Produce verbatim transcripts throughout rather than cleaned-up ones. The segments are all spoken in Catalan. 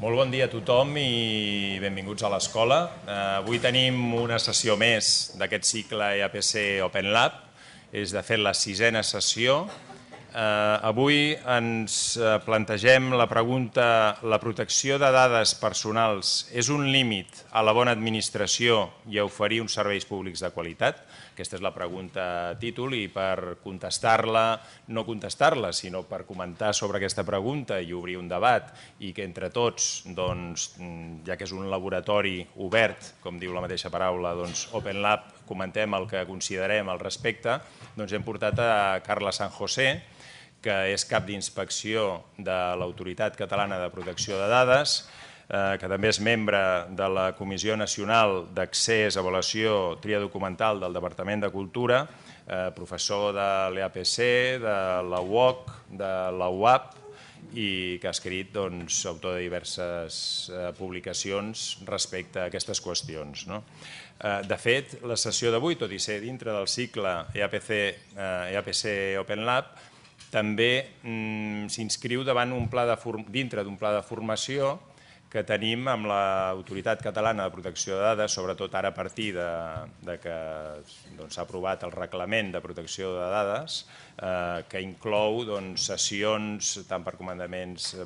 Molt bon dia a tothom i benvinguts a l'escola. Avui tenim una sessió més d'aquest cicle E A P C Open Lab. És, de fet, la sisena sessió. Avui ens plantegem la pregunta: la protecció de dades personals és un límit a la bona administració i a oferir uns serveis públics de qualitat? Aquesta és la pregunta títol, i per contestar-la, no contestar-la, sinó per comentar sobre aquesta pregunta i obrir un debat, i que entre tots, ja que és un laboratori obert, com diu la mateixa paraula, Open Lab, comentem el que considerem al respecte, doncs hem portat a Carla San José, que és cap d'inspecció de l'Autoritat Catalana de Protecció de Dades, que també és membre de la Comissió Nacional d'Accés, Avaluació, Tria Documental del Departament de Cultura, professor de l'E A P C, de la U O C, de la U A P, i que ha escrit, autor de diverses publicacions respecte a aquestes qüestions. De fet, la sessió d'avui, tot i ser dintre del cicle E A P C Open Lab, també s'inscriu dintre d'un pla de formació que tenim amb l'Autoritat Catalana de Protecció de Dades, sobretot ara a partir que s'ha aprovat el Reglament de Protecció de Dades, que inclou sessions tant per comandaments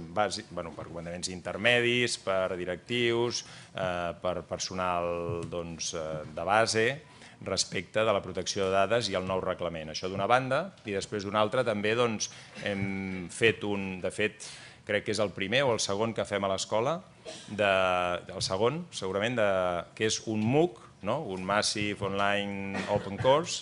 intermedis, per directius, per personal de base, respecte de la protecció de dades i el nou reglament. Això d'una banda, i després d'una altra també hem fet un, de fet, crec que és el primer o el segon que fem a l'escola, el segon, segurament, que és un MOOC, un Massive Online Open Course,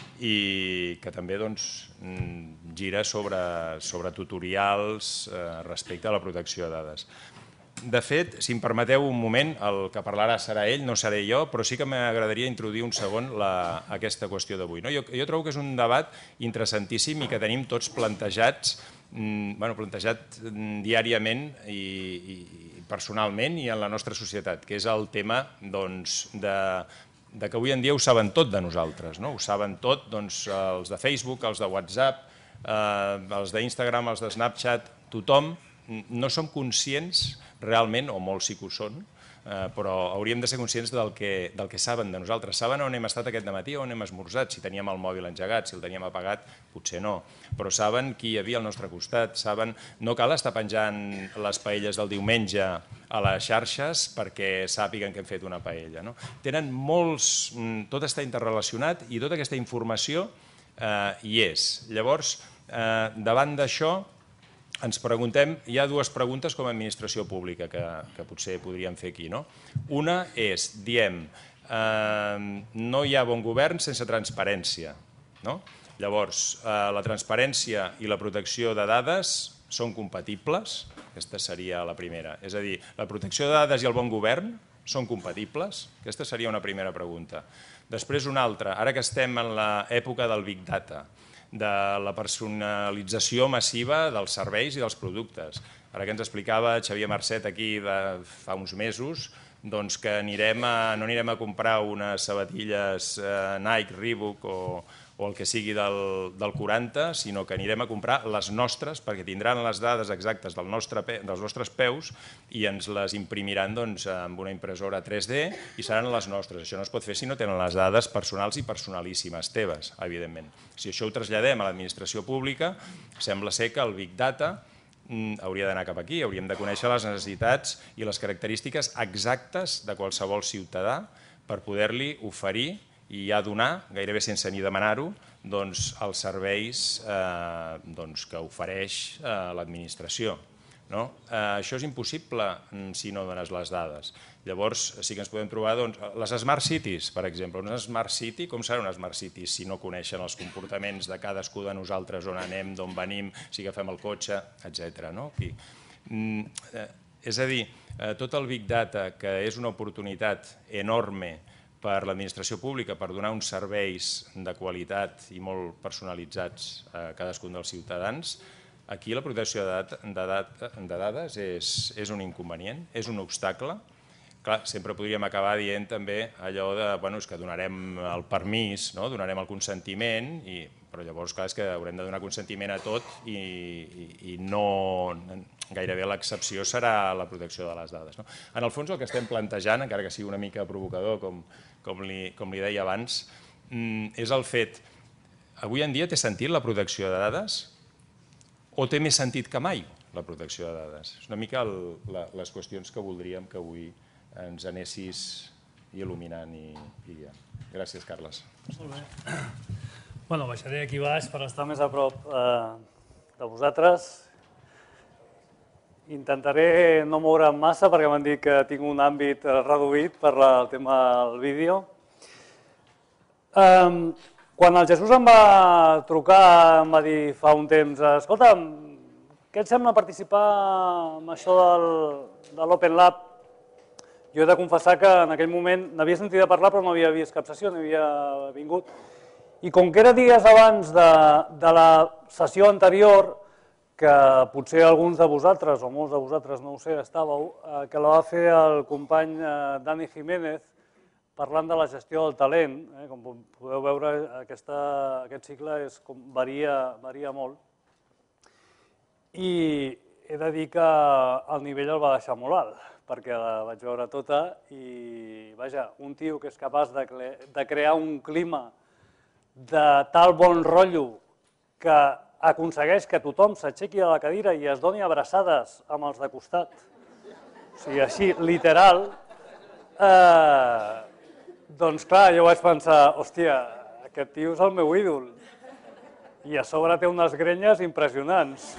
i que també gira sobre tutorials respecte a la protecció de dades. De fet, si em permeteu un moment, el que parlarà serà ell, no seré jo, però sí que m'agradaria introduir un segon aquesta qüestió d'avui. Jo trobo que és un debat interessantíssim i que tenim tots plantejats, plantejat diàriament i personalment i en la nostra societat, que és el tema que avui en dia ho saben tot de nosaltres. Ho saben tot els de Facebook, els de WhatsApp, els d'Instagram, els de Snapchat, tothom. No som conscients realment, o molts sí que ho són, però hauríem de ser conscients del que saben de nosaltres. Saben on hem estat aquest dematí, on hem esmorzat, si teníem el mòbil engegat, si el teníem apagat, potser no, però saben qui hi havia al nostre costat, saben... No cal estar penjant les paelles del diumenge a les xarxes perquè sàpiguen que hem fet una paella. Tenen molts... Tot està interrelacionat i tota aquesta informació hi és. Llavors, davant d'això, ens preguntem, hi ha dues preguntes com a administració pública que potser podríem fer aquí. Una és, diem, no hi ha bon govern sense transparència. Llavors, la transparència i la protecció de dades són compatibles? Aquesta seria la primera. És a dir, la protecció de dades i el bon govern són compatibles? Aquesta seria una primera pregunta. Després una altra, ara que estem en l'època del Big Data, de la personalització massiva dels serveis i dels productes. Ara que ens explicava Xavier Marcet aquí fa uns mesos que no anirem a comprar unes sabatilles Nike, Reebok o el que sigui del quaranta, sinó que anirem a comprar les nostres, perquè tindran les dades exactes dels nostres peus i ens les imprimiran amb una impressora tres D i seran les nostres. Això no es pot fer si no tenen les dades personals i personalíssimes teves, evidentment. Si això ho traslladem a l'administració pública, sembla ser que el Big Data hauria d'anar cap aquí, hauríem de conèixer les necessitats i les característiques exactes de qualsevol ciutadà per poder-li oferir i ja donar, gairebé sense ni demanar-ho, els serveis que ofereix l'administració. Això és impossible si no dones les dades. Llavors sí que ens podem trobar les Smart Cities, per exemple. Una Smart City, com serà una Smart City si no coneixen els comportaments de cadascú de nosaltres, on anem, d'on venim, si agafem el cotxe, etcètera. És a dir, tot el Big Data, que és una oportunitat enorme per l'administració pública per donar uns serveis de qualitat i molt personalitzats a cadascun dels ciutadans, aquí la protecció de dades és un inconvenient, és un obstacle. Clar, sempre podríem acabar dient també allò que donarem el permís, donarem el consentiment, però llavors clar és que haurem de donar consentiment a tot i no... gairebé l'excepció serà la protecció de les dades. En el fons el que estem plantejant, encara que sigui una mica provocador, com li deia abans, és el fet, avui en dia té sentit la protecció de dades o té més sentit que mai la protecció de dades? És una mica les qüestions que voldríem que avui ens anessis il·luminant i guiant. Gràcies, Carles. Molt bé. Bueno, baixaré aquí baix per estar més a prop de vosaltres. Intentaré no moure'm massa perquè m'han dit que tinc un àmbit reduït per el tema del vídeo. Quan el Jesús em va trucar, em va dir fa un temps, escolta, què et sembla participar en això de l'Open Lab? Jo he de confessar que en aquell moment n'havia sentit a parlar però no havia vist cap sessió, no havia vingut. I com que era dies abans de la sessió anterior, que potser alguns de vosaltres, o molts de vosaltres, no ho sé, estàveu, que la va fer el company Dani Jiménez, parlant de la gestió del talent. Com podeu veure, aquest cicle varia molt. I he de dir que el nivell el va deixar molt alt, perquè la vaig veure tota i, vaja, un tio que és capaç de crear un clima de tal bon rotllo que aconsegueix que tothom s'aixequi de la cadira i es doni abraçades amb els de costat. O sigui, així, literal. Doncs clar, jo vaig pensar, hòstia, aquest tio és el meu ídol. I a sobre té unes grenyes impressionants.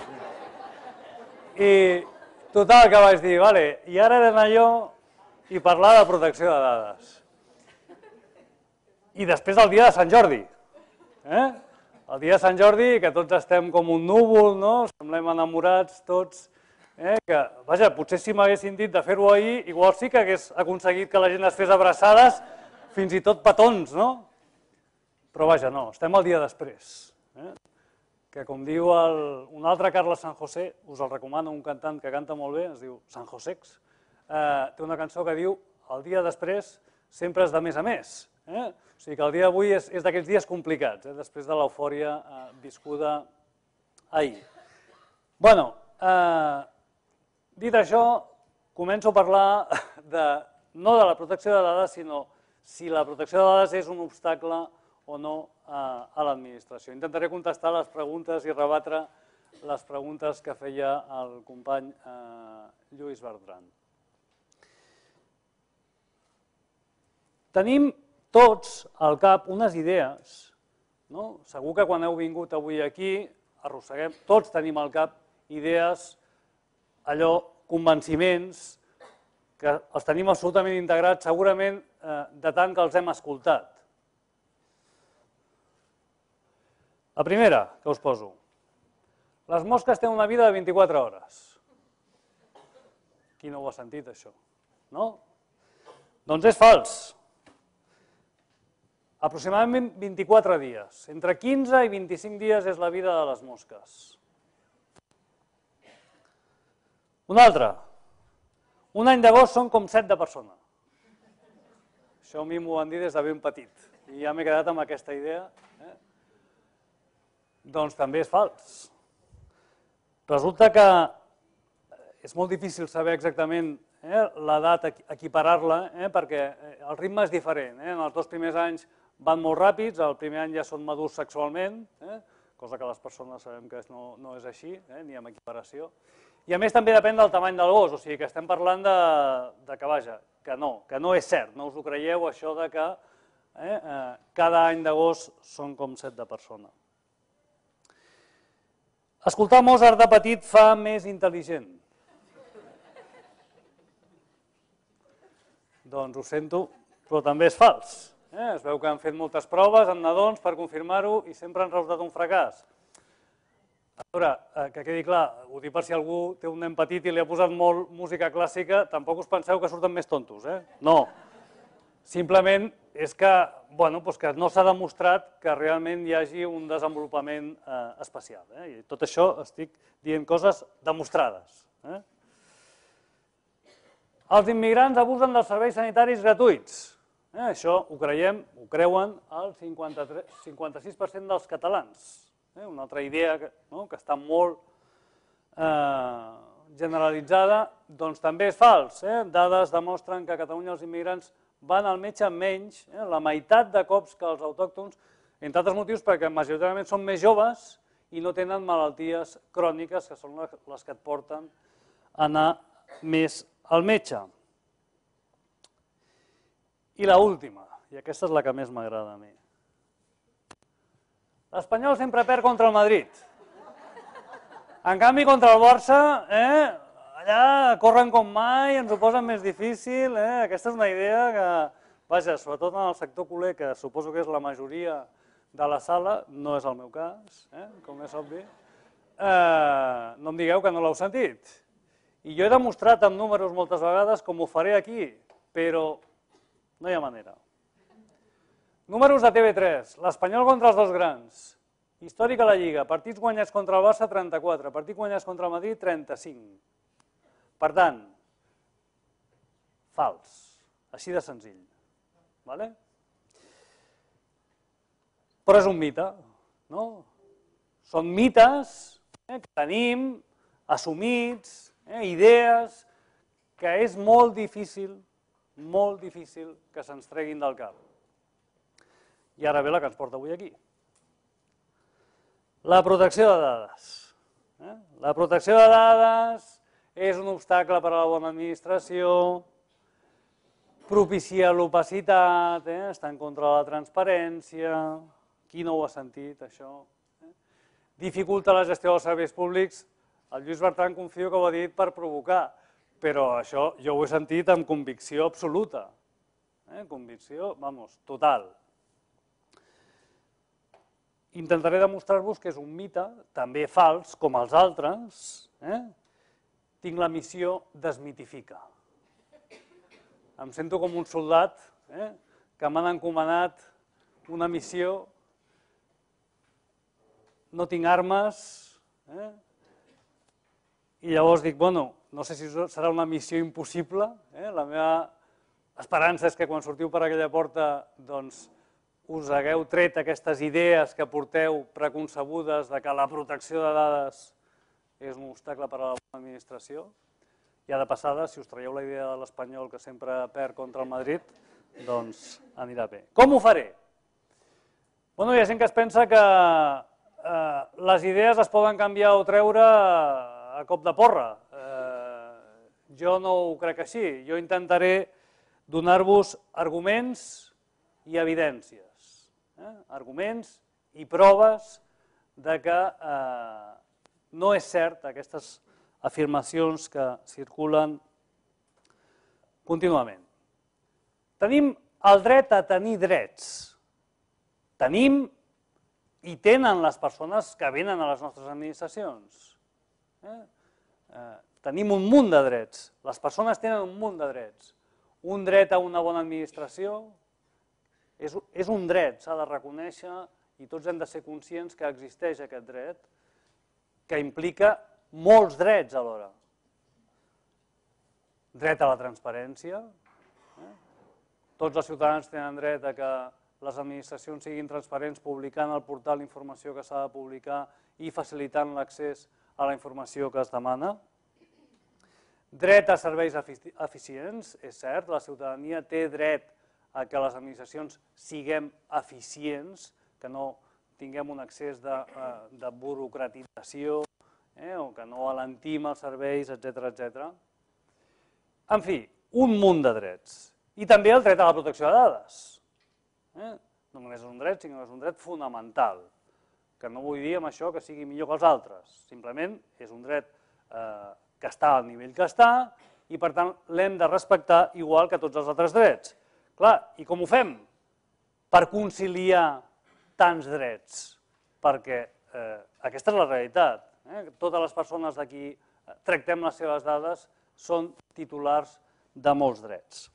I total, que vaig dir, vale, i ara he d'anar jo i parlar de protecció de dades. I després el dia de Sant Jordi. Eh? El dia de Sant Jordi, que tots estem com un núvol, no? Semblem enamorats tots. Que, vaja, potser si m'haguessin dit de fer-ho ahir, igual sí que hagués aconseguit que la gent es fes abraçades, fins i tot petons, no? Però vaja, no, estem el dia després. Que com diu un altre Carles San José, us el recomano, un cantant que canta molt bé, es diu San Josex, té una cançó que diu el dia després sempre és de més a més. O sigui que el dia d'avui és d'aquells dies complicats, després de l'eufòria viscuda ahir. Bé, dit això, començo a parlar no de la protecció de dades, sinó si la protecció de dades és un obstacle o no a l'administració. Intentaré contestar les preguntes i rebatre les preguntes que feia el company Lluís Bertran. Tenim tots al cap unes idees, segur que quan heu vingut avui aquí, arrosseguem, tots tenim al cap idees, allò, convenciments, que els tenim absolutament integrats, segurament de tant que els hem escoltat. La primera que us poso, les mosques tenen una vida de vint-i-quatre hores. Qui no ho ha sentit, això? No? Doncs és fals. Aproximadament vint-i-quatre dies. Entre quinze i vint-i-cinc dies és la vida de les mosques. Un altre. Un any d'agost són com set de persona. Això a mi m'ho van dir des de ben petit. I ja m'he quedat amb aquesta idea. Doncs també és fals. Resulta que és molt difícil saber exactament l'edat, equiparar-la, perquè el ritme és diferent. En els dos primers anys van molt ràpids, el primer any ja són madurs sexualment, cosa que les persones sabem que no és així, ni amb equiparació. I a més també depèn del tamany del gos, o sigui que estem parlant de que, vaja, que no, que no és cert, no us ho creieu, això de que cada any de gos són com set de persona. Escoltar Mozart de petit fa més intel·ligent. Doncs ho sento, però també és fals. Es veu que han fet moltes proves amb nadons per confirmar-ho i sempre han resultat un fracàs. A veure, que quedi clar, ho dic per si algú té un nen petit i li ha posat molt música clàssica, tampoc us penseu que surten més tontos, eh? No. Simplement és que no s'ha demostrat que realment hi hagi un desenvolupament especial. I tot això estic dient coses demostrades. Els immigrants abusen dels serveis sanitaris gratuïts. Això ho creiem, ho creuen el cinquanta-sis per cent dels catalans. Una altra idea que està molt generalitzada, doncs també és fals. Dades demostren que a Catalunya els immigrants van al metge menys, la meitat de cops que els autòctons, entre altres motius perquè majoritàriament són més joves i no tenen malalties cròniques, que són les que et porten a anar més al metge. I l'última, i aquesta és la que més m'agrada a mi. L'Espanyol sempre perd contra el Madrid. En canvi, contra el Barça, allà corren com mai, ens ho posen més difícil. Aquesta és una idea que, vaja, sobretot en el sector culer, que suposo que és la majoria de la sala, no és el meu cas, com és obvi, no em digueu que no l'heu sentit. I jo he demostrat amb números moltes vegades com ho faré aquí, però no hi ha manera. Números de T V tres, l'Espanyol contra els dos grans, històric a la Lliga, partits guanyats contra el Barça trenta-quatre, partits guanyats contra el Madrid trenta-cinc. Per tant, fals, així de senzill. Però és un mite, no? Són mites que tenim assumits, idees que és molt difícil, molt difícil que se'ns treguin del cap. I ara ve la que ens porta avui aquí. La protecció de dades. La protecció de dades és un obstacle per a la bona administració, propicia l'opacitat, està en contra de la transparència, qui no ho ha sentit, això? Dificulta la gestió dels serveis públics, el Lluís Bertran confio que ho ha dit per provocar, però això jo ho he sentit amb convicció absoluta, convicció, vamos, total. Intentaré demostrar-vos que és un mite, també fals, com els altres. Tinc la missió desmitificar. Em sento com un soldat que m'han encomanat una missió, no tinc armes, i llavors dic, bueno, no sé si serà una missió impossible, la meva esperança és que quan sortiu per aquella porta, doncs, us hagueu tret aquestes idees que porteu preconcebudes de que la protecció de dades és un obstacle per a la bona administració. Ja de passada, si us traieu la idea de l'Espanyol que sempre perd contra el Madrid, doncs anirà bé. Com ho faré? Hi ha gent que es pensa que les idees es poden canviar o treure a cop de porra. Jo no ho crec així. Jo intentaré donar-vos arguments i evidències. Arguments i proves de que no és cert aquestes afirmacions que circulen contínuament. Tenim el dret a tenir drets. Tenim i tenen les persones que venen a les nostres administracions. Tenim un munt de drets. Les persones tenen un munt de drets. Un dret a una bona administració és un dret, s'ha de reconèixer i tots hem de ser conscients que existeix aquest dret, que implica molts drets alhora. Dret a la transparència. Tots els ciutadans tenen dret a que les administracions siguin transparents publicant al portal l'informació que s'ha de publicar i facilitant l'accés a la informació que es demana. Dret a serveis eficients, és cert, la ciutadania té dret a que les administracions siguem eficients, que no tinguem un excés de burocratització o que no alentim els serveis, etcètera, etcètera. En fi, un munt de drets. I també el dret a la protecció de dades. No només és un dret, sinó que és un dret fonamental, que no vull dir amb això que sigui millor que els altres. Simplement és un dret que està al nivell que està i, per tant, l'hem de respectar igual que tots els altres drets. Clar, i com ho fem? Per conciliar tants drets, perquè aquesta és la realitat. Totes les persones d'aquí tractem les seves dades són titulars de molts drets.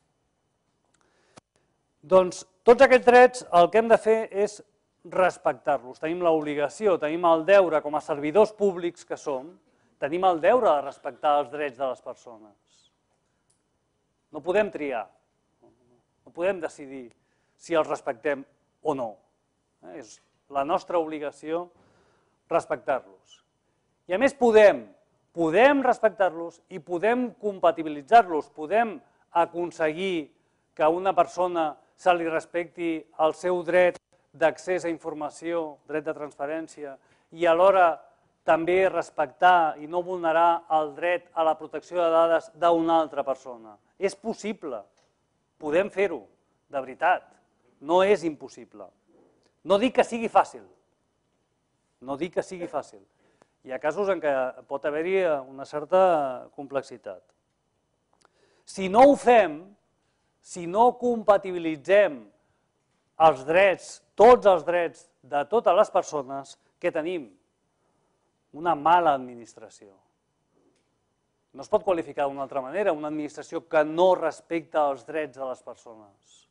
Doncs tots aquests drets el que hem de fer és respectar-los. Tenim l'obligació, tenim el deure com a servidors públics que som, tenim el deure de respectar els drets de les persones. No podem triar. No podem decidir si els respectem o no. És la nostra obligació respectar-los. I a més podem podem respectar-los i podem compatibilitzar-los, podem aconseguir que a una persona se li respecti el seu dret d'accés a informació, dret de transparència, i alhora també respectar i no vulnerar el dret a la protecció de dades d'una altra persona. És possible, podem fer-ho, de veritat, no és impossible. No dic que sigui fàcil, no dic que sigui fàcil. Hi ha casos en què pot haver-hi una certa complexitat. Si no ho fem, si no compatibilitzem els drets, tots els drets de totes les persones, què tenim? Una mala administració. No es pot qualificar d'una altra manera, una administració que no respecta els drets de les persones.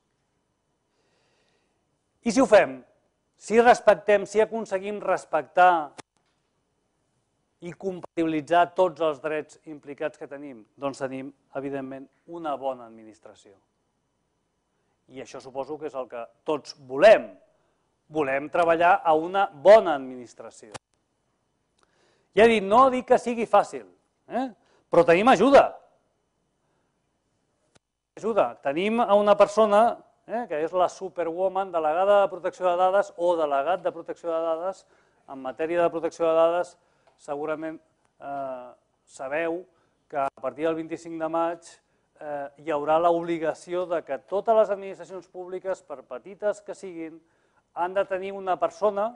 I si ho fem, si respectem, si aconseguim respectar i compatibilitzar tots els drets implicats que tenim, doncs tenim, evidentment, una bona administració. I això suposo que és el que tots volem. Volem treballar a una bona administració. Ja he dit, no dic que sigui fàcil, però tenim ajuda. Tenim a una persona que és la superwoman, delegada de protecció de dades o delegat de protecció de dades. En matèria de protecció de dades, segurament sabeu que a partir del vint-i-cinc de maig hi haurà l'obligació de que totes les administracions públiques, per petites que siguin, han de tenir una persona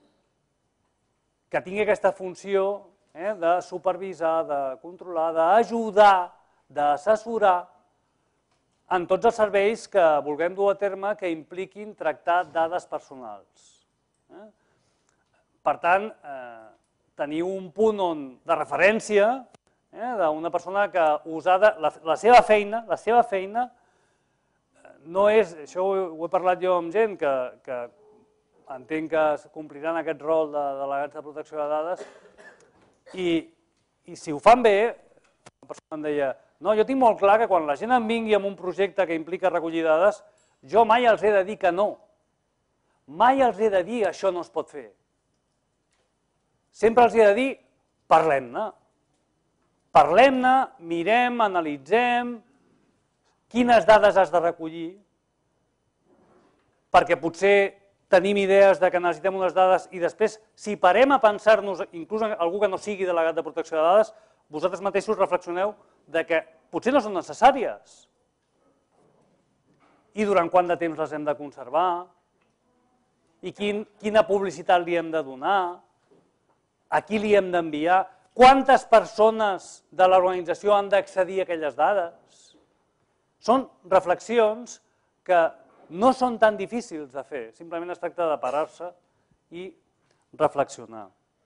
que tingui aquesta funció de supervisar, de controlar, d'ajudar, d'assessorar en tots els serveis que vulguem dur a terme que impliquin tractar dades personals. Per tant, tenir un punt de referència d'una persona que la seva feina, la seva feina no és, això ho he parlat jo amb gent que entenc que compliran aquest rol de delegats de protecció de dades i si ho fan bé, una persona em deia, no, jo tinc molt clar que quan la gent em vingui amb un projecte que implica recollir dades, jo mai els he de dir que no. Mai els he de dir això no es pot fer. Sempre els he de dir, parlem-ne. Parlem-ne, mirem, analitzem quines dades has de recollir, perquè potser tenim idees que necessitem unes dades i després, si parem a pensar-nos, inclús algú que no sigui delegat de protecció de dades, vosaltres mateixos reflexioneu que potser no són necessàries. I durant quant de temps les hem de conservar? I quina publicitat li hem de donar? A qui li hem d'enviar? Quantes persones de l'organització han d'accedir a aquelles dades? Són reflexions que no són tan difícils de fer, simplement es tracta de parar-se i reflexionar.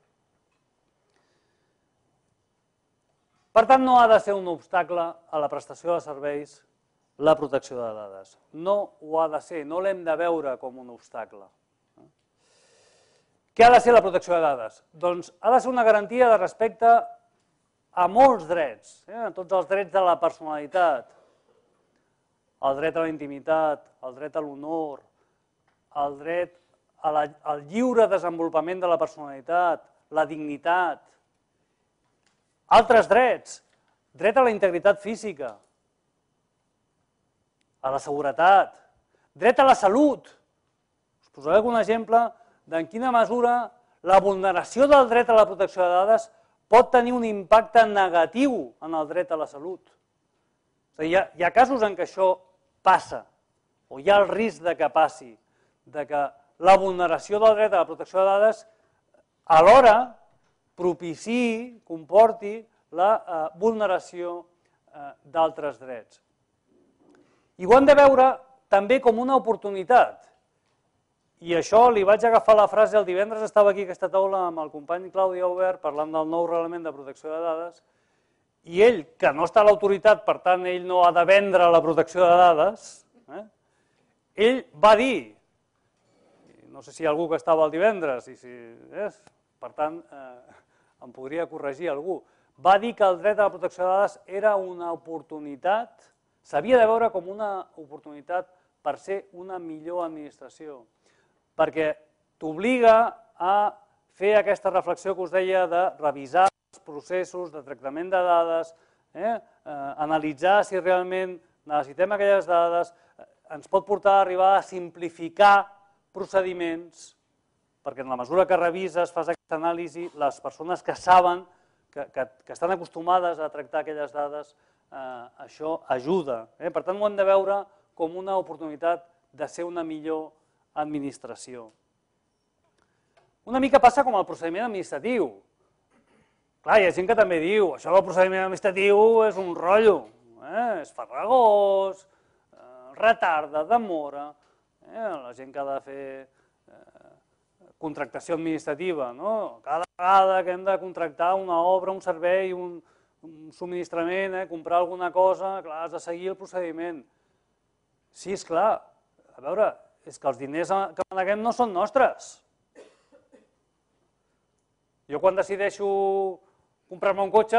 Per tant, no ha de ser un obstacle a la prestació de serveis la protecció de dades. No ho ha de ser, no l'hem de veure com un obstacle. Què ha de ser la protecció de dades? Doncs ha de ser una garantia de respecte a molts drets, a tots els drets de la personalitat, el dret a la intimitat, el dret a l'honor, el dret al lliure desenvolupament de la personalitat, la dignitat, altres drets, dret a la integritat física, a la seguretat, dret a la salut. Us posaré algun exemple d'en quina mesura la vulneració del dret a la protecció de dades pot tenir un impacte negatiu en el dret a la salut. Hi ha casos en què això passa, o hi ha el risc que passi, que la vulneració del dret a la protecció de dades alhora propiciï, comporti la vulneració d'altres drets. I ho hem de veure també com una oportunitat. I això li vaig agafar la frase, el divendres estava aquí a aquesta taula amb el company Claudi Aubert parlant del nou reglament de protecció de dades i ell, que no està a l'autoritat, per tant ell no ha de vendre la protecció de dades, ell va dir, no sé si hi ha algú que estava el divendres, per tant em podria corregir algú, va dir que el dret a la protecció de dades era una oportunitat, s'havia de veure com una oportunitat per ser una millor administració, perquè t'obliga a fer aquesta reflexió que us deia de revisar els processos de tractament de dades, analitzar si realment necessitem aquelles dades, ens pot portar a arribar a simplificar procediments, perquè en la mesura que revises, fas aquesta anàlisi, les persones que saben, que estan acostumades a tractar aquelles dades, això ajuda. Per tant, ho hem de veure com una oportunitat de ser una millor administració. Una mica passa com el procediment administratiu. Clar, hi ha gent que també diu, això del procediment administratiu és un rotllo, és farragós, retarda, demora, la gent que ha de fer contractació administrativa, cada vegada que hem de contractar una obra, un servei, un subministrament, comprar alguna cosa, clar, has de seguir el procediment. Sí, és clar, a veure, és que els diners que maneguem no són nostres. Jo quan decideixo comprar-me un cotxe,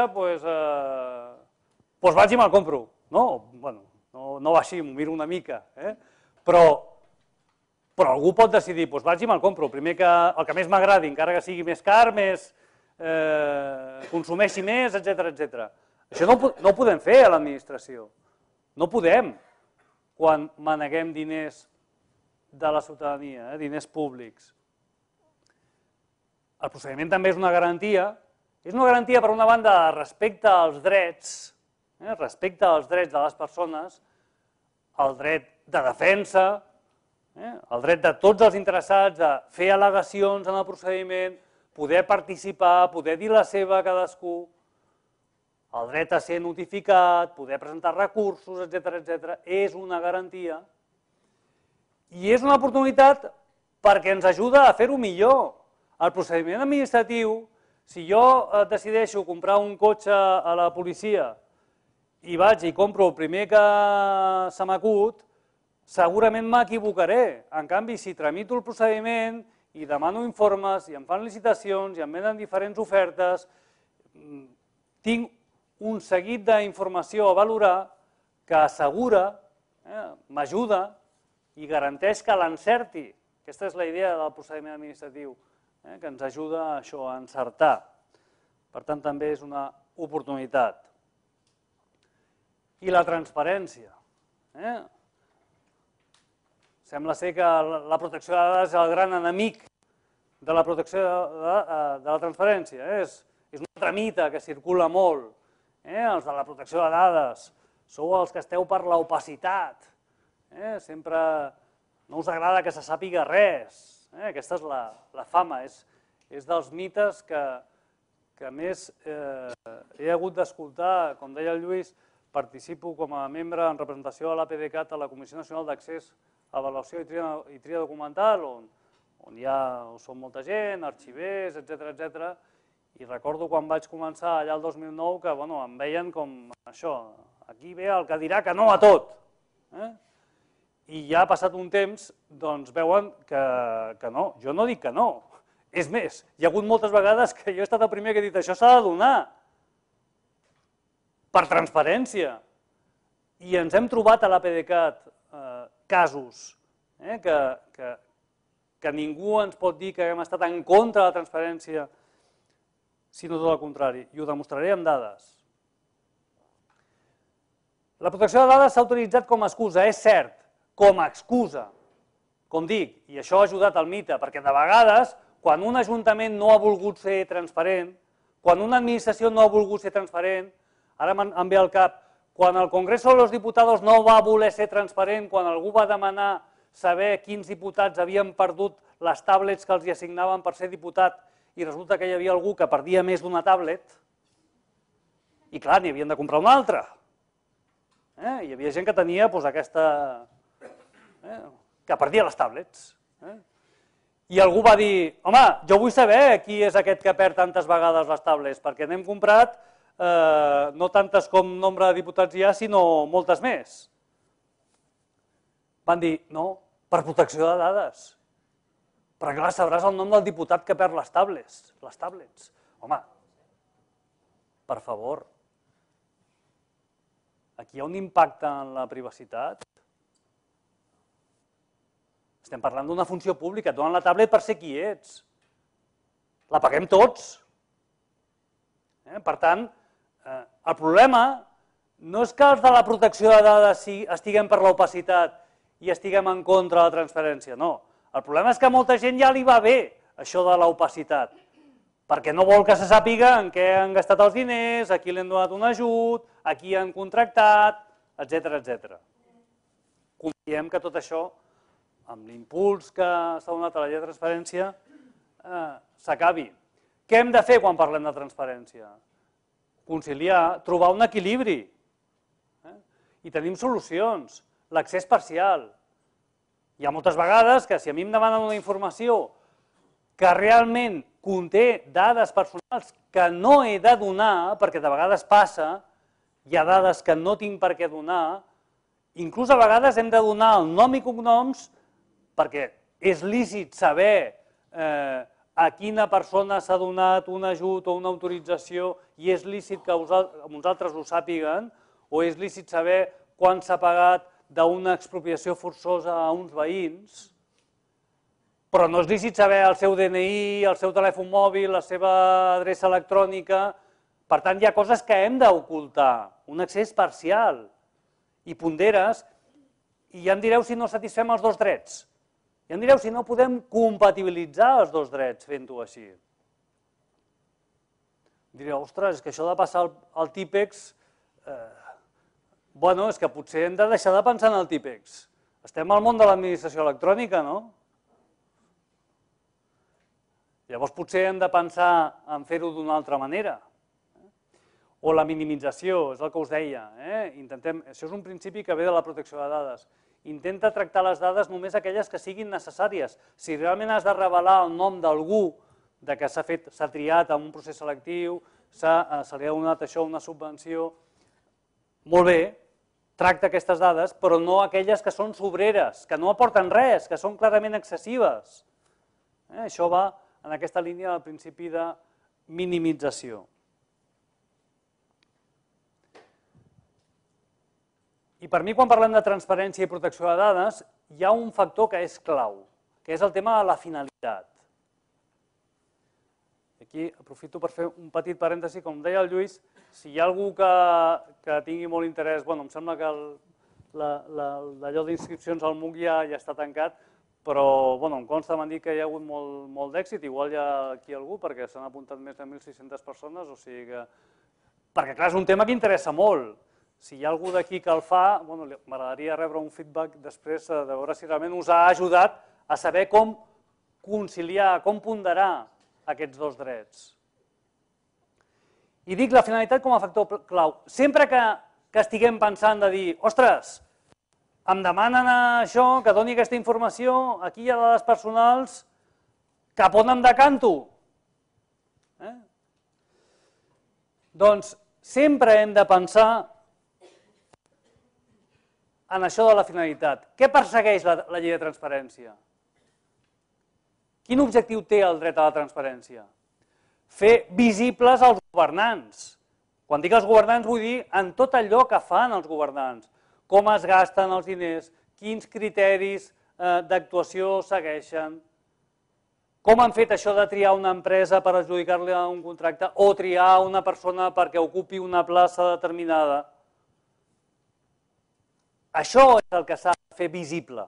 doncs vaig i me'l compro. No, bueno, no va així, m'ho miro una mica, però algú pot decidir, doncs vaig i me'l compro, primer que el que més m'agradi, encara que sigui més car, més consumeixi més, etcètera, etcètera. Això no ho podem fer a l'administració. No podem quan maneguem diners de la ciutadania, diners públics. El procediment també és una garantia. És una garantia, per una banda, respecte als drets, respecte als drets de les persones, el dret de defensa, el dret de tots els interessats a fer al·legacions en el procediment, poder participar, poder dir la seva a cadascú, el dret a ser notificat, poder presentar recursos, etcètera, etcètera, és una garantia i és una oportunitat perquè ens ajuda a fer-ho millor. El procediment administratiu, si jo decideixo comprar un cotxe a la policia i vaig i compro el primer que se m'acut, segurament m'equivocaré. En canvi, si tramito el procediment i demano informes i em fan licitacions i em venen diferents ofertes, tinc un seguit d'informació a valorar que assegura, m'ajuda i garanteix que l'encerti. Aquesta és la idea del procediment administratiu, que ens ajuda a això, a encertar. Per tant, també és una oportunitat. I la transparència. Sembla ser que la protecció de dades és el gran enemic de la protecció de la transparència. És una altra mita que circula molt. Els de la protecció de dades sou els que esteu per l'opacitat. Sempre no us agrada que se sàpiga res. Aquesta és la fama, és dels mites que més he hagut d'escoltar. Com deia el Lluís, participo com a membre en representació de l'A P D CAT a la Comissió Nacional d'Accés a Avaluació i Tria Documental, on som molta gent, arxivers, etcètera, etcètera, i recordo quan vaig començar allà el dos mil nou que em veien com això, aquí ve el que dirà que no a tot. I ja ha passat un temps, doncs veuen que no, jo no dic que no. És més, hi ha hagut moltes vegades que jo he estat el primer que he dit això s'ha de donar per transparència. I ens hem trobat a l'A P D CAT casos que ningú ens pot dir que hem estat en contra de la transparència, sinó tot el contrari, i ho demostraré amb dades. La protecció de dades s'ha utilitzat com a excusa, és cert, com a excusa, com dic, i això ha ajudat al mite, perquè de vegades, quan un ajuntament no ha volgut ser transparent, quan una administració no ha volgut ser transparent, ara em ve al cap, quan el Congreso de los Diputados no va voler ser transparent, quan algú va demanar saber quins diputats havien perdut les tablets que els assignaven per ser diputat i resulta que hi havia algú que perdia més d'una tablet i clar, n'hi havien de comprar una altra. Hi havia gent que tenia aquesta... que perdia les tablets. I algú va dir, home, jo vull saber qui és aquest que perd tantes vegades les tablets, perquè n'hem comprat no tantes com nombre de diputats hi ha, sinó moltes més. Van dir, no, per protecció de dades. Perquè clar, sabràs el nom del diputat que perd les tablets. Les tablets. Home, per favor, aquí hi ha un impacte en la privacitat. Estem parlant d'una funció pública, et donen la tablet per ser qui ets. La paguem tots. Per tant, el problema no és que els de la protecció de dades estiguem per l'opacitat i estiguem en contra de la transparència, no. El problema és que a molta gent ja li va bé això de l'opacitat, perquè no vol que se sàpiga en què han gastat els diners, a qui li han donat un ajut, a qui han contractat, etcètera, etcètera. Confiem que tot això, amb l'impuls que s'ha donat a la llei de transparència, s'acabi. Què hem de fer quan parlem de transparència? Conciliar, trobar un equilibri. I tenim solucions. L'accés parcial. Hi ha moltes vegades que si a mi em demanen una informació que realment conté dades personals que no he de donar, perquè de vegades passa, hi ha dades que no tinc per què donar, inclús a vegades hem de donar el nom i cognoms perquè és lícit saber a quina persona s'ha donat un ajut o una autorització i és lícit que uns altres ho sàpiguen, o és lícit saber quan s'ha pagat d'una expropiació forçosa a uns veïns, però no és lícit saber el seu D N I, el seu telèfon mòbil, la seva adreça electrònica. Per tant, hi ha coses que hem d'ocultar, un accés parcial. I ponderes, i ja em direu si no satisfem els dos drets. Ja em direu si no podem compatibilitzar els dos drets fent-ho així. Direu, ostres, és que això de passar al típex... Bueno, és que potser hem de deixar de pensar en el típex. Estem al món de l'administració electrònica, no? Llavors potser hem de pensar en fer-ho d'una altra manera. O la minimització, és el que us deia. Això és un principi que ve de la protecció de dades. Intenta tractar les dades només aquelles que siguin necessàries. Si realment has de revelar el nom d'algú que s'ha triat en un procés selectiu, se li ha donat això una subvenció, molt bé, tracta aquestes dades, però no aquelles que són sobreres, que no aporten res, que són clarament excessives. Això va en aquesta línia del principi de minimització. I per mi, quan parlem de transparència i protecció de dades, hi ha un factor que és clau, que és el tema de la finalitat. Aquí aprofito per fer un petit parèntesi, com deia el Lluís, si hi ha algú que tingui molt interès, bueno, em sembla que l'allò d'inscripcions al M U C ja està tancat, però em consta, m'han dit que hi ha hagut molt d'èxit, igual hi ha aquí algú, perquè s'han apuntat més de mil sis-centes persones, o sigui que... Perquè, clar, és un tema que interessa molt. Si hi ha algú d'aquí que el fa, m'agradaria rebre un feedback després de veure si realment us ha ajudat a saber com conciliar, com ponderar aquests dos drets. I dic la finalitat com a factor clau. Sempre que estiguem pensant de dir, ostres, em demanen això, que doni aquesta informació, aquí hi ha dades personals, cap on em decanto? Doncs sempre hem de pensar en això de la finalitat. Què persegueix la llei de transparència? Quin objectiu té el dret a la transparència? Fer visibles els governants. Quan dic els governants vull dir en tot allò que fan els governants. Com es gasten els diners, quins criteris d'actuació segueixen, com han fet això de triar una empresa per adjudicar-li un contracte o triar una persona perquè ocupi una plaça determinada. Això és el que s'ha de fer visible.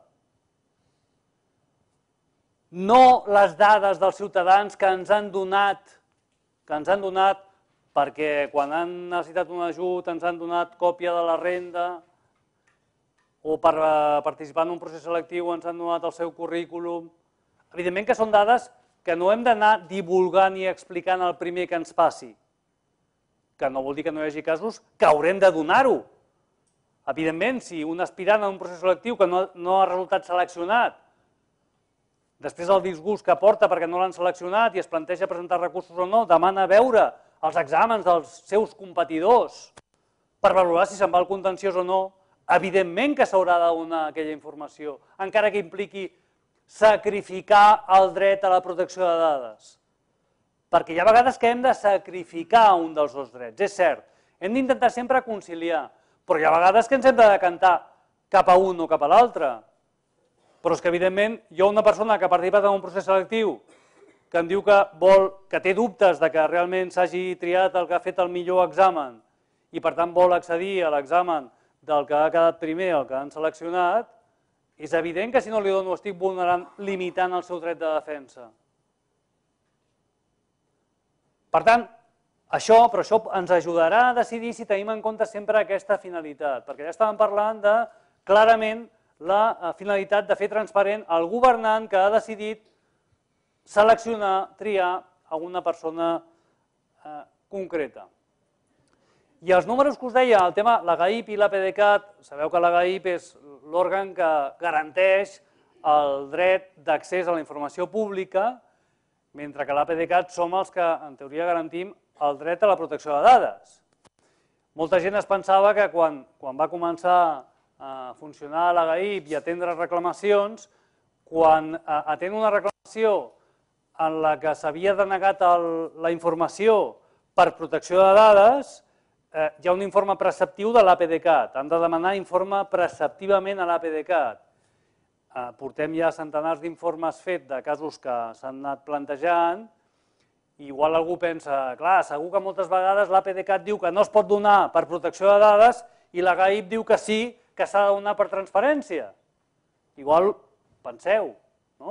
No les dades dels ciutadans que ens han donat, que ens han donat perquè quan han necessitat un ajut ens han donat còpia de la renda o per participar en un procés selectiu ens han donat el seu currículum. Evidentment que són dades que no hem d'anar divulgant i explicant el primer que ens passi, que no vol dir que no hi hagi casos que haurem de donar-ho. Evidentment, si un aspirant a un procés selectiu que no ha resultat seleccionat, després del disgust que porta perquè no l'han seleccionat i es planteja presentar recursos o no, demana veure els exàmens dels seus competidors per valorar si se'n va al contenciós o no, evidentment que s'haurà de donar aquella informació, encara que impliqui sacrificar el dret a la protecció de dades. Perquè hi ha vegades que hem de sacrificar un dels dos drets, és cert, hem d'intentar sempre conciliar, però hi ha vegades que ens hem de decantar cap a un o cap a l'altre. Però és que, evidentment, jo una persona que ha participat en un procés selectiu que em diu que vol, que té dubtes de que realment s'hagi triat el que ha fet el millor examen i per tant vol accedir a l'examen del que ha quedat primer, el que han seleccionat, és evident que si no li dono estic vulnerant, limitant el seu dret de defensa. Per tant, això, però això ens ajudarà a decidir si tenim en compte sempre aquesta finalitat, perquè ja estàvem parlant de, clarament, la finalitat de fer transparent el governant que ha decidit seleccionar, triar alguna persona eh, concreta. I els números que us deia, el tema l'AGAIP i l'APDeCAT, sabeu que l'AGAIP és l'òrgan que garanteix el dret d'accés a la informació pública, mentre que l'APDeCAT som els que, en teoria, garantim el dret a la protecció de dades. Molta gent es pensava que quan, quan va començar a funcionar l'AGAIP i atendre reclamacions, quan atén una reclamació en la que s'havia denegat la informació per protecció de dades, hi ha un informe preceptiu de l'APDeCAT. Han de demanar informe preceptivament a l'APDeCAT. Portem ja centenars d'informes fets de casos que s'han anat plantejant i igual algú pensa, clar, segur que moltes vegades l'APDeCAT diu que no es pot donar per protecció de dades i l'AGAIP diu que sí, que s'ha de donar per transparència. Igual penseu, no?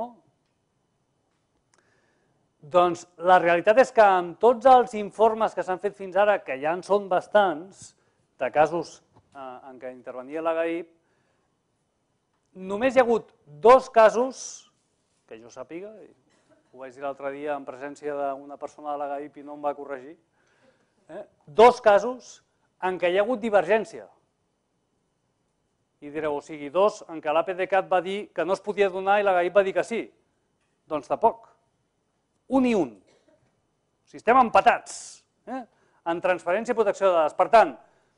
Doncs la realitat és que amb tots els informes que s'han fet fins ara, que ja en són bastants, de casos en què intervenia l'AGAIP, només hi ha hagut dos casos, que jo sàpiga, ho vaig dir l'altre dia en presència d'una persona de l'AGAIP i no em va corregir, dos casos en què hi ha hagut divergència. I direu, o sigui, dos en què l'APDeCAT va dir que no es podia donar i l'AGAIP va dir que sí. Doncs tampoc. Un i un. O sigui, estem empatats en transparència i protecció de dades. Per tant,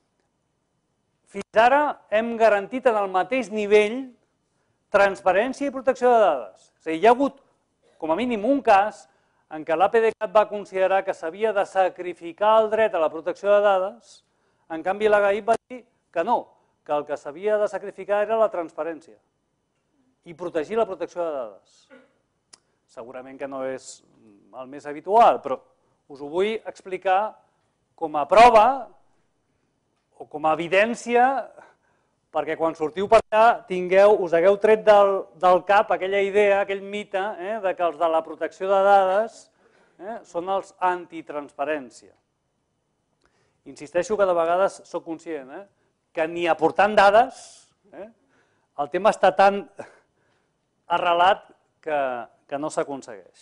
fins ara hem garantit en el mateix nivell transparència i protecció de dades. És a dir, hi ha hagut, com a mínim, un cas en què l'APDeCAT va considerar que s'havia de sacrificar el dret a la protecció de dades, en canvi l'AGAIP va dir que no, que el que s'havia de sacrificar era la transparència i protegir la protecció de dades. Segurament que no és el més habitual, però us ho vull explicar com a prova o com a evidència perquè quan sortiu per allà tingueu, us hagueu tret del, del cap aquella idea, aquell mite eh, de que els de la protecció de dades eh, són els antitransparència. Insisteixo que de vegades soc conscient, eh, que ni aportant dades, eh, el tema està tan arrelat que, que no s'aconsegueix.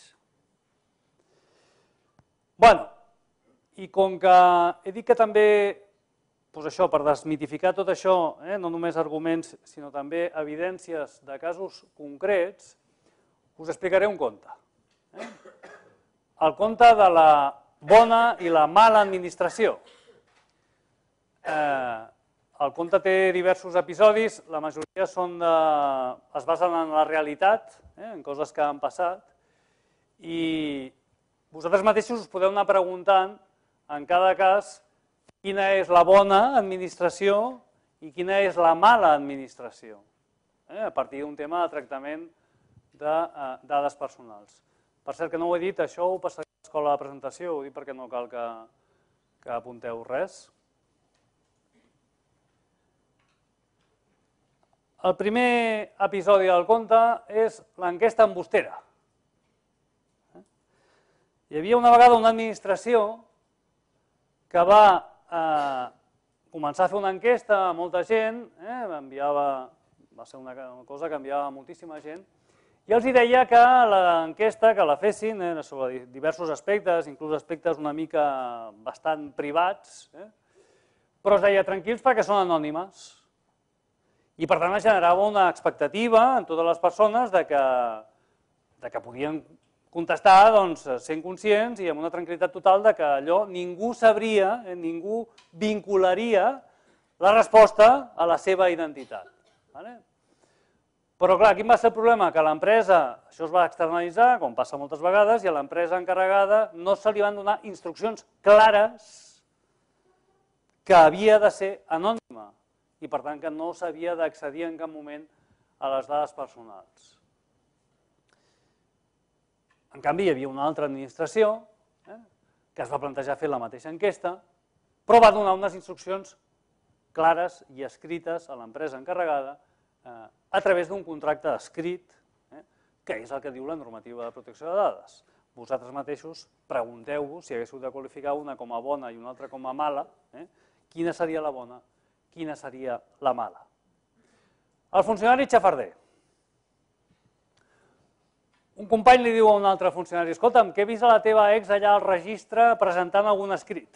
Bueno, i com que he dit que també, doncs això, per desmitificar tot això, eh, no només arguments, sinó també evidències de casos concrets, us explicaré un conte. Eh? El conte de la bona i la mala administració. Eh, El conte té diversos episodis, la majoria són de, es basen en la realitat, eh, en coses que han passat, i vosaltres mateixos us podeu anar preguntant en cada cas quina és la bona administració i quina és la mala administració, eh, a partir d'un tema de tractament de eh, dades personals. Per cert, que no ho he dit, això ho passaré a l'escola de presentació, ho dic perquè no cal que, que apunteu res. El primer episodi del conte és l'enquesta embustera. Hi havia una vegada una administració que va eh, començar a fer una enquesta a molta gent, eh, enviava, va ser una cosa que enviava a moltíssima gent, i els deia que l'enquesta que la fessin eh, sobre diversos aspectes, inclús aspectes una mica bastant privats, eh, però es deia tranquils perquè són anònimes. I per tant es generava una expectativa en totes les persones de que, de que podien contestar doncs, sent conscients i amb una tranquil·litat total de que allò ningú sabria, eh, ningú vincularia la resposta a la seva identitat. Vale? Però clar, quin va ser el problema? Que l'empresa, això es va externalitzar, com passa moltes vegades, i a l'empresa encarregada no se li van donar instruccions clares que havia de ser anònima i per tant que no s'havia d'accedir en cap moment a les dades personals. En canvi, hi havia una altra administració que es va plantejar fer la mateixa enquesta, però va donar unes instruccions clares i escrites a l'empresa encarregada a través d'un contracte escrit, que és el que diu la normativa de protecció de dades. Vosaltres mateixos pregunteu-vos, si haguéssiu de qualificar una com a bona i una altra com a mala, quina seria la bona, quina seria la mala. El funcionari xafarder. Un company li diu a un altre funcionari: escolta'm, que he vist a la teva ex allà al registre presentant algun escrit.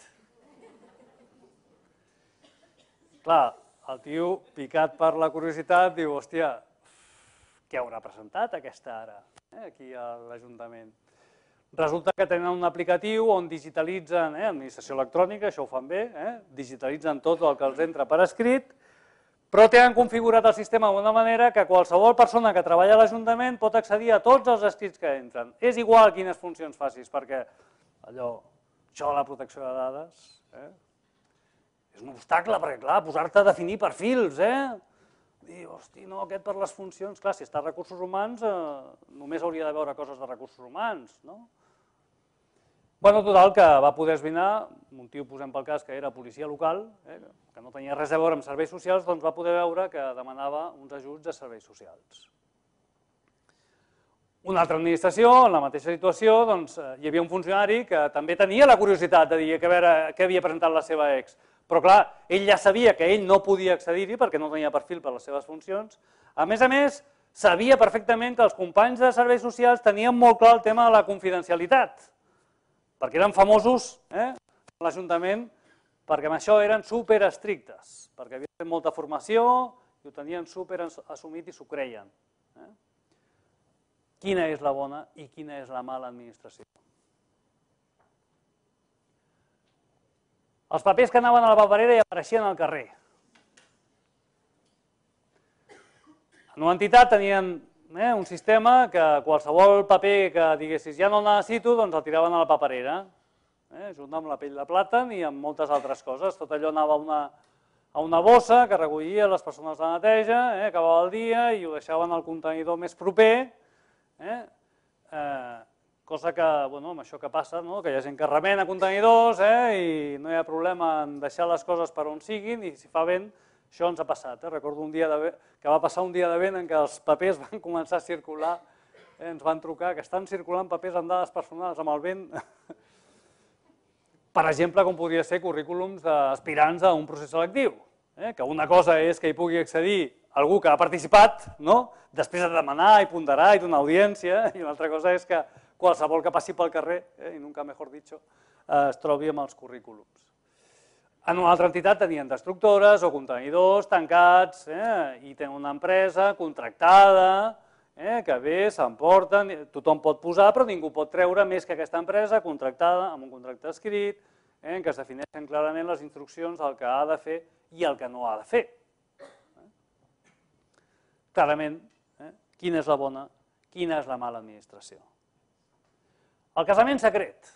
Clar, el tio, picat per la curiositat, diu: hòstia, què haurà presentat aquesta ara, aquí a l'Ajuntament? Resulta que tenen un aplicatiu on digitalitzen, administració electrònica, això ho fan bé, digitalitzen tot el que els entra per escrit, però tenen configurat el sistema d'una manera que qualsevol persona que treballa a l'Ajuntament pot accedir a tots els escrits que entren. És igual quines funcions facis, perquè allò, això de la protecció de dades, és un obstacle, perquè clar, posar-te a definir perfils, eh? Dir, hosti, no, aquest per les funcions, clar, si està a recursos humans, només hauria de veure coses de recursos humans, no? Bueno, total, que va poder esbrinar, un tio, posem pel cas, que era policia local, que no tenia res a veure amb serveis socials, doncs va poder veure que demanava uns ajuts de serveis socials. Una altra administració, en la mateixa situació, doncs hi havia un funcionari que també tenia la curiositat de dir que a veure què havia presentat la seva ex, però clar, ell ja sabia que ell no podia accedir-hi perquè no tenia perfil per les seves funcions. A més a més, sabia perfectament que els companys de serveis socials tenien molt clar el tema de la confidencialitat, perquè eren famosos a l'Ajuntament, perquè amb això eren superestrictes, perquè havien fet molta formació i ho tenien superassumit i s'ho creien. Quina és la bona i quina és la mala administració? Els papers que anaven a la paperera i apareixien al carrer. En una entitat tenien un sistema que qualsevol paper que diguessis ja no el necessito, doncs el tiraven a la paperera, junt amb la pell de plàtan i amb moltes altres coses. Tot allò anava a una bossa que recollia les persones de neteja, acabava el dia i ho deixaven al contenidor més proper, cosa que, bueno, amb això que passa, que hi ha gent que remena contenidors i no hi ha problema en deixar les coses per on siguin i si fa vent, això ens ha passat. Recordo un dia que va passar un dia de vent en què els papers van començar a circular, ens van trucar que estan circulant papers amb dades personals amb el vent. Per exemple, com podria ser currículums d'aspirants a un procés selectiu, que una cosa és que hi pugui accedir algú que ha participat, després de demanar i ponderar i donar audiència, i una altra cosa és que qualsevol que passi pel carrer, i nunca mejor dicho, es trobi amb els currículums. En una altra entitat tenien destructores o contenidors tancats i tenen una empresa contractada que ve, s'emporten, tothom pot posar però ningú pot treure més que aquesta empresa contractada amb un contracte escrit en què es defineixen clarament les instruccions del que ha de fer i el que no ha de fer. Clarament, quina és la bona, quina és la mala administració. El casament secret.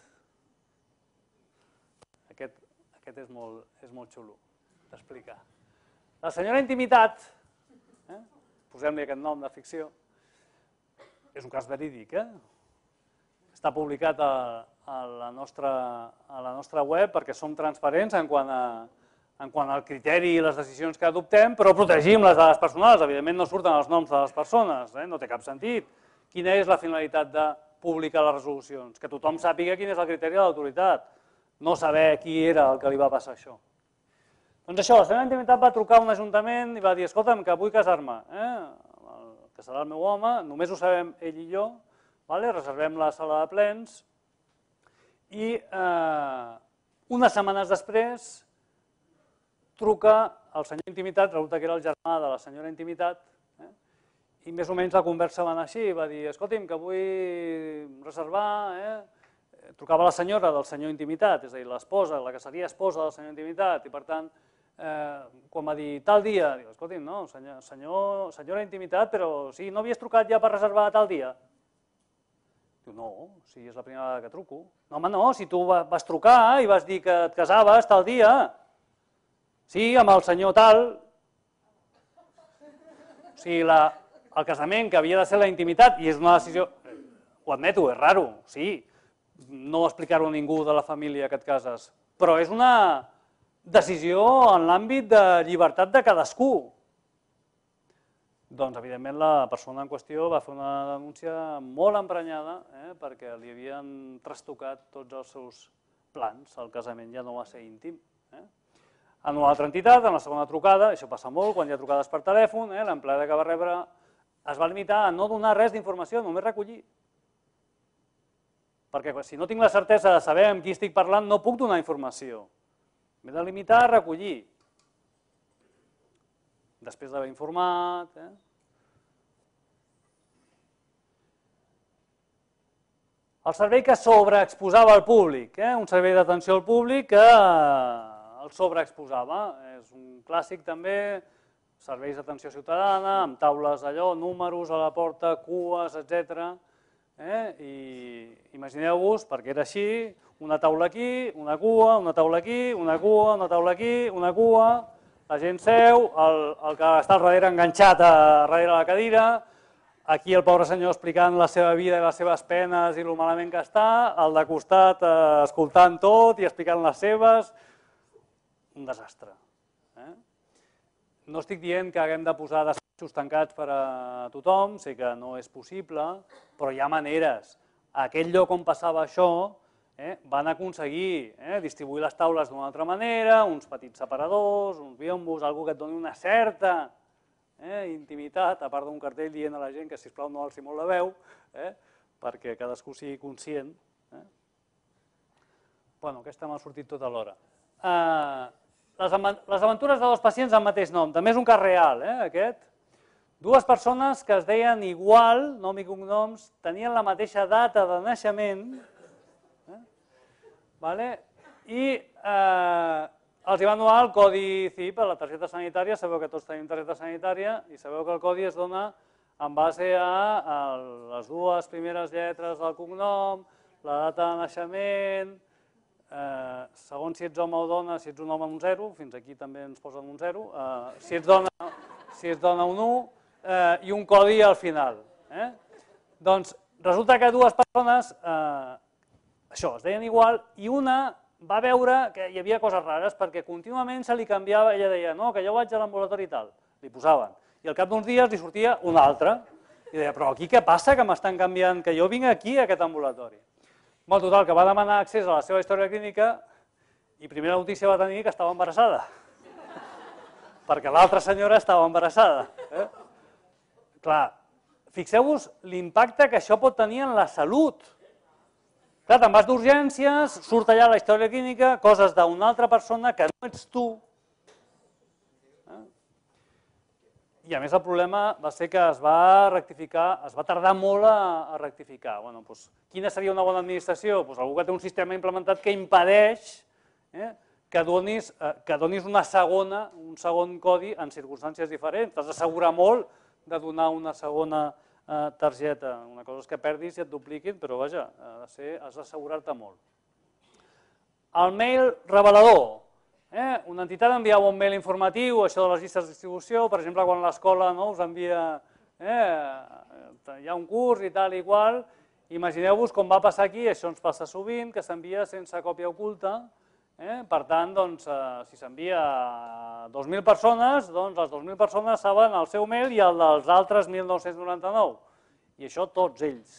Aquest és molt xulo d'explicar. La senyora Intimitat, posem-li aquest nom de ficció, és un cas verídic, està publicat a la nostra web perquè som transparents en quant al criteri i les decisions que adoptem, però protegim les dades personals, evidentment no surten els noms de les persones, no té cap sentit. Quina és la finalitat de publicar les resolucions? Que tothom sàpiga quin és el criteri de l'autoritat. No saber qui era el que li va passar això. Doncs això, la senyora Intimitat va trucar a un ajuntament i va dir: escolta'm, que vull casar-me, que serà el meu home, només ho sabem ell i jo, reservem la sala de plens i unes setmanes després truca el senyor Intimitat, resulta que era el germà de la senyora Intimitat, i més o menys la conversa va anar així, va dir: escolti'm, que vull reservar... Trucava la senyora del senyor Intimitat, és a dir, l'esposa, la que seria esposa del senyor Intimitat, i per tant, quan va dir tal dia, diu, escolti'm, no, senyora Intimitat, però sí, no havies trucat ja per reservar tal dia? Diu, no, sí, és la primera vegada que truco. No, home, no, si tu vas trucar i vas dir que et casaves tal dia. Sí, amb el senyor tal. O sigui, el casament que havia de ser la intimitat, i és una decisió... ho admeto, és raro, sí, no explicar-ho a ningú de la família que et cases, però és una decisió en l'àmbit de llibertat de cadascú. Doncs, evidentment, la persona en qüestió va fer una denúncia molt emprenyada perquè li havien trastocat tots els seus plans, el casament ja no va ser íntim. En una altra entitat, en la segona trucada, això passa molt quan hi ha trucades per telèfon, l'empleada que va rebre es va limitar a no donar res d'informació, només recollir. Perquè si no tinc la certesa de saber amb qui estic parlant, no puc donar informació. M'he de limitar a recollir. Després d'haver informat. El servei que sobreexposava al públic, un servei d'atenció al públic que el sobreexposava. És un clàssic també, serveis d'atenció ciutadana, amb taules allò, números a la porta, cues, etcètera. I imagineu-vos, perquè era així, una taula aquí, una cua, una taula aquí, una cua, una taula aquí, una cua, la gent seu, el que està al darrere enganxat a darrere la cadira, aquí el pobre senyor explicant la seva vida i les seves penes i el malament que està, el de costat escoltant tot i explicant les seves, un desastre. No estic dient que haguem de posar despatxos tancats per a tothom, sé que no és possible, però hi ha maneres. A aquell lloc on passava això van aconseguir distribuir les taules d'una altra manera, uns petits separadors, uns biombos, alguna que et doni una certa intimitat, a part d'un cartell dient a la gent que sisplau no alci molt la veu, perquè cadascú sigui conscient. Bueno, aquesta m'ha sortit tota l'hora. Les aventures de dos pacients amb mateix nom, també és un cas real, aquest. Dues persones que es deien igual, nom i cognoms, tenien la mateixa data de naixement i els hi van donar el codi C I P a la targeta sanitària, sabeu que tots tenim targeta sanitària i sabeu que el codi es dona en base a les dues primeres lletres del cognom, la data de naixement, segons si ets home o dona, si ets un home un zero, fins aquí també ens posen un zero, si ets dona un u i un codi al final. Doncs resulta que dues persones, això, es deien igual i una va veure que hi havia coses rares perquè contínuament se li canviava, ella deia, no, que jo vaig a l'ambulatori i tal, li posaven, i al cap d'uns dies li sortia una altra, i deia, però aquí què passa que m'estan canviant, que jo vinc aquí a aquest ambulatori? Molt total, que va demanar accés a la seva història clínica i primera notícia va tenir que estava embarassada, perquè l'altra senyora estava embarassada. Clar, fixeu-vos l'impacte que això pot tenir en la salut. Clar, te'n vas d'urgències, surt allà la història clínica, coses d'una altra persona que no ets tu. I a més el problema va ser que es va rectificar, es va tardar molt a rectificar. Quina seria una bona administració? Algú que té un sistema implementat que impedeix que donis una segona, un segon codi en circumstàncies diferents. T'has d'assegurar molt de donar una segona targeta. Una cosa és que perdis i et dupliquin, però vaja, has d'assegurar-te molt. El mail revelador. Una entitat enviava un mail informatiu, això de les llistes de distribució, per exemple, quan l'escola us envia, hi ha un curs i tal i qual, imagineu-vos com va passar aquí, això ens passa sovint, que s'envia sense còpia oculta, per tant, si s'envia a dos mil persones, doncs les dos mil persones saben el seu mail i el dels altres mil nou-cents noranta-nou, i això tots ells.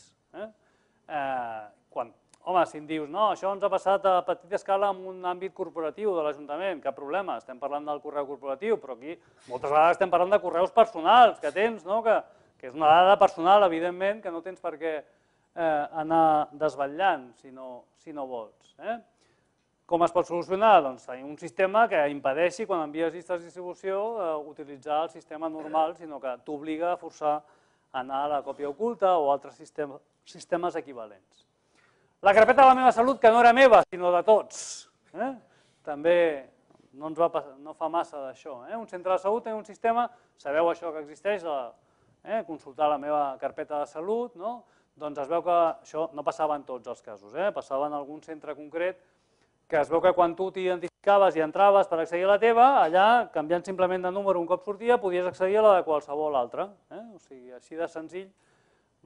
Home, si em dius, no, això ens ha passat a petita escala en un àmbit corporatiu de l'Ajuntament, cap problema, estem parlant del correu corporatiu, però aquí moltes vegades estem parlant de correus personals que tens, que és una dada personal, evidentment, que no tens per què anar desvetllant, si no vols. Com es pot solucionar? Doncs tenim un sistema que impedeixi, quan envies llistes de distribució, utilitzar el sistema normal, sinó que t'obliga a forçar a anar a la còpia oculta o altres sistemes equivalents. La carpeta de la meva salut, que no era meva, sinó de tots. També no fa massa d'això. Un centre de salut té un sistema, sabeu això que existeix, consultar la meva carpeta de salut, doncs es veu que això no passava en tots els casos, passava en algun centre concret, que es veu que quan tu t'identificaves i entraves per accedir a la teva, allà, canviant simplement de número un cop sortia, podies accedir a la de qualsevol altra. O sigui, així de senzill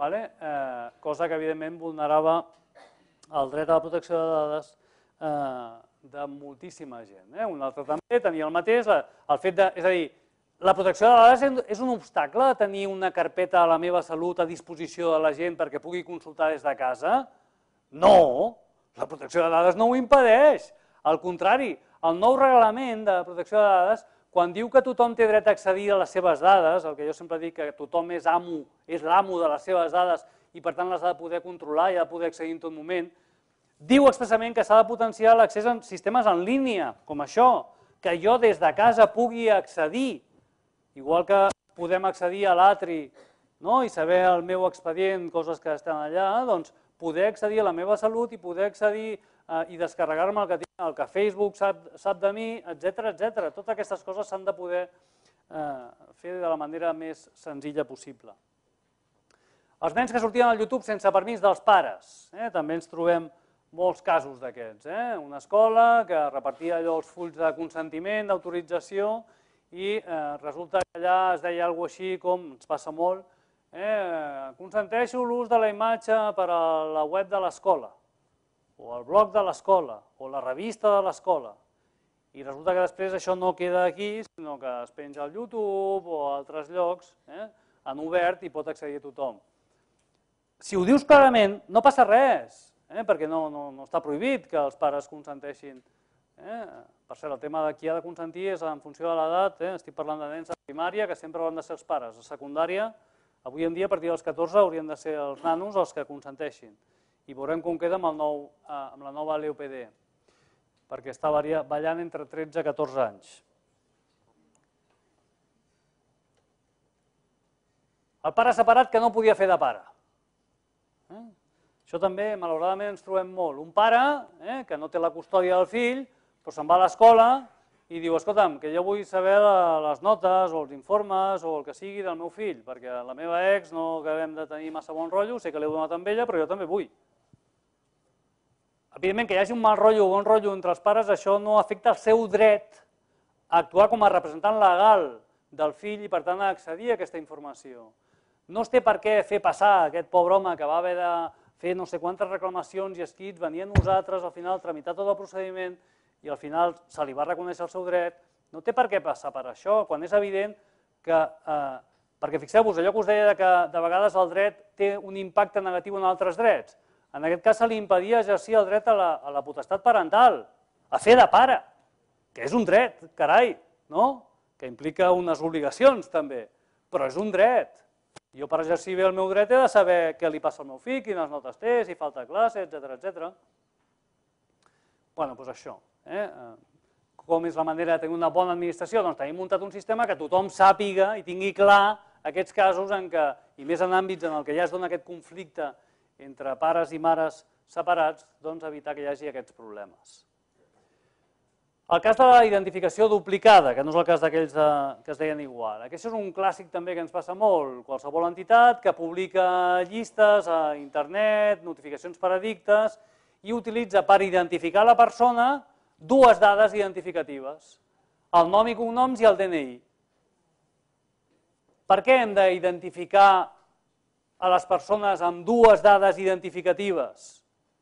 cosa que evidentment vulnerava el dret a la protecció de dades de moltíssima gent. Un altre també tenia el mateix, el fet de, és a dir, la protecció de dades és un obstacle de tenir una carpeta a la meva salut a disposició de la gent perquè pugui consultar des de casa? No, la protecció de dades no ho impedeix. Al contrari, el nou reglament de protecció de dades, quan diu que tothom té dret a accedir a les seves dades, el que jo sempre dic que tothom és amo, és l'amo de les seves dades i per tant les ha de poder controlar i ha de poder accedir en tot moment, diu expressament que s'ha de potenciar l'accés a sistemes en línia, com això, que jo des de casa pugui accedir, igual que podem accedir a l'Atri i saber el meu expedient, coses que estan allà, doncs poder accedir a la meva salut i poder accedir i descarregar-me el que tinc, el que Facebook sap de mi, etcètera, etcètera. Totes aquestes coses s'han de poder fer de la manera més senzilla possible. Els nens que sortien al YouTube sense permís dels pares, també ens trobem molts casos d'aquests. Una escola que repartia allò els fulls de consentiment, d'autorització, i resulta que allà es deia alguna cosa així com, ens passa molt, consenteixo l'ús de la imatge per a la web de l'escola, o el blog de l'escola, o la revista de l'escola. I resulta que després això no queda aquí, sinó que es penja al YouTube o a altres llocs, en obert i pot accedir a tothom. Si ho dius clarament, no passa res, perquè no està prohibit que els pares consenteixin. Per cert, el tema de qui ha de consentir és en funció de l'edat, estic parlant de nens de primària, que sempre hauran de ser els pares. A secundària, avui en dia, a partir dels catorze, haurien de ser els nanos els que consenteixin. I veurem com queda amb la nova L U P D, perquè està ballant entre tretze i catorze anys. El pare separat que no podia fer de pare. Això també, malauradament, ens trobem molt. Un pare que no té la custòdia del fill, però se'n va a l'escola i diu, escolta'm, que jo vull saber les notes o els informes o el que sigui del meu fill, perquè la meva ex no acabem de tenir massa bon rotllo, sé que l'he donat amb ella, però jo també vull. Evidentment, que hi hagi un mal rotllo o bon rotllo entre els pares, això no afecta el seu dret a actuar com a representant legal del fill i, per tant, a accedir a aquesta informació. No es té per què fer passar aquest pobre home que va haver de fer no sé quantes reclamacions i escrits, venien nosaltres, al final, tramitar tot el procediment i al final se li va reconèixer el seu dret. No té per què passar per això, quan és evident que... Perquè fixeu-vos, allò que us deia que de vegades el dret té un impacte negatiu en altres drets. En aquest cas se li impedia exercir el dret a la potestat parental, a fer de pare, que és un dret, carai, no? Que implica unes obligacions també, però és un dret. Jo per exercir bé el meu dret he de saber què li passa al meu fill, quines notes té, si falta classe, etcètera, etcètera. Bé, doncs això. Com és la manera de tenir una bona administració? Doncs tenim muntat un sistema que tothom sàpiga i tingui clar aquests casos en què, i més en àmbits en què ja es dona aquest conflicte entre pares i mares separats, doncs evitar que hi hagi aquests problemes. El cas de la identificació duplicada, que no és el cas d'aquells que es deien igual. Aquest és un clàssic també que ens passa molt. Qualsevol entitat que publica llistes a internet, notificacions per edictes, i utilitza per identificar la persona dues dades identificatives, el nom i cognoms i el D N I. Per què hem d'identificar a les persones amb dues dades identificatives?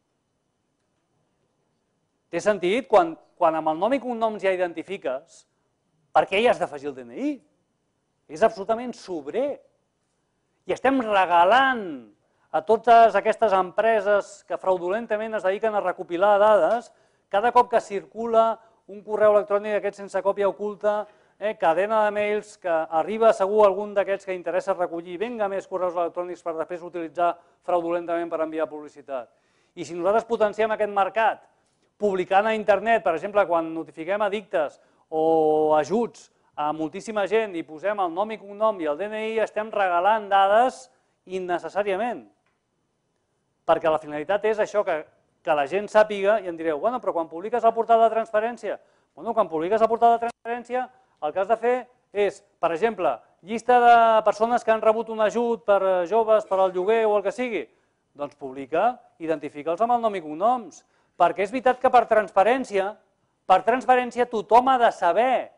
Té sentit? Quan, quan amb el nom i cognoms ja identifiques, per què hi has d'afegir el D N I? És absolutament sobrer. I estem regalant a totes aquestes empreses que fraudulentament es dediquen a recopilar dades, cada cop que circula un correu electrònic d'aquests sense còpia oculta, eh, cadena de mails, que arriba segur algun d'aquests que interessa recollir, venga més correus electrònics per després utilitzar fraudulentament per enviar publicitat. I si nosaltres potenciem aquest mercat, publicant a internet, per exemple, quan notifiquem edictes o ajuts a moltíssima gent i posem el nom i cognom i el D N I, estem regalant dades innecessàriament. Perquè la finalitat és això, que, que la gent sàpiga, i em direu, bueno, però quan publiques el portal de transparència, bueno, quan publiques el portal de transparència, el que has de fer és, per exemple, llista de persones que han rebut un ajut per joves, per al lloguer o el que sigui, doncs publica, identifica'ls amb el nom i cognoms. Perquè és veritat que per transparència, per transparència tothom ha de saber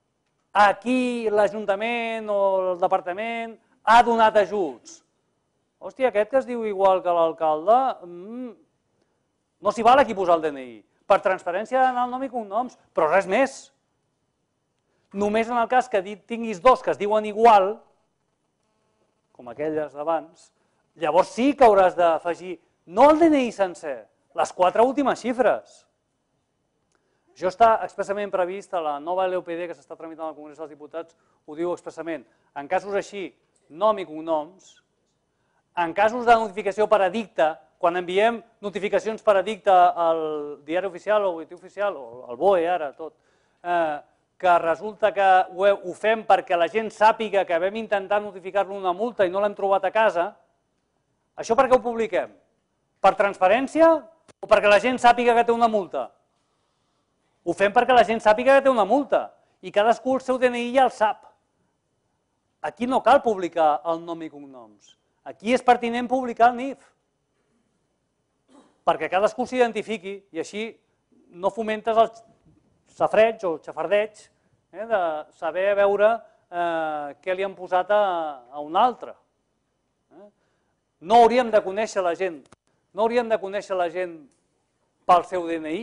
a qui l'Ajuntament o el Departament ha donat ajuts. Hòstia, aquest que es diu igual que l'alcalde, no s'hi val aquí posar el D N I. Per transparència ha d'anar el nom i cognoms, però res més. Només en el cas que tinguis dos que es diuen igual, com aquelles d'abans, llavors sí que hauràs d'afegir, no el D N I sencer, les quatre últimes xifres. Això està expressament previst a la nova L O P D que s'està tramitant al Congrés dels Diputats, ho diu expressament. En casos així, nom i cognoms, en casos de notificació per edicte, quan enviem notificacions per edicte al diari oficial o al boletí oficial, o al B O E ara, tot, que resulta que ho fem perquè la gent sàpiga que vam intentar notificar-lo una multa i no l'hem trobat a casa, això per què ho publiquem? Per transparència o perquè la gent sàpiga que té una multa? Ho fem perquè la gent sàpiga que té una multa i cadascú el seu D N I ja el sap. Aquí no cal publicar el nom i cognoms. Aquí és pertinent publicar el N I F perquè cadascú s'identifiqui i així no fomentes el safreig o el xafardeig de saber veure què li han posat a un altre. No hauríem de conèixer la gent, no hauríem de conèixer la gent pel seu D N I.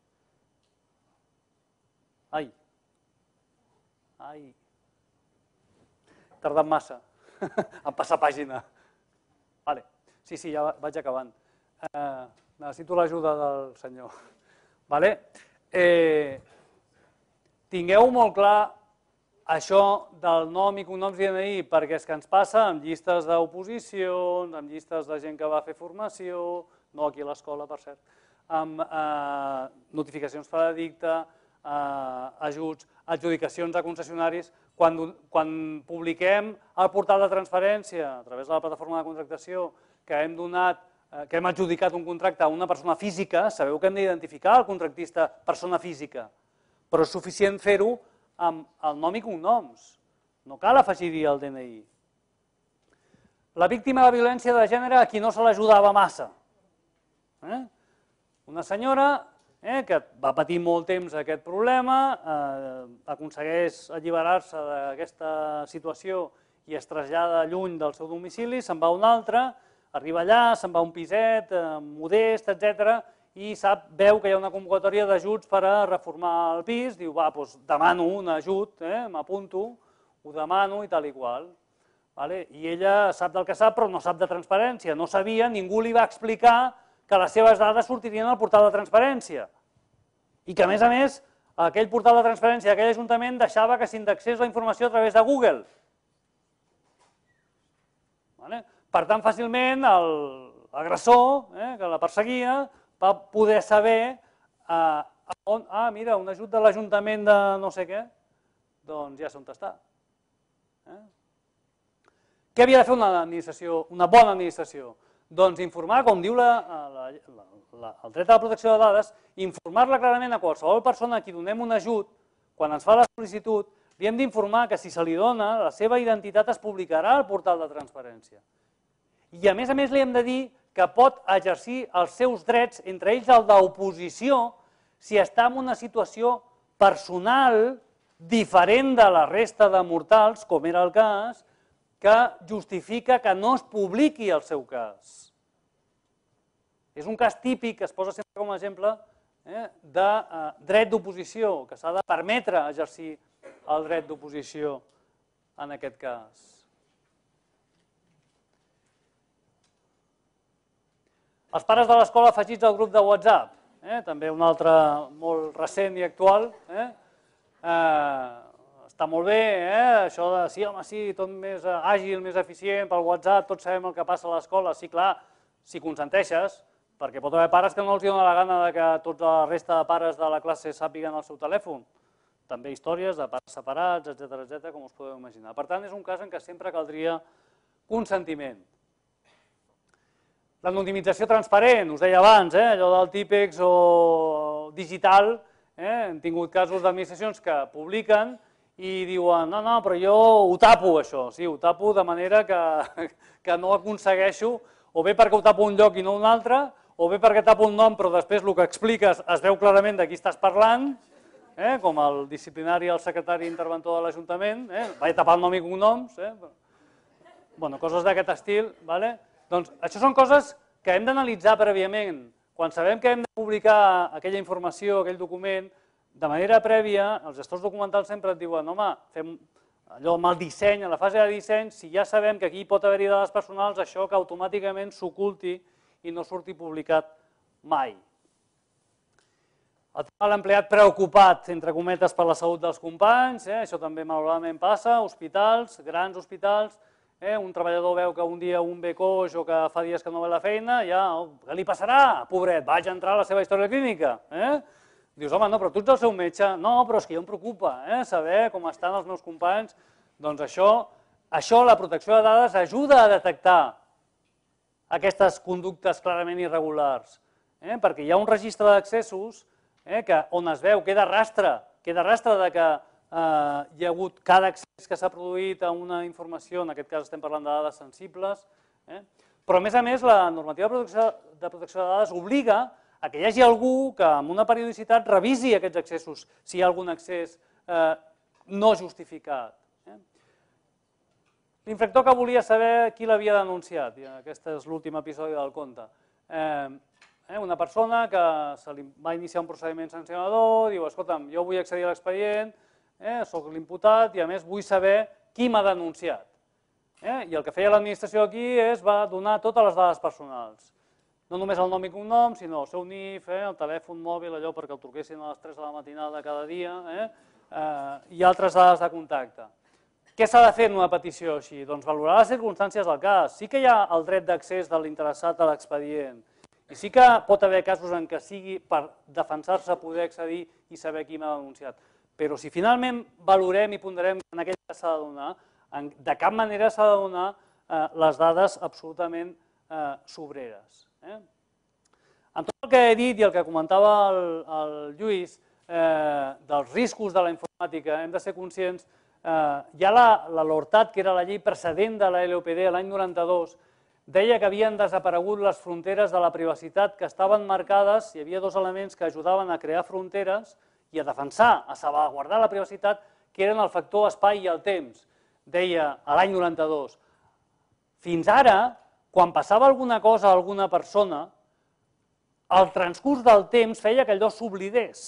Ai, ai, he tardat massa en passar pàgina. Vale. Sí, sí, ja vaig acabant. Eh, necessito l'ajuda del senyor. Vale? Eh, tingueu molt clar això del nom i cognoms i D N I, perquè és que ens passa amb llistes d'oposicions, amb llistes de gent que va fer formació, no aquí a l'escola, per cert, amb eh, notificacions per edicte, eh, ajuts, adjudicacions a concessionaris. Quan, quan publiquem al portal de transparència, a través de la plataforma de contractació, que hem donat, eh, que hem adjudicat un contracte a una persona física, sabeu que hem d'identificar el contractista persona física, però és suficient fer-ho amb el nom i cognoms. No cal afegir-hi el D N I. La víctima de violència de gènere a qui no se l'ajudava massa. Eh? Una senyora eh, que va patir molt temps aquest problema, eh, aconsegueix alliberar-se d'aquesta situació i es trasllada lluny del seu domicili, se'n va a un altre, arriba allà, se'n va a un piset, eh, modest, etcètera, i sap, veu que hi ha una convocatòria d'ajuts per a reformar el pis, diu, va, doncs demano un ajut, eh, m'apunto, ho demano i tal i qual. Vale? I ella sap del que sap, però no sap de transparència, no sabia, ningú li va explicar que les seves dades sortirien al portal de transparència i que, a més a més, aquell portal de transparència d'aquell ajuntament deixava que s'indexés la informació a través de Google. Vale? Per tant, fàcilment, l'agressor, eh, que la perseguia, va poder saber eh, on, ah, mira, un ajut de l'Ajuntament de no sé què, doncs ja sé on està. Eh? Què havia de fer una administració, una bona administració? Doncs informar, com diu la, la, la, el dret a la protecció de dades, informar-la clarament a qualsevol persona a qui donem un ajut, quan ens fa la sol·licitud, li hem d'informar que si se li dona, la seva identitat es publicarà al portal de transparència. I a més a més li hem de dir que pot exercir els seus drets, entre ells el d'oposició, si està en una situació personal diferent de la resta de mortals, com era el cas, que justifica que no es publiqui el seu cas. És un cas típic que es posa sempre com a exemple eh, de eh, dret d'oposició, que s'ha de permetre exercir el dret d'oposició en aquest cas. Els pares de l'escola afegits al grup de WhatsApp, eh, també un altre molt recent i actual, eh, eh, està molt bé, eh? Això de sí, home, sí, tot més àgil, més eficient, pel WhatsApp, tots sabem el que passa a l'escola. Sí, clar, si consenteixes, perquè pot haver pares que no els dona la gana de que tota la resta de pares de la classe sàpiguen el seu telèfon. També històries de pares separats, etcètera, etcètera, com us podeu imaginar. Per tant, és un cas en què sempre caldria consentiment. L'anonimització transparent, us deia abans, eh? Allò del típex o digital, eh? Hem tingut casos d'administracions que publiquen i diuen, no, no, però jo ho tapo, això. Sí, ho tapo de manera que, que no aconsegueixo, o bé perquè ho tapo un lloc i no un altre, o bé perquè tapo un nom, però després el que expliques es veu clarament de qui estàs parlant, eh, com el disciplinari i el secretari interventor de l'Ajuntament, eh, vaig tapar el nom i cognoms, eh, bueno, coses d'aquest estil, vale? Doncs això són coses que hem d'analitzar prèviament. Quan sabem que hem de publicar aquella informació, aquell document, de manera prèvia, els gestors documentals sempre et diuen, home, fem allò amb el disseny, a la fase de disseny, si ja sabem que aquí pot haver-hi dades personals, això que automàticament s'oculti i no surti publicat mai. El tema de l'empleat preocupat, entre cometes, per la salut dels companys, això també malauradament passa, hospitals, grans hospitals, un treballador veu que un dia un ve coix o que fa dies que no ve la feina, ja, què li passarà, pobret, vaig entrar a la seva història clínica. Dius, home, no, però tu ets el seu metge. No, però és que ja em preocupa saber com estan els meus companys. Doncs això, això, la protecció de dades, ajuda a detectar aquestes conductes clarament irregulars, perquè hi ha un registre d'accessos on es veu, queda rastre, queda rastre de que hi ha hagut cada accés que s'ha produït a una informació, en aquest cas estem parlant de dades sensibles, però a més a més la normativa de protecció de dades obliga a que hi hagi algú que amb una periodicitat revisi aquests accessos, si hi ha algun accés no justificat. L'infractor que volia saber qui l'havia denunciat, i aquest és l'últim episodi del conte. Una persona que se li va iniciar un procediment sancionador, diu, escolta'm, jo vull accedir a l'expedient, soc l'imputat i a més vull saber qui m'ha denunciat. I el que feia l'administració aquí és va donar totes les dades personals. No només el nom i cognom, sinó el seu N I F, el telèfon mòbil, allò perquè el truquessin a les tres de la matinada cada dia, i altres dades de contacte. Què s'ha de fer en una petició així? Doncs valorar les circumstàncies del cas. Sí que hi ha el dret d'accés de l'interessat a l'expedient i sí que pot haver casos en què sigui per defensar-se poder accedir i saber qui m'ha denunciat. Però si finalment valorem i ponderem que en aquell cas s'ha de donar, de cap manera s'ha de donar les dades absolutament sobreres. Amb tot el que he dit i el que comentava el Lluís dels riscos de la informàtica, hem de ser conscients. Ja la LORTAT, que era la llei precedent de la L O P D l'any noranta-dos, deia que havien desaparegut les fronteres de la privacitat que estaven marcades, hi havia dos elements que ajudaven a crear fronteres i a defensar, a salvaguardar la privacitat, que eren el factor espai i el temps. Deia a l'any noranta-dos. Fins ara, quan passava alguna cosa a alguna persona, el transcurs del temps feia que allò s'oblidés.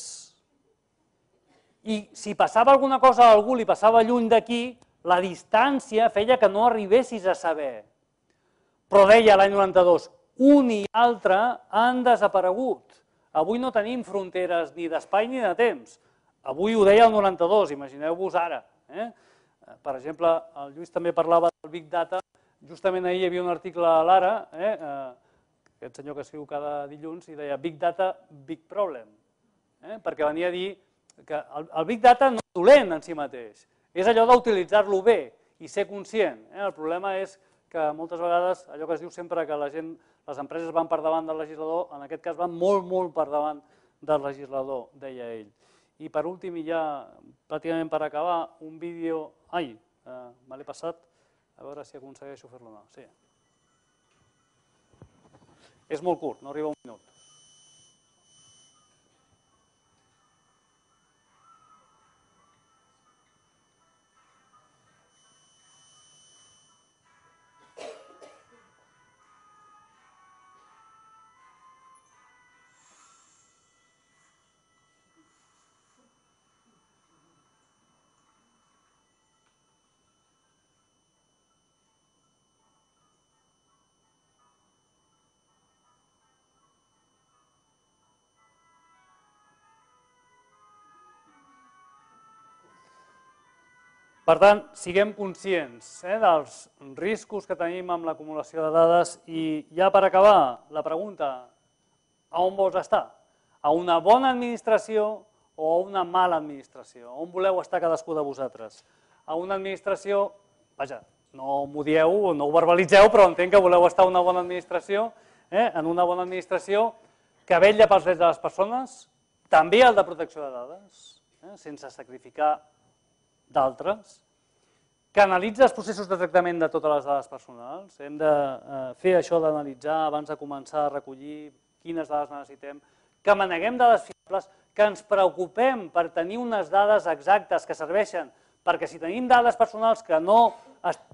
I si passava alguna cosa a algú, li passava lluny d'aquí, la distància feia que no arribessis a saber. Però deia l'any noranta-dos, un i altre han desaparegut. Avui no tenim fronteres ni d'espai ni de temps. Avui ho deia el noranta-dos, imagineu-vos ara. Per exemple, el Lluís també parlava del Big Data. Justament ahir hi havia un article a l'Ara, aquest senyor que escriu cada dilluns, i deia Big Data, Big Problem. Perquè venia a dir que el Big Data no és dolent en si mateix, és allò d'utilitzar-lo bé i ser conscient. El problema és que moltes vegades, allò que es diu sempre que la gent, les empreses van per davant del legislador, en aquest cas van molt, molt per davant del legislador, deia ell. I per últim, i ja pràcticament per acabar, un vídeo... Ai, me l'he passat, a veure si aconsegueixo fer-lo o no. Sí. És molt curt, no arriba a un minut. Per tant, siguem conscients dels riscos que tenim amb l'acumulació de dades i ja per acabar, la pregunta, a on vols estar? A una bona administració o a una mala administració? On voleu estar cadascú de vosaltres? A una administració, vaja, no m'ho dieu, no ho verbalitzeu, però entenc que voleu estar a una bona administració, en una bona administració que vetlla pels drets de les persones, també el de protecció de dades, sense sacrificar d'altres, que analitza els processos de tractament de totes les dades personals. Hem de fer això d'analitzar abans de començar a recollir quines dades necessitem, que maneguem dades fiables, que ens preocupem per tenir unes dades exactes que serveixen, perquè si tenim dades personals que no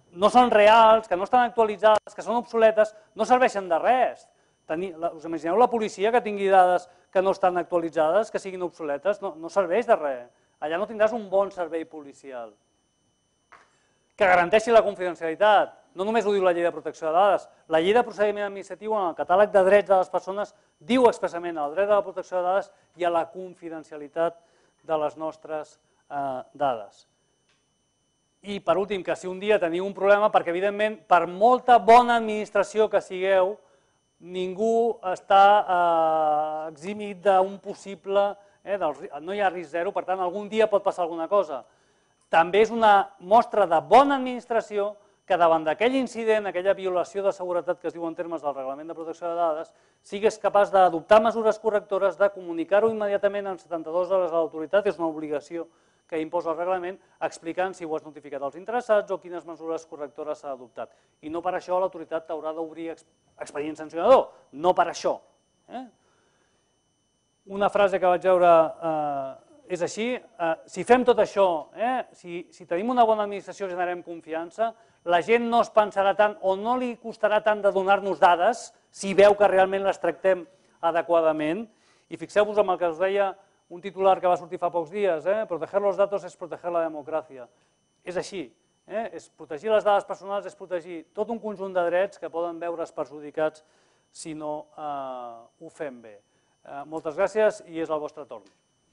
no són reals, que no estan actualitzades, que són obsoletes, no serveixen de res. Us imagineu la policia que tingui dades que no estan actualitzades, que siguin obsoletes? No serveix de res. Allà no tindràs un bon servei policial. Que garanteixi la confidencialitat. No només ho diu la llei de protecció de dades. La llei de procediment administratiu en el catàleg de drets de les persones diu expressament el dret a la protecció de dades i a la confidencialitat de les nostres dades. I per últim, que si un dia teniu un problema, perquè evidentment per molta bona administració que sigueu, ningú està eximit d'un possible, no hi ha risc zero, per tant algun dia pot passar alguna cosa. També és una mostra de bona administració que davant d'aquell incident, aquella violació de seguretat que es diu en termes del Reglament de Protecció de Dades, sigues capaç d'adoptar mesures correctores, de comunicar-ho immediatament en setanta-dues hores a l'autoritat, és una obligació que imposa el reglament, explicant si ho has notificat als interessats o quines mesures correctores s'ha adoptat. I no per això l'autoritat t'haurà d'obrir expedient sancionador, no per això. Una frase que vaig veure és així, si fem tot això, si tenim una bona administració, generem confiança, la gent no es pensarà tant o no li costarà tant de donar-nos dades si veu que realment les tractem adequadament. I fixeu-vos en el que us deia un titular que va sortir fa pocs dies, proteger los datos es proteger la democràcia. És així, protegir les dades personals és protegir tot un conjunt de drets que poden veure's perjudicats si no ho fem bé. Moltes gràcies i és el vostre torn.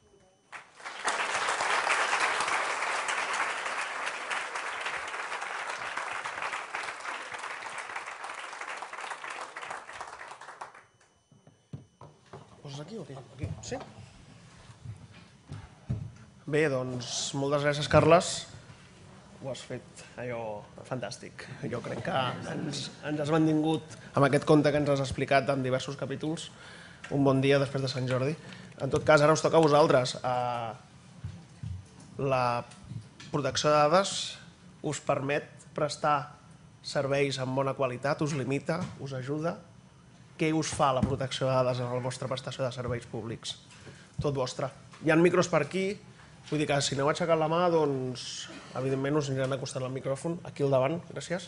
Poses aquí o aquí? Aquí, sí? Bé, doncs, moltes gràcies, Carles. Ho has fet allò fantàstic. Jo crec que ens has mantingut amb aquest conte que ens has explicat en diversos capítols. Un bon dia després de Sant Jordi. En tot cas, ara us toca a vosaltres. La protecció de dades us permet prestar serveis amb bona qualitat, us limita, us ajuda. Què us fa la protecció de dades en la vostra prestació de serveis públics? Tot vostre. Hi ha micros per aquí, vull dir que si aneu aixecant la mà, doncs, evidentment us aniran acostant el micròfon. Aquí al davant, gràcies.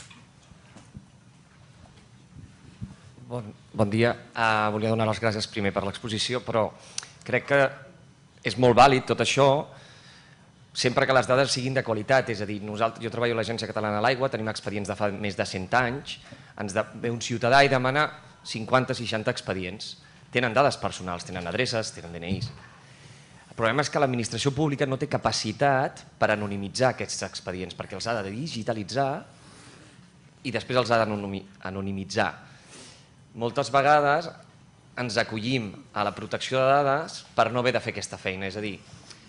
Bon dia. Volia donar les gràcies primer per l'exposició, però crec que és molt vàlid tot això sempre que les dades siguin de qualitat. És a dir, jo treballo a l'Agència Catalana de l'Aigua, tenim expedients de fa més de cent anys, ens ve un ciutadà i demana cinquanta o seixanta expedients. Tenen dades personals, tenen adreces, tenen D N Is. El problema és que l'administració pública no té capacitat per anonimitzar aquests expedients, perquè els ha de digitalitzar i després els ha d'anonimitzar. Moltes vegades ens acollim a la protecció de dades per no haver de fer aquesta feina, és a dir,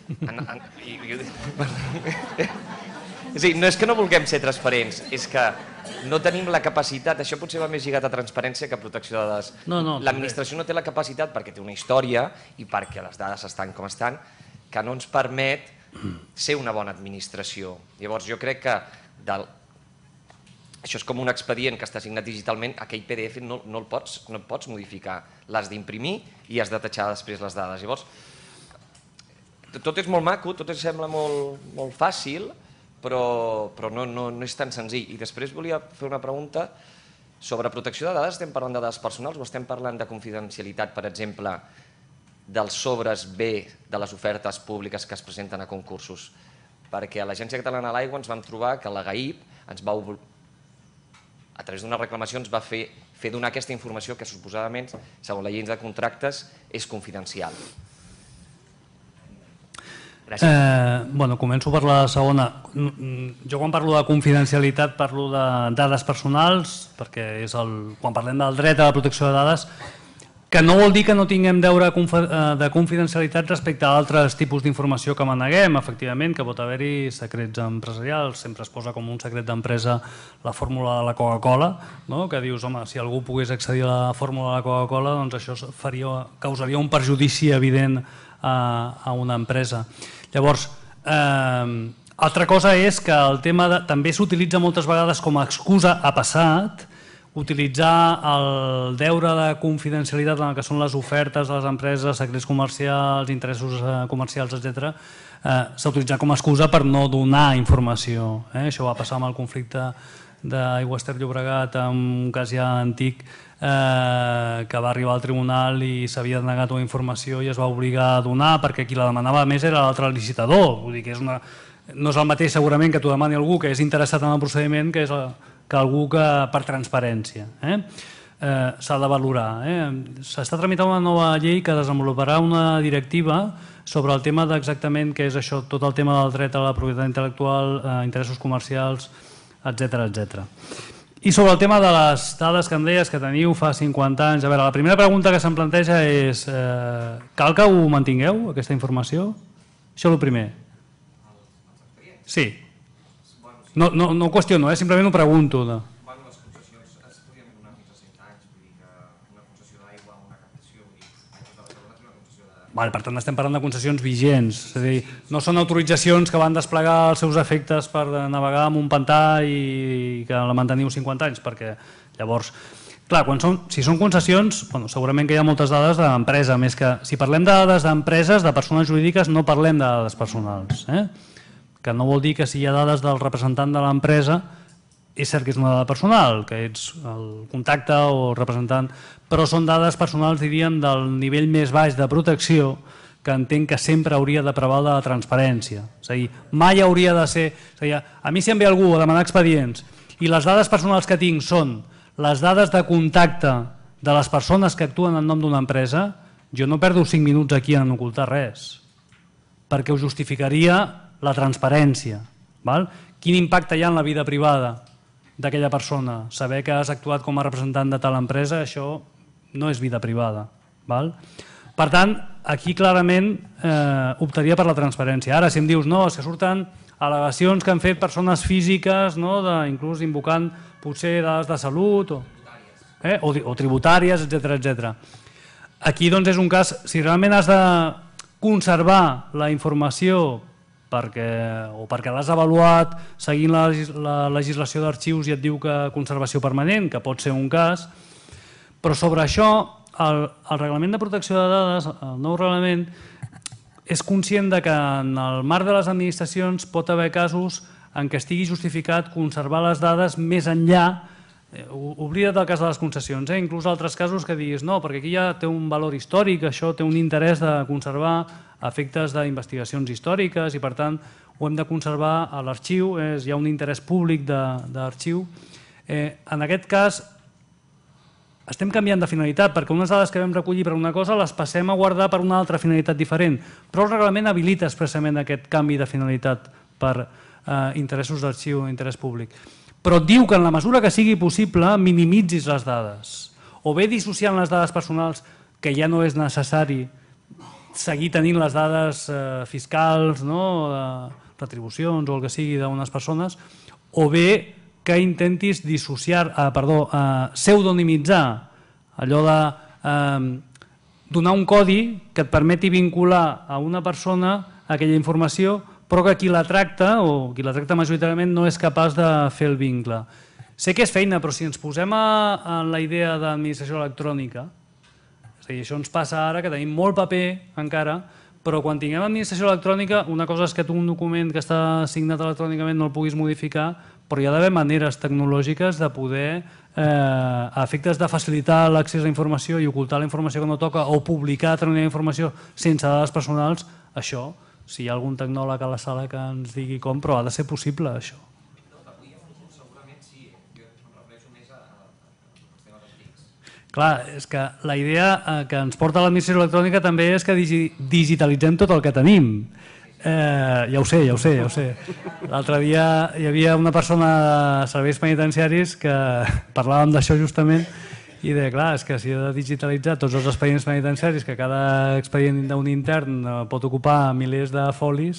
no és que no vulguem ser transparents, és que no tenim la capacitat, això potser va més lligat a transparència que a protecció de dades. L'administració no té la capacitat perquè té una història i perquè les dades estan com estan, que no ens permet ser una bona administració. Llavors jo crec que això és com un expedient que està signat digitalment, aquell P D F no el pots modificar, l'has d'imprimir i has de tatxar després les dades. Llavors, tot és molt maco, tot sembla molt fàcil, però no és tan senzill. I després volia fer una pregunta sobre protecció de dades. Estem parlant de dades personals o estem parlant de confidencialitat, per exemple, dels sobres B de les ofertes públiques que es presenten a concursos? Perquè a l'Agència Catalana de l'Aigua ens vam trobar que la G A I P ens va, a través d'una reclamació, ens va fer donar aquesta informació que suposadament, segons la llei de contractes, és confidencial. Bueno, començo per la segona. Jo quan parlo de confidencialitat parlo de dades personals, perquè és quan parlem del dret a la protecció de dades, que no vol dir que no tinguem deure de confidencialitat respecte a altres tipus d'informació que maneguem. Efectivament, que pot haver-hi secrets empresarials, sempre es posa com un secret d'empresa la fórmula de la Coca-Cola, que dius, home, si algú pogués accedir a la fórmula de la Coca-Cola, doncs això causaria un perjudici evident a una empresa. Llavors, altra cosa és que el tema també s'utilitza moltes vegades com a excusa a passat utilitzar el deure de confidencialitat en el que són les ofertes de les empreses, secrets comercials, interessos comercials, etcètera, s'ha utilitzat com a excusa per no donar informació. Això va passar amb el conflicte d'Aigües Ter Llobregat, en un cas ja antic, que va arribar al tribunal i s'havia denegat una informació i es va obligar a donar perquè qui la demanava a més era l'altre licitador. Vull dir que no és el mateix segurament que t'ho demani algú que és interessat en el procediment que és que algú que per transparència. S'ha de valorar. S'està tramitant una nova llei que desenvoluparà una directiva sobre el tema d'exactament què és això, tot el tema del dret a la propietat intel·lectual, interessos comercials, etcètera, etcètera. I sobre el tema de les dades que em deies que teniu fa cinquanta anys, a veure, la primera pregunta que se'm planteja és cal que ho mantingueu, aquesta informació? Això és el primer. Sí. No ho qüestiono, simplement ho pregunto. Bueno, les concessions es podrien donar fins a cent anys, vull dir que una concessió d'aigua o una captació, vull dir, Aigües de Barcelona és una concessió de... Per tant, estem parlant de concessions vigents, és a dir, no són autoritzacions que van desplegar els seus efectes per navegar en un pantà i que la manteniu cinquanta anys, perquè llavors... Clar, si són concessions, segurament que hi ha moltes dades d'empresa, més que si parlem de dades d'empreses, de persones jurídiques, no parlem de dades personals, que no vol dir que si hi ha dades del representant de l'empresa, és cert que és una dada personal, que ets el contacte o el representant, però són dades personals, diríem, del nivell més baix de protecció que entenc que sempre hauria de prevaldre la transparència. És a dir, mai hauria de ser... A mi si em ve algú a demanar expedients i les dades personals que tinc són les dades de contacte de les persones que actuen en nom d'una empresa, jo no perdo cinc minuts aquí en ocultar res, perquè ho justificaria la transparència. Quin impacte hi ha en la vida privada d'aquella persona? Saber que has actuat com a representant de tal empresa, això no és vida privada. Per tant, aquí clarament optaria per la transparència. Ara, si em dius, no, és que surten al·legacions que han fet persones físiques, inclús invocant potser dades de salut o tributàries, etcètera. Aquí doncs és un cas, si realment has de conservar la informació o perquè l'has avaluat seguint la legislació d'arxius i et diu que conservació permanent, que pot ser un cas, però sobre això el reglament de protecció de dades, el nou reglament, és conscient que en el marc de les administracions pot haver casos en què estigui justificat conservar les dades més enllà, oblida't del cas de les concessions, inclús altres casos que diguis no, perquè aquí ja té un valor històric, això té un interès de conservar efectes d'investigacions històriques i per tant ho hem de conservar a l'arxiu, hi ha un interès públic d'arxiu. En aquest cas estem canviant de finalitat perquè unes dades que vam recollir per una cosa les passem a guardar per una altra finalitat diferent, però el reglament habilita expressament aquest canvi de finalitat per interessos d'arxiu o interès públic. Però et diu que en la mesura que sigui possible minimitzis les dades, o bé dissociant les dades personals, que ja no és necessari seguir tenint les dades fiscals, retribucions o el que sigui d'unes persones, o bé que intentis dissociar, perdó, pseudonimitzar, allò de donar un codi que et permeti vincular a una persona aquella informació, però que qui la tracta, o qui la tracta majoritàriament, no és capaç de fer el vincle. Sé que és feina, però si ens posem en la idea d'administració electrònica, és a dir, això ens passa ara, que tenim molt paper encara, però quan tinguem administració electrònica, una cosa és que tu un document que està signat electrònicament no el puguis modificar, però hi ha d'haver maneres tecnològiques de poder, a efectes de facilitar l'accés a la informació i ocultar la informació que no toca o publicar determinada informació sense dades personals, això, si hi ha algun tecnòleg a la sala que ens digui com, però ha de ser possible, això. Segurament sí, jo em refereixo més a temes antics. Clar, és que la idea que ens porta l'administració electrònica també és que digitalitzem tot el que tenim. Ja ho sé, ja ho sé, ja ho sé. L'altre dia hi havia una persona de serveis penitenciaris que parlàvem d'això justament i deia, clar, és que si he de digitalitzar tots els expedients penitenciaris, que cada expedient d'un intern pot ocupar milers de folis,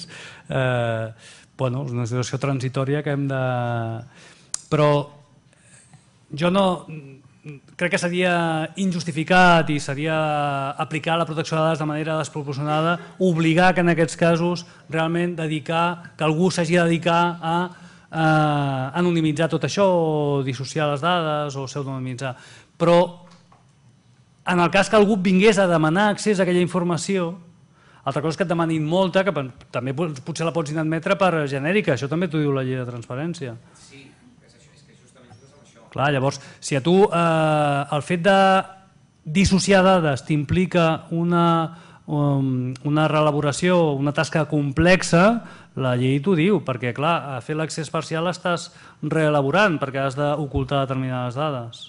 bueno, és una situació transitòria que hem de... Però jo no... Crec que seria injustificat i seria aplicar la protecció de dades de manera desproporcionada, obligar que en aquests casos realment dedicar, que algú s'hagi de dedicar a anonimitzar tot això o dissociar les dades o pseudonimitzar. Però en el cas que algú vingués a demanar accés a aquella informació, altra cosa és que et demanin molta, que també potser la pots inadmetre per genèrica, això també t'ho diu la llei de transparència. Sí, és que justament és això. Clar, llavors, si a tu el fet de dissociar dades t'implica una reelaboració, una tasca complexa, la llei t'ho diu, perquè clar, a fer l'accés parcial estàs reelaborant perquè has d'ocultar determinades dades.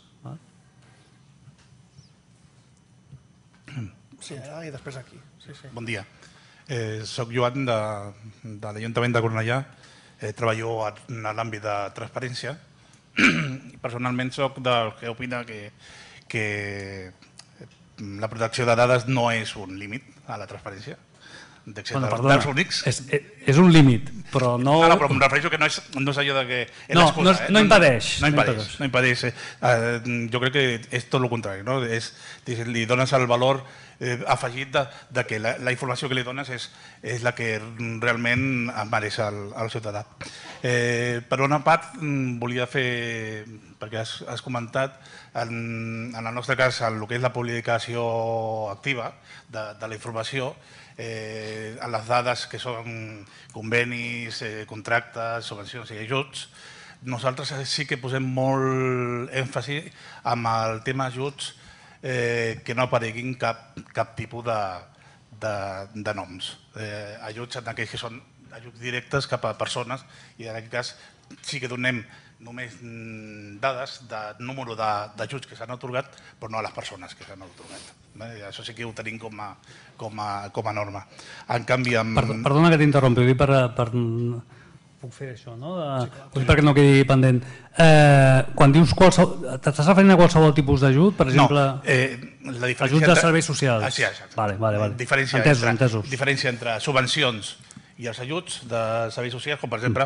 Sí, allà i després aquí. Bon dia. Soc Joan de l'Ajuntament de Cornellà. Treballo en l'àmbit de transparència. Personalment soc del que opina que la protecció de dades no és un límit a la transparència. Bueno, perdona, és un límit, però no... No, però em refereixo que no és allò de que... No impedeix. No impedeix, no impedeix. Jo crec que és tot el contrari, no? Li dones el valor afegit de que la informació que li dones és la que realment mereix el ciutadà. Per una part, volia fer, perquè has comentat, en el nostre cas, el que és la publicació activa de la informació, en les dades que són convenis, contractes, subvencions i ajuts, nosaltres sí que posem molt èmfasi amb el tema ajuts que no apareguin cap tipus de noms. Ajuts en aquells que són ajuts directes cap a persones i en aquest cas sí que donem només dades de número d'ajuts que s'han atorgat, però no a les persones que s'han atorgat. Això sí que ho tenim com a norma. En canvi... Perdona que t'interrompi, ho dic per... Puc fer això, no? Perquè no quedi pendent. Quan dius qualsevol... T'estàs referint a qualsevol tipus d'ajut? Per exemple, ajut de serveis socials? Sí, exacte. Vale, vale, vale. Entesos, entesos. Diferència entre subvencions i els ajuts de serveis socials, com per exemple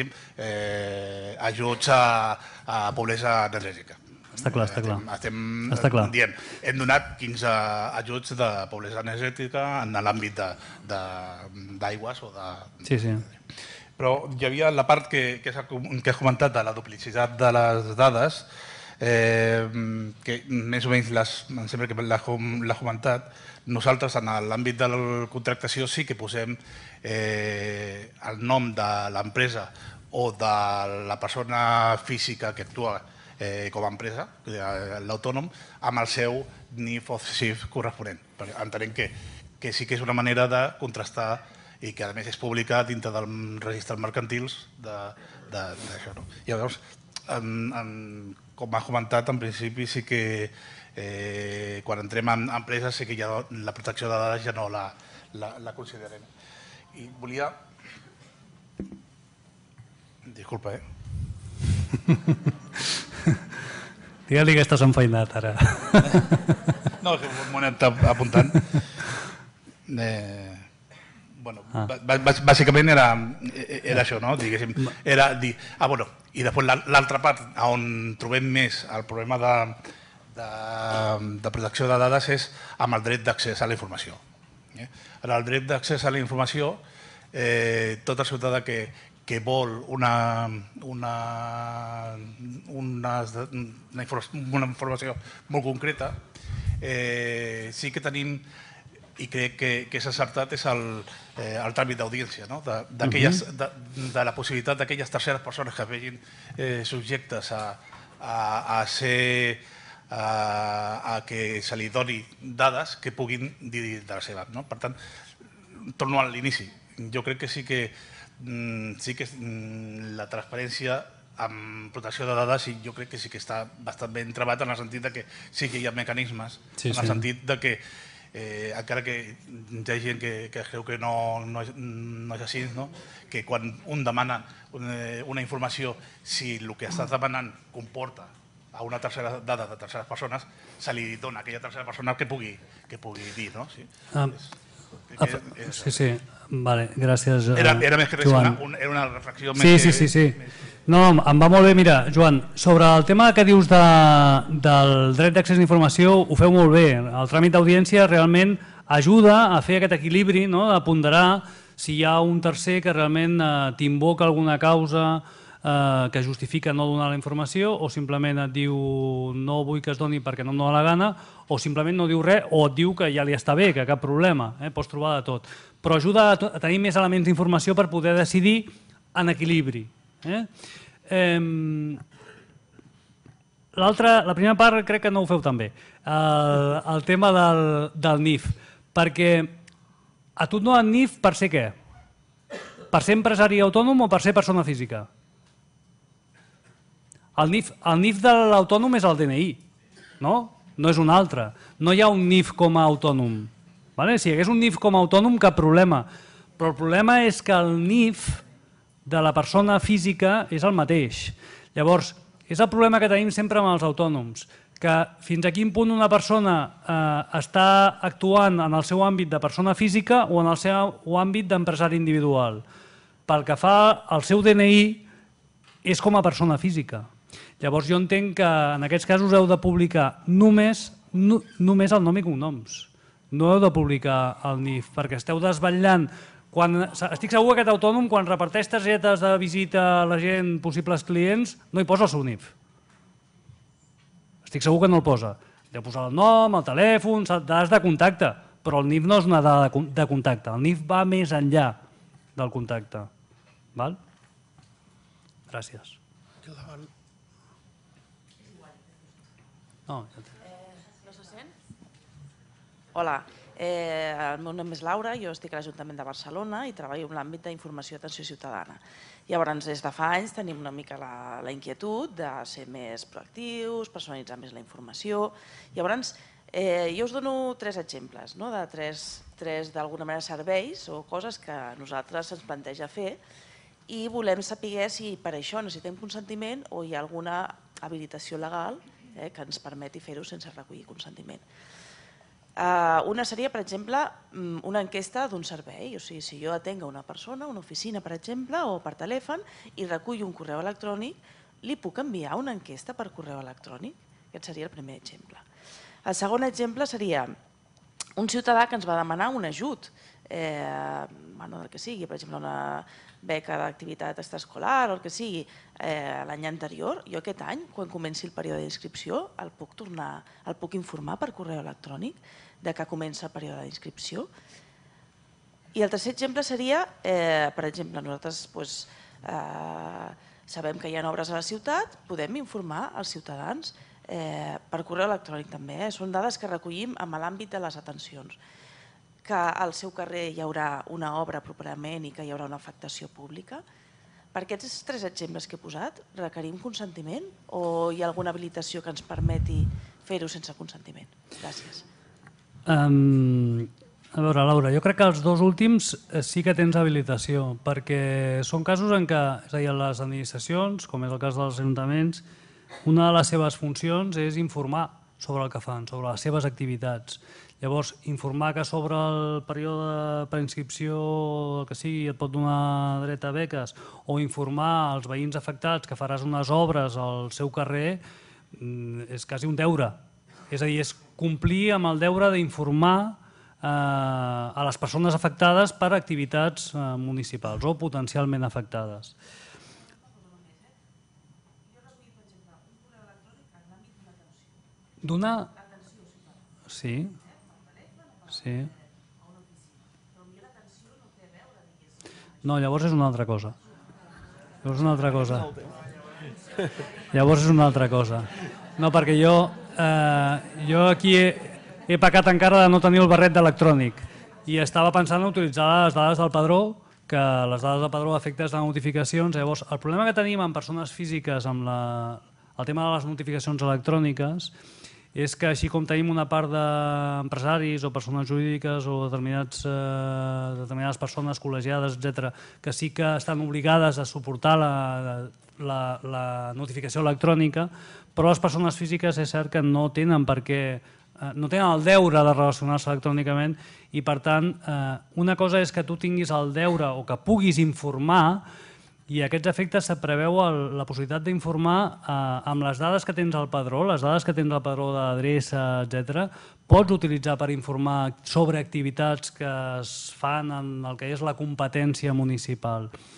ajuts a pobresa energètica. Està clar, està clar. Estem dient, hem donat quinze ajuts de pobresa energètica en l'àmbit d'aigües o de... Sí, sí. Però hi havia la part que has comentat de la duplicitat de les dades, que més o menys sempre que l'has comentat, nosaltres en l'àmbit de la contractació sí que posem el nom de l'empresa o de la persona física que actua com a empresa, l'autònom, amb el seu N I F o C I F corresponent. Entenem que sí que és una manera de contrastar i que a més és publicat dintre dels registres mercantils d'això. Llavors, com has comentat, en principi sí que quan entrem en empreses sí que la protecció de dades ja no la considerem. I volia... Disculpa, eh? Digue-li que estàs enfeinat ara. No, m'ho he anat apuntant. Bàsicament era això, no? Diguéssim, era dir... Ah, bueno, i després l'altra part on trobem més el problema de protecció de dades és amb el dret d'accés a la informació. En el dret d'accés a la informació, tot el ciutadà que vol una informació molt concreta, sí que tenim, i crec que és acertat, és el tràmit d'audiència, de la possibilitat d'aquelles terceres persones que vegin subjectes a ser a que se li doni dades que puguin dir de la seva. Per tant, torno a l'inici. Jo crec que sí que la transparència amb protecció de dades jo crec que sí que està bastant ben treballat en el sentit que sí que hi ha mecanismes, en el sentit que encara que hi ha gent que creu que no és així, que quan un demana una informació, si el que estàs demanant comporta a una tercera dada de terceres persones, se li dona a aquella tercera persona que pugui dir. Sí, sí, vale, gràcies, Joan. Era més que res, era una reflexió més que... Sí, sí, sí. No, em va molt bé. Mira, Joan, sobre el tema que dius del dret d'accés a informació, ho feu molt bé. El tràmit d'audiència realment ajuda a fer aquest equilibri, a ponderar si hi ha un tercer que realment t'invoca alguna causa que justifica no donar la informació, o simplement et diu no vull que es doni perquè no em dóna la gana, o simplement no diu res, o et diu que ja li està bé, que cap problema, pots trobar de tot. Però ajuda a tenir més elements d'informació per poder decidir en equilibri. La primera part crec que no ho feu tan bé, el tema del N I F, perquè a tu et donen N I F per ser què? Per ser empresari autònom o per ser persona física? El N I F de l'autònom és el D N I, no? No és un altre. No hi ha un N I F com a autònom. Si hi hagués un N I F com a autònom, cap problema. Però el problema és que el N I F de la persona física és el mateix. Llavors, és el problema que tenim sempre amb els autònoms, que fins a quin punt una persona està actuant en el seu àmbit de persona física o en el seu àmbit d'empresari individual. Pel que fa al seu D N I, és com a persona física. Llavors jo entenc que en aquests casos heu de publicar només el nom i cognoms. No heu de publicar el N I F, perquè esteu desvetllant. Estic segur que aquest autònom, quan reparteix targetes de visita a la gent, possibles clients, no hi posa el seu N I F. Estic segur que no el posa. Deu posar el nom, el telèfon, dades de contacte, però el N I F no és una dada de contacte. El N I F va més enllà del contacte. Gràcies. No se sent? Hola, el meu nom és Laura, jo estic a l'Ajuntament de Barcelona i treballo en l'àmbit d'informació i atenció ciutadana. Llavors, des de fa anys tenim una mica la inquietud de ser més proactius, personalitzar més la informació. Llavors, jo us dono tres exemples de tres, d'alguna manera, serveis o coses que a nosaltres ens planteja fer i volem saber si per això necessitem consentiment o hi ha alguna habilitació legal que ens permeti fer-ho sense recollir consentiment. Una seria, per exemple, una enquesta d'un servei. O sigui, si jo atenc a una persona, una oficina, per exemple, o per telèfon, i recullo un correu electrònic, li puc enviar una enquesta per correu electrònic? Aquest seria el primer exemple. El segon exemple seria un ciutadà que ens va demanar un ajut, del que sigui, per exemple, una beca d'activitat extraescolar o el que sigui, l'any anterior. Jo aquest any, quan comenci el període d'inscripció, el puc tornar, el puc informar per correu electrònic de que comença el període d'inscripció. I el tercer exemple seria, per exemple, nosaltres sabem que hi ha obres a la ciutat, podem informar els ciutadans per correu electrònic també. Són dades que recollim en l'àmbit de les atencions. Que al seu carrer hi haurà una obra properament i que hi haurà una afectació pública. Per aquests tres exemples que he posat, requerim consentiment o hi ha alguna habilitació que ens permeti fer-ho sense consentiment? Gràcies. A veure, Laura, jo crec que els dos últims sí que tens habilitació, perquè són casos en què, és a dir, les administracions, com és el cas dels ajuntaments, una de les seves funcions és informar sobre el que fan, sobre les seves activitats. Llavors, informar que sobre el període de preinscripció o el que sigui et pot donar dret a beques o informar els veïns afectats que faràs unes obres al seu carrer és quasi un deure. És a dir, és complir amb el deure d'informar a les persones afectades per activitats municipals o potencialment afectades. Donar... Sí. Sí. No, llavors és una altra cosa. Llavors és una altra cosa. Llavors és una altra cosa. No, perquè jo jo aquí he pecat encara de no tenir el barret d'electrònic i estava pensant en utilitzar les dades del padró, que les dades del padró a efectes de notificacions. Llavors, el problema que tenim amb persones físiques amb el tema de les notificacions electròniques és que així com tenim una part d'empresaris o persones jurídiques o determinades persones col·legiades, etcètera, que sí que estan obligades a suportar la notificació electrònica, però les persones físiques és cert que no tenen per què, no tenen el deure de relacionar-se electrònicament i, per tant, una cosa és que tu tinguis el deure o que puguis informar i a aquests efectes se preveu la possibilitat d'informar amb les dades que tens al padró, les dades que tens al padró d'adreça, etcètera, pots utilitzar per informar sobre activitats que es fan en el que és la competència municipal.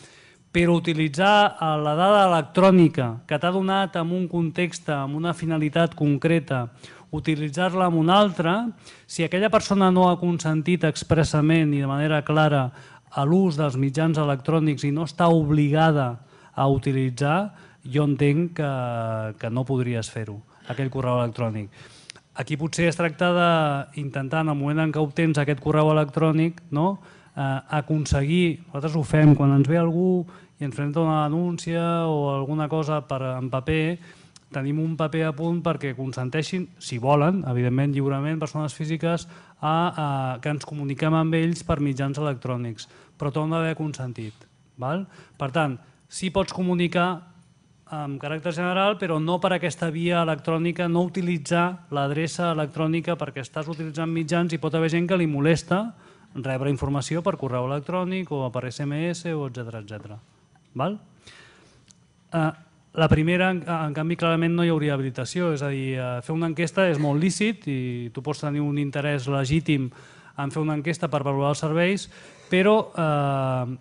però utilitzar la dada electrònica que t'ha donat en un context, amb una finalitat concreta, utilitzar-la en una altra, si aquella persona no ha consentit expressament i de manera clara a l'ús dels mitjans electrònics i no està obligada a utilitzar, jo entenc que, que no podries fer-ho, aquell correu electrònic. Aquí potser es tracta d'intentar, en el moment en què obtens aquest correu electrònic, no? eh, aconseguir, nosaltres ho fem, quan ens ve algú i ens presenta una denúncia o alguna cosa per, en paper, tenim un paper a punt perquè consenteixin, si volen, evidentment lliurement, persones físiques, a, a, que ens comuniquem amb ells per mitjans electrònics, però t'ho han d'haver consentit. Val? Per tant, sí pots comunicar amb caràcter general, però no per aquesta via electrònica, no utilitzar l'adreça electrònica perquè estàs utilitzant mitjans i pot haver gent que li molesta rebre informació per correu electrònic o per S M S o etcètera etcètera. Val? Eh, la primera, en, en canvi, clarament no hi hauria habilitació, és a dir, eh, fer una enquesta és molt lícit i tu pots tenir un interès legítim en fer una enquesta per valorar els serveis, però eh,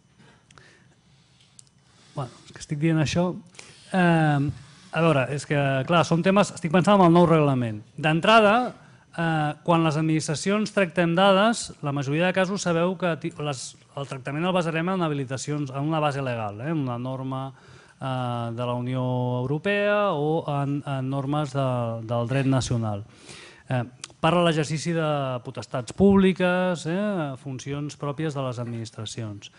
bueno, és que estic dient això. Eh, a veure, és que, clar, són temes... Estic pensant en el nou reglament. D'entrada, eh, quan les administracions tractem dades, la majoria de casos sabeu que les, el tractament el basarem en habilitacions, en una base legal, eh, en una norma eh, de la Unió Europea o en, en normes de, del dret nacional. Eh, parla l'exercici de potestats públiques, eh, funcions pròpies de les administracions.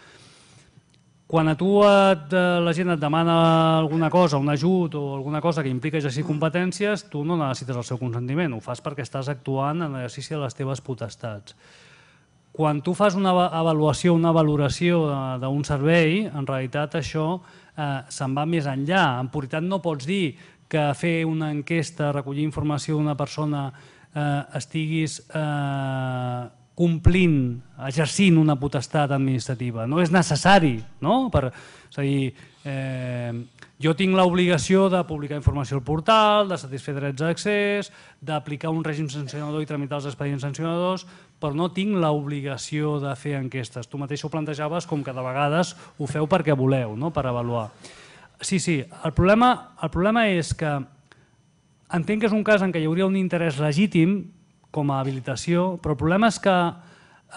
Quan a tu et, la gent et demana alguna cosa, un ajut o alguna cosa que implica exercir competències, tu no necessites el seu consentiment, ho fas perquè estàs actuant en l'exercici de les teves potestats. Quan tu fas una avaluació, una valoració d'un servei, en realitat això eh, se'n va més enllà. En puritat no pots dir que fer una enquesta, recollir informació d'una persona eh, estiguis... Eh, complint, exercint una potestat administrativa. No és necessari, no? Per, és a dir, eh, jo tinc l'obligació de publicar informació al portal, de satisfer drets d'accés, d'aplicar un règim sancionador i tramitar els expedients sancionadors, però no tinc l'obligació de fer enquestes. Tu mateix ho plantejaves com que de vegades ho feu perquè voleu, no? Per avaluar. Sí, sí, el problema, el problema és que entenc que és un cas en què hi hauria un interès legítim com a habilitació, però el problema és que eh,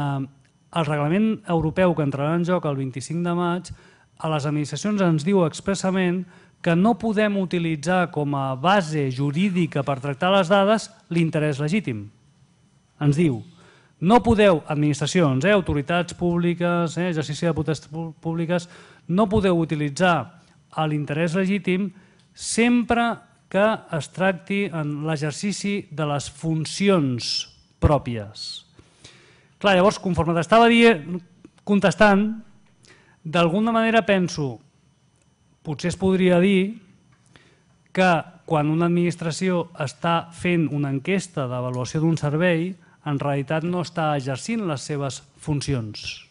el reglament europeu que entrarà en joc el vint-i-cinc de maig a les administracions ens diu expressament que no podem utilitzar com a base jurídica per tractar les dades l'interès legítim. Ens diu, no podeu, administracions, eh, autoritats públiques, eh, exercici de potestats públiques, no podeu utilitzar l'interès legítim sempre que es tracti en l'exercici de les funcions pròpies. Clar, llavors, conforme t'estava contestant, d'alguna manera penso, potser es podria dir que quan una administració està fent una enquesta d'avaluació d'un servei, en realitat no està exercint les seves funcions.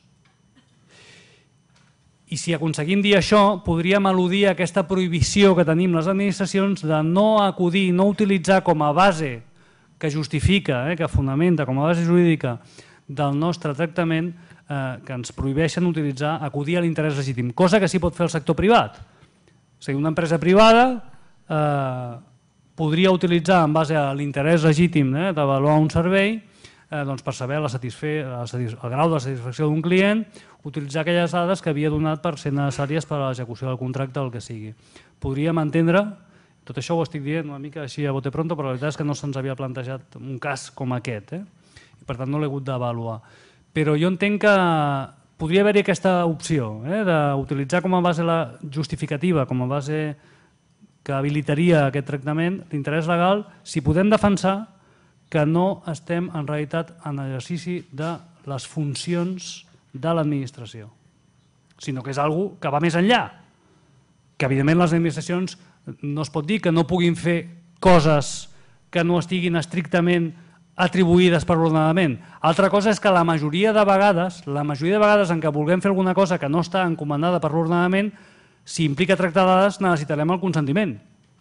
I si aconseguim dir això, podríem al·ludir a aquesta prohibició que tenim les administracions de no acudir, no utilitzar com a base que justifica, eh, que fonamenta com a base jurídica del nostre tractament, eh, que ens prohibeixen utilitzar, acudir a l'interès legítim, cosa que sí pot fer el sector privat. O sigui, una empresa privada eh, podria utilitzar en base a l'interès legítim eh, d'avaluar un servei eh, doncs per saber la satisfer, la satis, el grau de satisfacció d'un client, utilitzar aquelles dades que havia donat per ser necessàries per a l'execució del contracte o el que sigui. Podríem entendre, tot això ho estic dient una mica així a bote pronto, però la veritat és que no se'ns havia plantejat un cas com aquest, eh? I per tant no l'he hagut d'avaluar. Però jo entenc que podria haver-hi aquesta opció, eh? D'utilitzar com a base la justificativa, com a base que habilitaria aquest tractament, l'interès legal, si podem defensar que no estem en realitat en l'exercici de les funcions de l'administració, sinó que és una cosa que va més enllà, que evidentment les administracions no es pot dir que no puguin fer coses que no estiguin estrictament atribuïdes per l'ordenament. Altra cosa és que la majoria de vegades, la majoria de vegades en què vulguem fer alguna cosa que no està encomandada per l'ordenament, si implica tractar dades necessitarem el consentiment.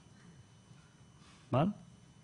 Val?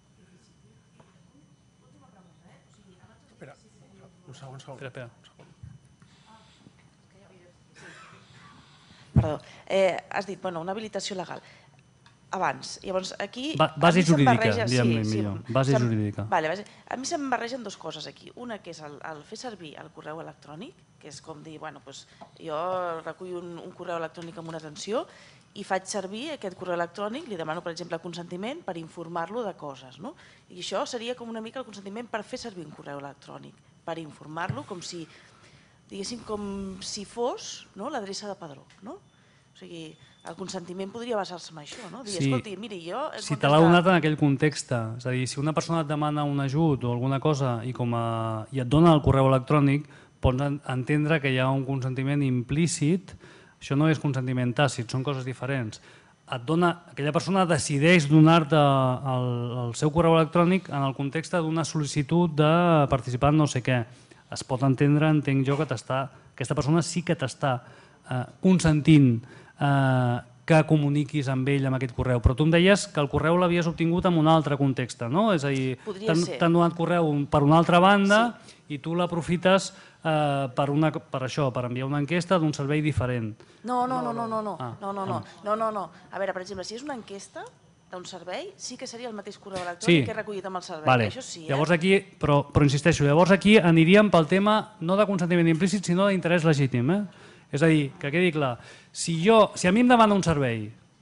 Espera, un segon, un segon. Espera, espera. Perdó. Eh, has dit, bueno, una habilitació legal. Abans. Llavors, aquí... Ba base jurídica, diguem-ne sí, millor. Sí, base se'm, jurídica. Vale, base, a mi se'm barregen dues coses aquí. Una, que és el, el fer servir el correu electrònic, que és com dir, bueno, doncs, jo recullo un, un correu electrònic amb una atenció i faig servir aquest correu electrònic, li demano, per exemple, consentiment per informar-lo de coses. No? I això seria com una mica el consentiment per fer servir un correu electrònic, per informar-lo com si, diguéssim, com si fos, no, l'adreça de padró. No? O sigui, el consentiment podria basar-se en això, no? Dir, Sí. escolti, miri, jo... Si te l'ha donat en aquell context, és a dir, si una persona et demana un ajut o alguna cosa i, com a, i et dona el correu electrònic, pots entendre que hi ha un consentiment implícit, això no és consentiment tàcit, són coses diferents. Et dona, aquella persona decideix donar-te el, el seu correu electrònic en el context d'una sol·licitud de participar en no sé què. Es pot entendre, entenc jo, que aquesta persona sí que t'està eh, consentint eh, que comuniquis amb ell amb aquest correu, però tu em deies que el correu l'havies obtingut en un altre context, no? És a dir, t'han donat correu per una altra banda sí. I tu l'aprofites eh, per, una, per això, per enviar una enquesta d'un servei diferent. No, no, no, no, no, no, ah, no, no, no, no, no, no. A veure, per exemple, si és una enquesta d'un servei, sí que seria el mateix correu electrònic sí. que he recollit amb el servei. Vale. Això sí, eh? Llavors aquí, però, però insisteixo, llavors aquí aniríem pel tema no de consentiment implícit, sinó d'interès legítim. Eh? És a dir, que quedi clar, si, jo, si a mi em demana un servei,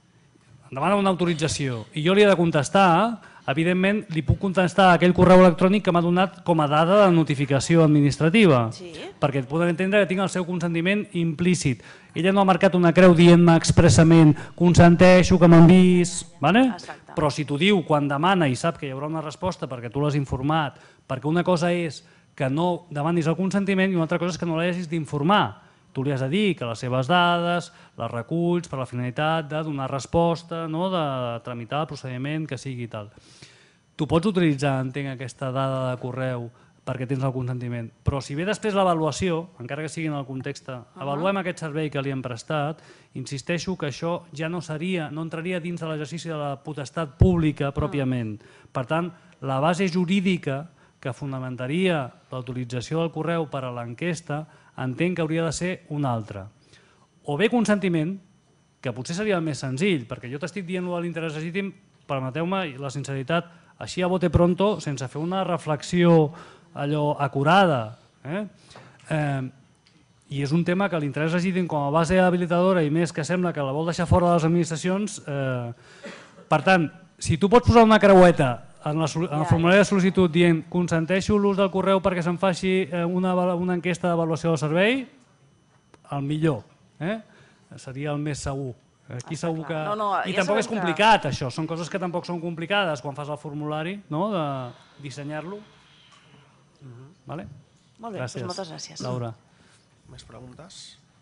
em demana una autorització i jo li he de contestar, evidentment li puc contestar aquell correu electrònic que m'ha donat com a dada de notificació administrativa, sí. Perquè et poden entendre que tinc el seu consentiment implícit. Ella no ha marcat una creu dient-me expressament consenteixo que m'enviïs, vale? Però si t'ho diu quan demana i sap que hi haurà una resposta perquè tu l'has informat, perquè una cosa és que no demanis el consentiment i una altra cosa és que no l'hagis d'informar. Tu li has de dir que les seves dades les reculls per la finalitat de donar resposta, no? De tramitar el procediment que sigui i tal. Tu pots utilitzar, entenc, aquesta dada de correu perquè tens el consentiment, però si ve després l'avaluació, encara que sigui en el context, avaluem aquest servei que li hem prestat, insisteixo que això ja no seria, no entraria dins de l'exercici de la potestat pública pròpiament. Per tant, la base jurídica que fonamentaria l'autorització del correu per a l'enquesta entenc que hauria de ser una altra. O bé consentiment, que potser seria el més senzill, perquè jo t'estic dient de l'interès legítim, permeteu-me la sinceritat, així a bote pronto, sense fer una reflexió allò acurada. Eh? Eh, I és un tema que l'interès legítim com a base habilitadora i més que sembla que la vol deixar fora de les administracions. Eh, per tant, si tu pots posar una creueta en, la, en el formulari de sol·licitud dient consenteixo l'ús del correu perquè se'n faci una, una enquesta d'avaluació del servei, el millor. Eh? Seria el més segur. Aquí segur que... No, no, I ja tampoc és sabem complicat, que... això. Són coses que tampoc són complicades quan fas el formulari, no? De dissenyar-lo. Uh-huh. Vale? Molt bé, gràcies. Doncs moltes gràcies. Laura. Més preguntes?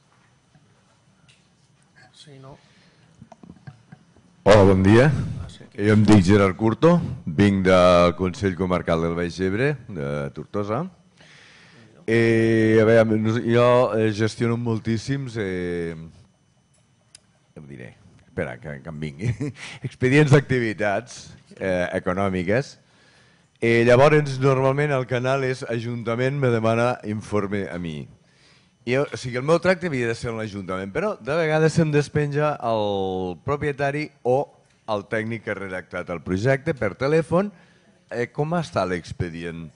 Sí, no? Hola, bon dia. Jo em dic Gerard Curto, vinc del Consell Comarcal del Baix Ebre, de Tortosa. Eh, a veure, jo gestiono moltíssims, eh, em diré, espera que, que em vingui, expedients d'activitats eh, econòmiques. Eh, llavors, normalment el canal és Ajuntament me demana informe a mi. I, o sigui, el meu tracte havia de ser en l'Ajuntament, però de vegades se'm despenja el propietari o el tècnic que ha redactat el projecte per telèfon. Eh, com està l'expedient?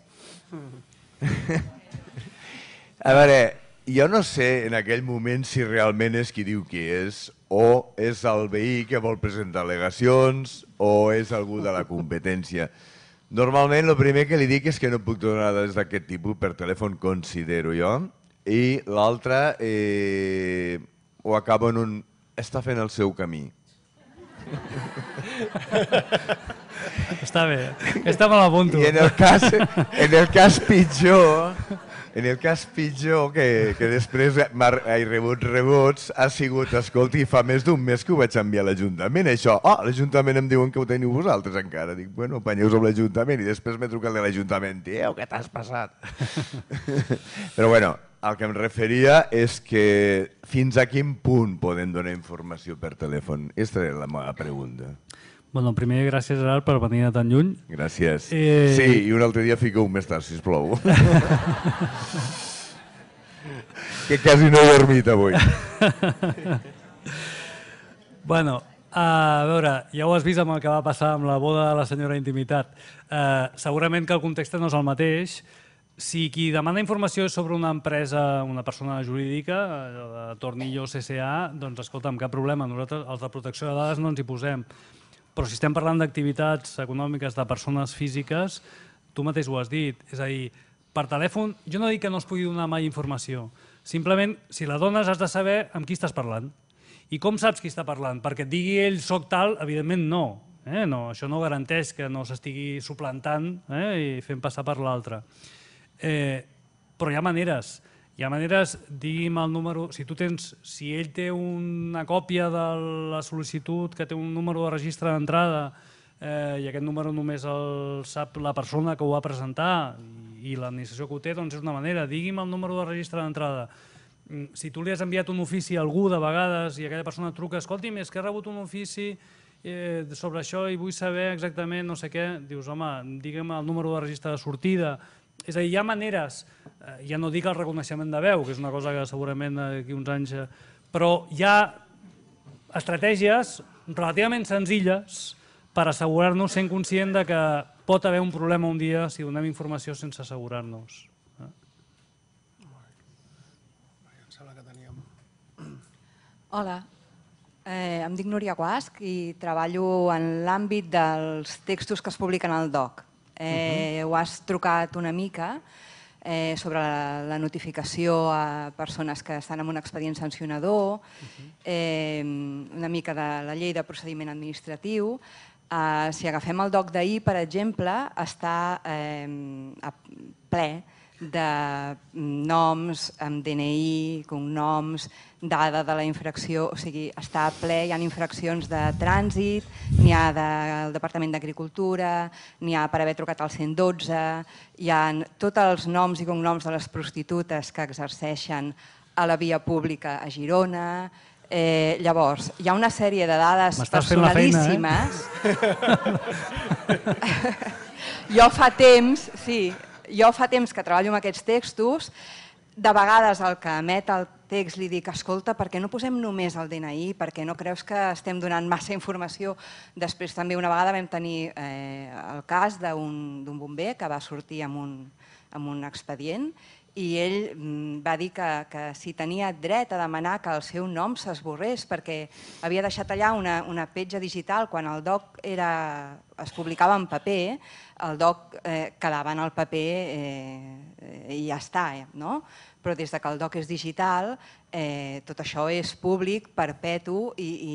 A veure, jo no sé en aquell moment si realment és qui diu qui és, o és el veí que vol presentar al·legacions, o és algú de la competència. Normalment el primer que li dic és que no puc donar dades d'aquest tipus per telèfon, considero jo, i l'altre eh, ho acabo en un... està fent el seu camí. Està bé, aquesta me l'apunto. I en el cas, en el cas pitjor, en el cas pitjor que, que després he rebut rebots, ha sigut, escolti, fa més d'un mes que ho vaig enviar a l'Ajuntament, això. Oh, l'Ajuntament em diuen que ho teniu vosaltres encara. Dic, bueno, apanyeu amb l'Ajuntament i després m'he trucat de l'Ajuntament. Tieu, què t'has passat? Però bueno, el que em referia és que fins a quin punt podem donar informació per telèfon? Aquesta era la meva pregunta. Bueno, primer, gràcies, Gerard, per venir de tan lluny. Gràcies. Eh... Sí, i un altre dia fiqueu més tard, sisplau. Que quasi no he dormit avui. Bueno, a veure, ja ho has vist amb el que va passar amb la boda de la senyora Intimitat. Segurament que el context no és el mateix. Si qui demana informació és sobre una empresa, una persona jurídica, Tornillo C C A, doncs escolta'm, cap problema, nosaltres els de protecció de dades no ens hi posem. Però si estem parlant d'activitats econòmiques de persones físiques, tu mateix ho has dit, és a dir, per telèfon, jo no dic que no es pugui donar mai informació, simplement, si la dones has de saber amb qui estàs parlant. I com saps qui està parlant? Perquè et digui ell soc tal, evidentment no. Això no garanteix que no s'estigui suplantant i fent passar per l'altre. Però hi ha maneres. Hi ha maneres, digui'm el número... Si tu tens, si ell té una còpia de la sol·licitud que té un número de registre d'entrada i aquest número només el sap la persona que ho va presentar i l'administració que ho té, doncs és una manera. Digui'm el número de registre d'entrada. Si tu li has enviat un ofici a algú de vegades i aquella persona et truca, escolti'm, és que he rebut un ofici sobre això i vull saber exactament no sé què, dius, home, digue'm el número de registre de sortida. És a dir, hi ha maneres, ja no dic el reconeixement de veu, que és una cosa que segurament d'aquí uns anys... Però hi ha estratègies relativament senzilles per assegurar-nos sent conscient que pot haver un problema un dia si donem informació sense assegurar-nos. Hola, em dic Núria Guasc i treballo en l'àmbit dels textos que es publiquen al D O C. Ho has trucat una mica sobre la notificació a persones que estan en un expedient sancionador, una mica de la llei de procediment administratiu. Si agafem el D O C d'ahir, per exemple, està ple de noms amb D N I, cognoms, dada de la infracció, o sigui, està ple, hi ha infraccions de trànsit, n'hi ha del Departament d'Agricultura, n'hi ha per haver trucat al cent i dotze, hi ha tots els noms i cognoms de les prostitutes que exerceixen a la via pública a Girona. Llavors, hi ha una sèrie de dades personalíssimes. Jo fa temps, sí, jo fa temps que treballo amb aquests textos, de vegades el que emet el text li dic, escolta, per què no posem només el D N I? Per què no creus que estem donant massa informació? Després també una vegada vam tenir el cas d'un bomber que va sortir amb un expedient i ell va dir que si tenia dret a demanar que el seu nom s'esborrés perquè havia deixat allà una petja digital. Quan el D O C es publicava en paper, el D O C quedava en el paper i ja està, no? Però des que el D O C és digital, tot això és públic, perpetu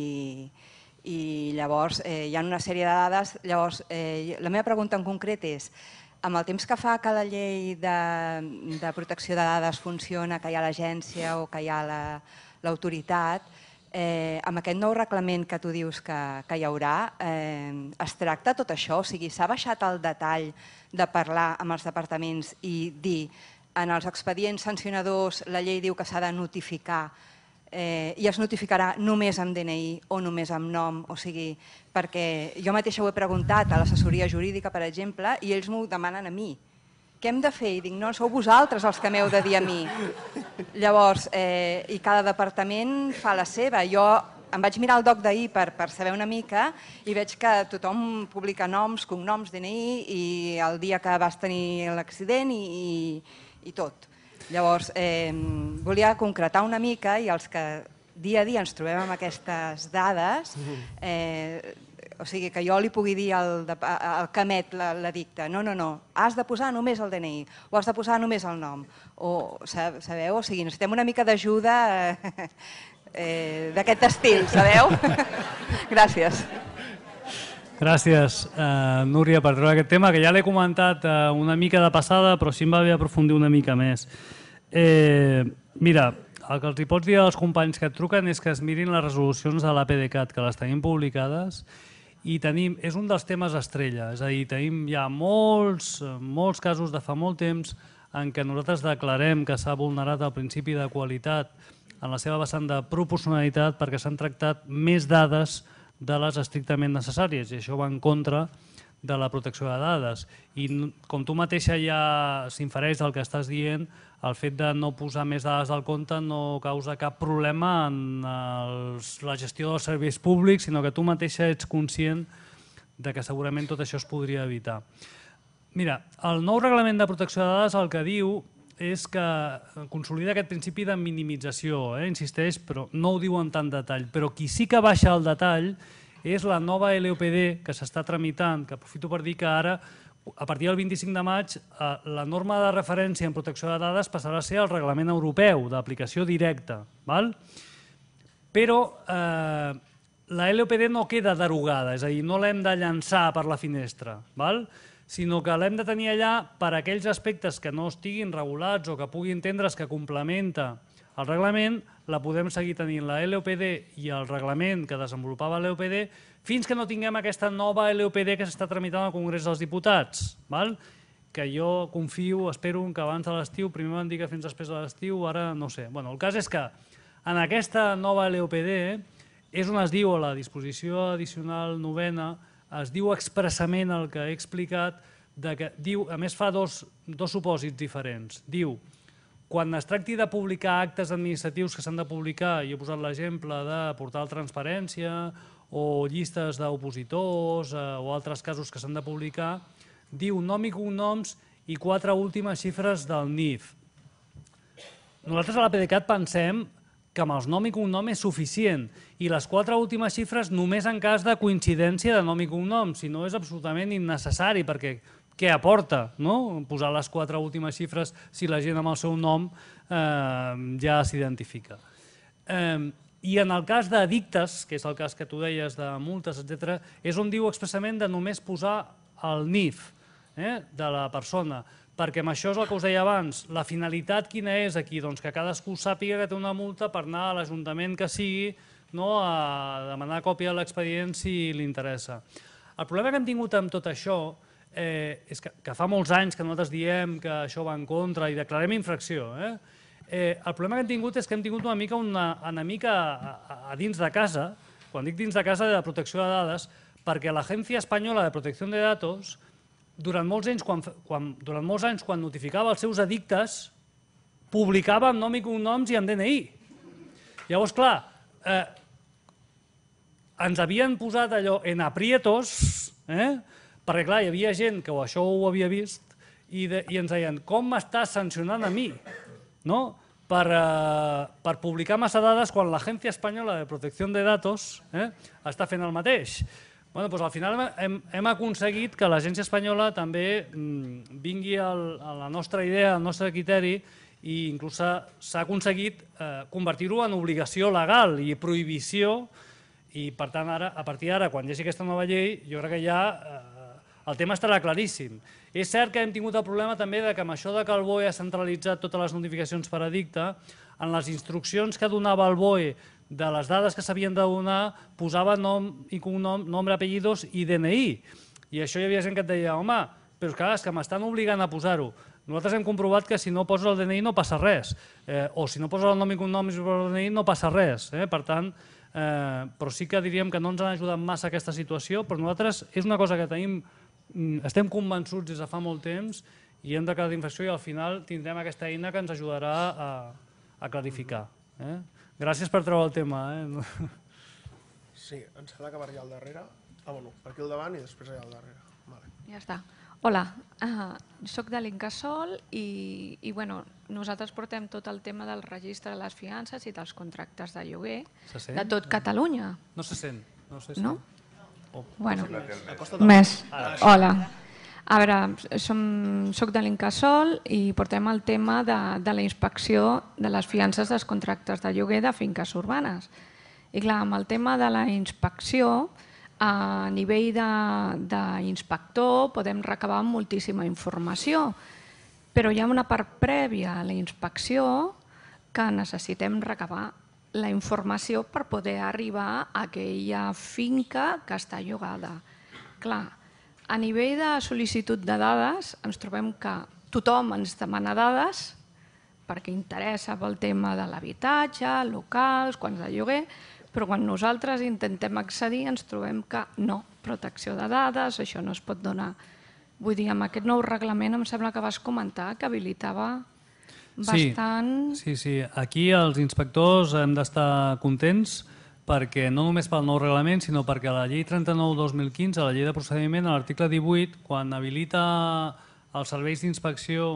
i llavors hi ha una sèrie de dades. Llavors, la meva pregunta en concret és, amb el temps que fa que la llei de protecció de dades funciona, que hi ha l'agència o que hi ha l'autoritat, amb aquest nou reglament que tu dius que hi haurà, es tracta tot això? O sigui, s'ha baixat el detall de parlar amb els departaments i dir en els expedients sancionadors la llei diu que s'ha de notificar i es notificarà només amb D N I o només amb nom, o sigui, perquè jo mateixa ho he preguntat a l'assessoria jurídica, per exemple, i ells m'ho demanen a mi. Què hem de fer? I dic, no, sou vosaltres els que m'heu de dir a mi. Llavors, i cada departament fa la seva. Jo em vaig mirar el D O C d'ahir per saber una mica i veig que tothom publica noms, cognoms, D N I i el dia que vas tenir l'accident i tot. Llavors, volia concretar una mica i els que dia a dia ens trobem amb aquestes dades, o sigui, que jo li pugui dir al que emet l'edicte, no, no, no, has de posar només el D N I o has de posar només el nom. Sabeu? O sigui, necessitem una mica d'ajuda d'aquest estil, sabeu? Gràcies. Gràcies, Núria, per treure aquest tema, que ja l'he comentat una mica de passada, però sí em va bé aprofundir una mica més. Mira, el que els hi pots dir als companys que et truquen és que es mirin les resolucions de l'A P D C A T, que les tenim publicades, i tenim, és un dels temes estrella, és a dir, tenim ja molts, molts casos de fa molt temps en què nosaltres declarem que s'ha vulnerat el principi de qualitat en la seva vessant de proporcionalitat perquè s'han tractat més dades de les estrictament necessàries, i això va en contra de la protecció de dades. I com tu mateixa ja s'infereix del que estàs dient, el fet de no posar més dades al compte no causa cap problema en la gestió dels serveis públics, sinó que tu mateixa ets conscient de que segurament tot això es podria evitar. Mira, el nou reglament de protecció de dades el que diu és que consolida aquest principi de minimització, insisteix, però no ho diu en tant detall. Però qui sí que baixa el detall és la nova L O P D que s'està tramitant, que aprofito per dir que ara, a partir del vint-i-cinc de maig, la norma de referència en protecció de dades passarà a ser el reglament europeu d'aplicació directa. Però la L O P D no queda derogada, és a dir, no l'hem de llançar per la finestra, sinó que l'hem de tenir allà per a aquells aspectes que no estiguin regulats o que pugui entendre's que complementa el reglament, la podem seguir tenint la L O P D i el reglament que desenvolupava la L O P D fins que no tinguem aquesta nova L O P D que s'està tramitant al Congrés dels Diputats, que jo confio, espero que abans de l'estiu, primer van dir que fins després de l'estiu, ara no sé. El cas és que en aquesta nova L O P D és on es diu, a la disposició addicional novena, es diu expressament el que he explicat, a més fa dos supòsits diferents. Diu, quan es tracti de publicar actes administratius que s'han de publicar, i he posat l'exemple de portal transparència o llistes d'opositors o altres casos que s'han de publicar, diu nom i cognoms i quatre últimes xifres del N I F. Nosaltres a la PDeCAT pensem que amb els nom i cognom és suficient i les quatre últimes xifres només en cas de coincidència de nom i cognom, si no és absolutament innecessari, perquè què aporta posar les quatre últimes xifres si la gent amb el seu nom ja s'identifica. I en el cas d'addictes, que és el cas que tu deies de multes, etcètera, és on diu expressament de només posar el N I F de la persona, perquè amb això és el que us deia abans, la finalitat quina és aquí? Doncs que cadascú sàpiga que té una multa per anar a l'Ajuntament que sigui a demanar còpia de l'expedient si li interessa. El problema que hem tingut amb tot això és que fa molts anys que nosaltres diem que això va en contra i declarem infracció. El problema que hem tingut és que hem tingut una mica un enemic a dins de casa, quan dic dins de casa de protecció de dades, perquè l'Agència Espanyola de Protecció de Datos durant molts anys, quan notificava els seus addictes, publicava amb nom i cognoms i amb D N I. Llavors, clar, ens havien posat allò en aprietos, perquè, clar, hi havia gent que això ho havia vist i ens deien, com m'estàs sancionant a mi per publicar massa dades quan l'Agència Espanyola de Protecció de Datos està fent el mateix? Al final hem aconseguit que l'Agència Espanyola també vingui a la nostra idea, al nostre criteri, i inclús s'ha aconseguit convertir-ho en obligació legal i prohibició, i per tant, a partir d'ara, quan hi hagi aquesta nova llei, jo crec que ja el tema estarà claríssim. És cert que hem tingut el problema també que amb això que el B O E ha centralitzat totes les notificacions per edicte, en les instruccions que donava el B O E de les dades que s'havien de donar, posava nom i cognom, nombre, apellidos i D N I. I això hi havia gent que et deia, home, però clar, és que m'estan obligant a posar-ho. Nosaltres hem comprovat que si no poses el D N I no passa res, o si no poses el nom i cognom i el D N I no passa res. Per tant, però sí que diríem que no ens han ajudat massa aquesta situació, però nosaltres és una cosa que tenim, estem convençuts des de fa molt temps i hem declarat infracció i al final tindrem aquesta eina que ens ajudarà a clarificar. Gràcies per treure el tema. Sí, em sembla que per allà al darrere. Ah, bueno, per aquí al davant i després allà al darrere. Ja està. Hola, soc de l'Incasòl i nosaltres portem tot el tema del registre de les fiances i dels contractes de lloguer de tot Catalunya. No se sent. No? Bueno, més. Hola. A veure, soc de l'Incasòl i portem el tema de la inspecció de les fiances dels contractes de lloguer de finques urbanes. I clar, amb el tema de la inspecció, a nivell d'inspector podem recabar moltíssima informació, però hi ha una part prèvia a la inspecció que necessitem recabar la informació per poder arribar a aquella finca que està llogada. Clar, a nivell de sol·licitud de dades ens trobem que tothom ens demana dades perquè interessa pel tema de l'habitatge, locals, quants de lloguer, però quan nosaltres intentem accedir ens trobem que no, protecció de dades, això no es pot donar. Vull dir, amb aquest nou reglament em sembla que vas comentar que habilitava bastant... Sí, sí, aquí els inspectors hem d'estar contents perquè no només pel nou reglament, sinó perquè a la llei trenta-nou dos mil quinze, a la llei de procediment, a l'article divuit, quan habilita els serveis d'inspecció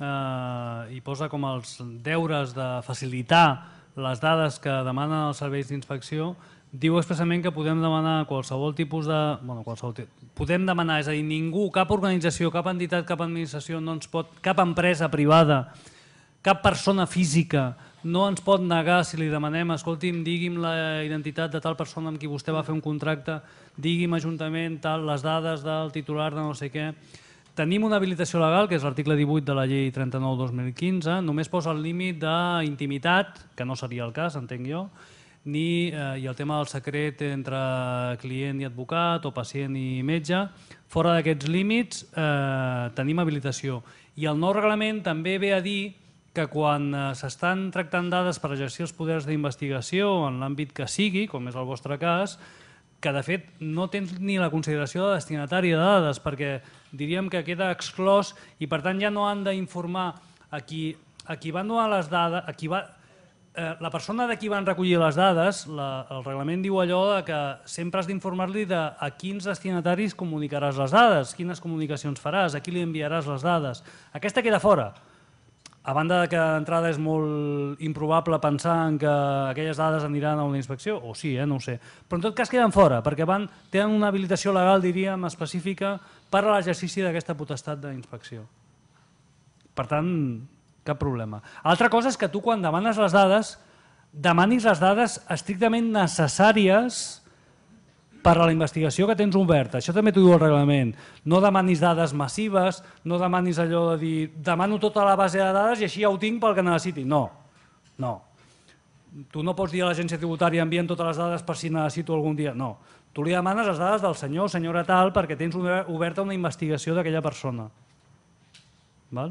i posa com els deures de facilitar les dades que demanen els serveis d'inspecció, diu expressament que podem demanar qualsevol tipus de... Bueno, qualsevol tipus. Podem demanar, és a dir, ningú, cap organització, cap entitat, cap administració, no ens pot, cap empresa privada, cap persona física no ens pot negar si li demanem, escolti'm, digui'm la identitat de tal persona amb qui vostè va fer un contracte, digui'm ajuntament tal, les dades del titular de no sé què. Tenim una habilitació legal, que és l'article divuit de la llei trenta-nou dos mil quinze, només posa el límit d'intimitat, que no seria el cas, entenc jo, ni eh, i el tema del secret entre client i advocat o pacient i metge. Fora d'aquests límits eh, tenim habilitació. I el nou reglament també ve a dir que quan eh, s'estan tractant dades per exercir els poders d'investigació en l'àmbit que sigui, com és el vostre cas, que de fet no tens ni la consideració de destinatari de dades, perquè diríem que queda exclòs i per tant ja no han d'informar a qui, a qui van donar les dades, a qui va... La persona de qui van recollir les dades, la, el reglament diu allò de que sempre has d'informar-li de a quins destinataris comunicaràs les dades, quines comunicacions faràs, a qui li enviaràs les dades. Aquesta queda fora. A banda que d'entrada és molt improbable pensar en que aquelles dades aniran a una inspecció, o sí, eh, no ho sé. Però en tot cas queden fora, perquè van, tenen una habilitació legal, diríem, específica per a l'exercici d'aquesta potestat d'inspecció. Per tant, cap problema. Altra cosa és que tu quan demanes les dades, demanis les dades estrictament necessàries per a la investigació que tens oberta. Això també t'ho diu el reglament. No demanis dades massives, no demanis allò de dir demano tota la base de dades i així ja ho tinc pel que necessiti. No, no. Tu no pots dir a l'agència tributària envien totes les dades per si necessito algun dia. No. Tu li demanes les dades del senyor o senyora tal perquè tens oberta una investigació d'aquella persona. Val?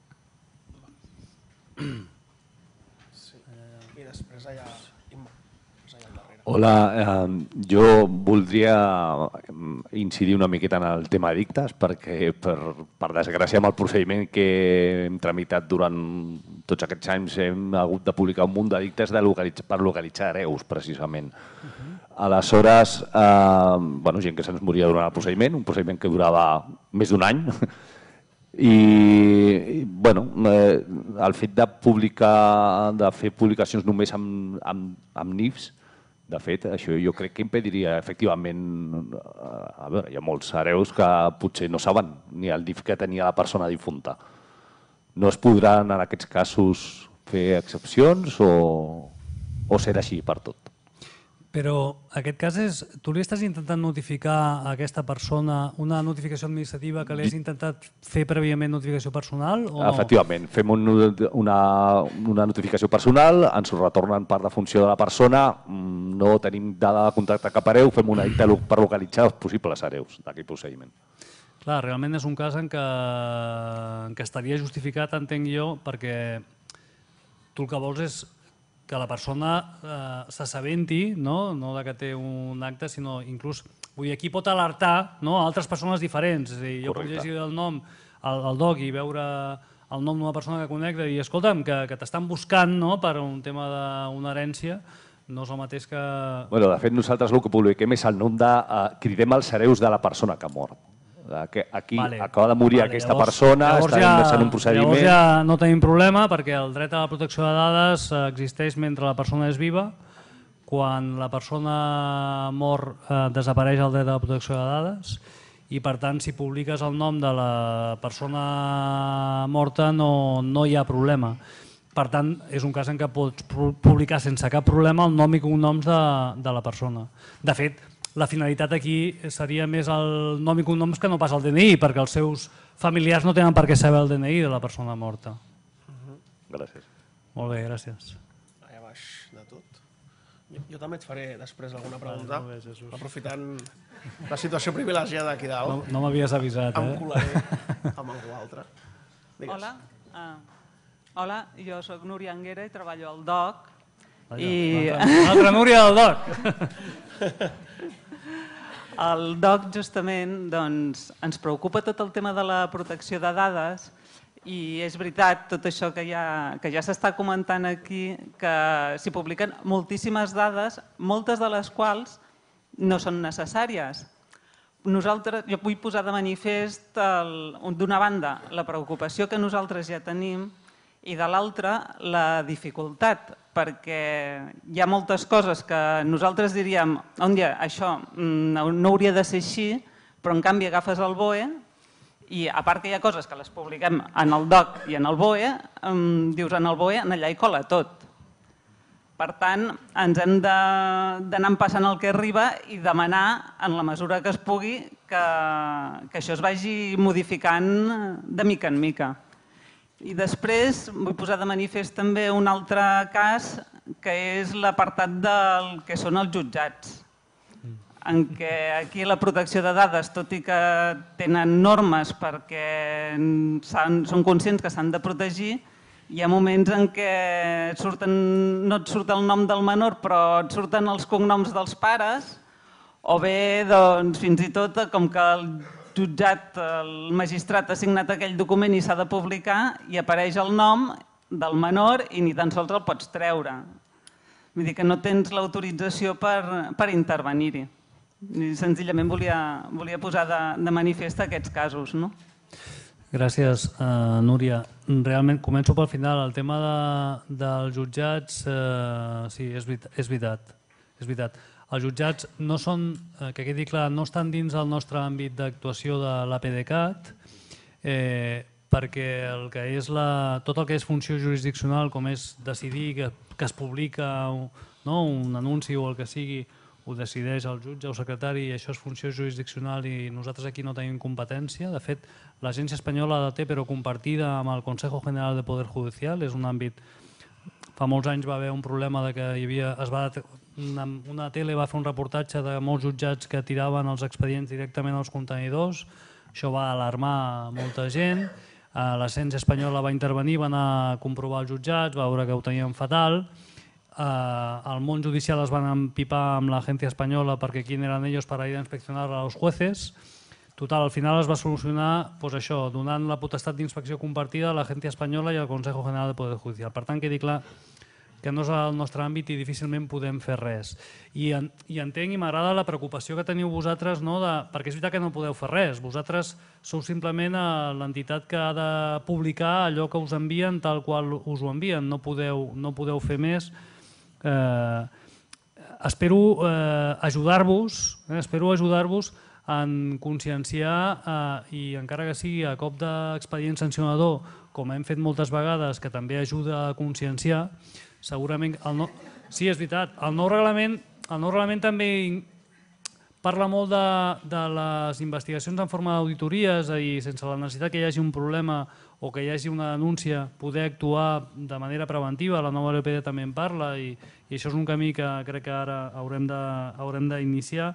Sí. I després allà... Hola, eh, jo voldria incidir una miqueta en el tema edictes perquè, per, per desgràcia, amb el procediment que hem tramitat durant tots aquests anys hem hagut de publicar un munt d'edictes de localitz per localitzar hereus, precisament. Uh-huh. Aleshores, eh, bueno, gent que se'ns moria durant el procediment, un procediment que durava més d'un any, i bueno, eh, el fet de publicar, de fer publicacions només amb, amb, amb N I Fs, de fet, això jo crec que impediria efectivament, a veure, hi ha molts hereus que potser no saben ni el N I F que tenia la persona difunta. No es podran en aquests casos fer excepcions o, o ser així per tot? Però aquest cas és, tu li estàs intentant notificar a aquesta persona una notificació administrativa que li has intentat fer prèviament notificació personal o no? Efectivament, fem un, una, una notificació personal, ens ho retornen per defunció de la persona, no tenim dada de contacte cap hereu, fem una edicte per localitzar els possibles hereus d'aquell procediment. Clar, realment és un cas en què, en què estaria justificat, entenc jo, perquè tu el que vols és que la persona eh, s'assabenti, no? No de que té un acte, sinó inclús, vull dir, aquí pot alertar, no? A altres persones diferents. És a dir, jo puc llegir el nom al, al doc i veure el nom d'una persona que conec i dir, escolta'm, que, que t'estan buscant, no? Per un tema d'una herència, no és el mateix que... Bueno, de fet, nosaltres el que publiquem és el nom de... Eh, cridem els hereus de la persona que ha mort. Aquí vale, acaba de morir vale, aquesta llavors, persona, llavors està ja, en un procediment... Llavors ja no tenim problema perquè el dret a la protecció de dades existeix mentre la persona és viva. Quan la persona mor eh, desapareix el dret a la protecció de dades i per tant si publiques el nom de la persona morta no, no hi ha problema. Per tant, és un cas en què pots publicar sense cap problema el nom i cognoms de, de la persona. De fet, la finalitat aquí seria més el nom i cognoms que no pas el D N I, perquè els seus familiars no tenen per què saber el D N I de la persona morta. Gràcies. Molt bé, gràcies. Allà baix de tot. Jo, jo també et faré després alguna pregunta, vale, bé, aprofitant la situació privilegiada aquí dalt. No, no m'havies avisat, eh? Em colaré amb algú altre. Digues. Hola, uh, hola, jo sóc Núria Anguera i treballo al D O C. Allà, i... Una altra Núria del D O C. Al D O C, justament, ens preocupa tot el tema de la protecció de dades i és veritat tot això que ja s'està comentant aquí, que s'hi publiquen moltíssimes dades, moltes de les quals no són necessàries. Nosaltres, jo vull posar de manifest, d'una banda, la preocupació que nosaltres ja tenim i de l'altra, la dificultat, perquè hi ha moltes coses que nosaltres diríem, un dia, això no hauria de ser així, però en canvi agafes el B O E i a part que hi ha coses que les publiquem en el D O C i en el B O E, dius en el B O E, allà hi cola tot. Per tant, ens hem d'anar passant el que arriba i demanar, en la mesura que es pugui, que això es vagi modificant de mica en mica. I després vull posar de manifest també un altre cas, que és l'apartat del que són els jutjats, en què aquí la protecció de dades, tot i que tenen normes perquè són conscients que s'han de protegir, hi ha moments en què no et surt el nom del menor, però et surten els cognoms dels pares, o bé, fins i tot, com que el jutjat, el magistrat ha signat aquell document i s'ha de publicar, i apareix el nom del menor i ni tan sols el pots treure. Vull dir que no tens l'autorització per intervenir-hi. Senzillament volia posar de manifest aquests casos. Gràcies, Núria. Realment, començo pel final. El tema dels jutjats, sí, és veritat. És veritat. Els jutjats no són, que quedi clar, no estan dins del nostre àmbit d'actuació de l'A P D C A T, perquè tot el que és funció jurisdiccional, com és decidir que es publica un anunci o el que sigui, ho decideix el jutge o secretari i això és funció jurisdiccional i nosaltres aquí no tenim competència. De fet, l'Agència Espanyola la té però compartida amb el Consejo General de Poder Judicial. És un àmbit... Fa molts anys va haver un problema que hi havia... Una tele va fer un reportatge de molts jutjats que tiraven els expedients directament als contenidors. Això va alarmar molta gent. L'Agència Espanyola va intervenir, va anar a comprovar els jutjats, va veure que ho tenien fatal. Al món judicial es van empipar amb l'Agència Espanyola perquè quién eran ellos para ir a inspeccionar a los jueces. Total, al final es va solucionar això, donant la potestat d'inspecció compartida a l'Agència Espanyola i al Consejo General de Poder Judicial. Per tant, quedi clar que no és el nostre àmbit i difícilment podem fer res. I entenc i m'agrada la preocupació que teniu vosaltres, perquè és veritat que no podeu fer res. Vosaltres sou simplement l'entitat que ha de publicar allò que us envien tal qual us ho envien. No podeu fer més. Espero ajudar-vos, espero ajudar-vos en conscienciar i encara que sigui a cop d'expedient sancionador, com hem fet moltes vegades, que també ajuda a conscienciar, segurament... Sí, és veritat, el nou reglament també parla molt de les investigacions en forma d'auditories i sense la necessitat que hi hagi un problema o que hi hagi una denúncia, poder actuar de manera preventiva. La nova L P D també en parla i això és un camí que crec que ara haurem d'iniciar.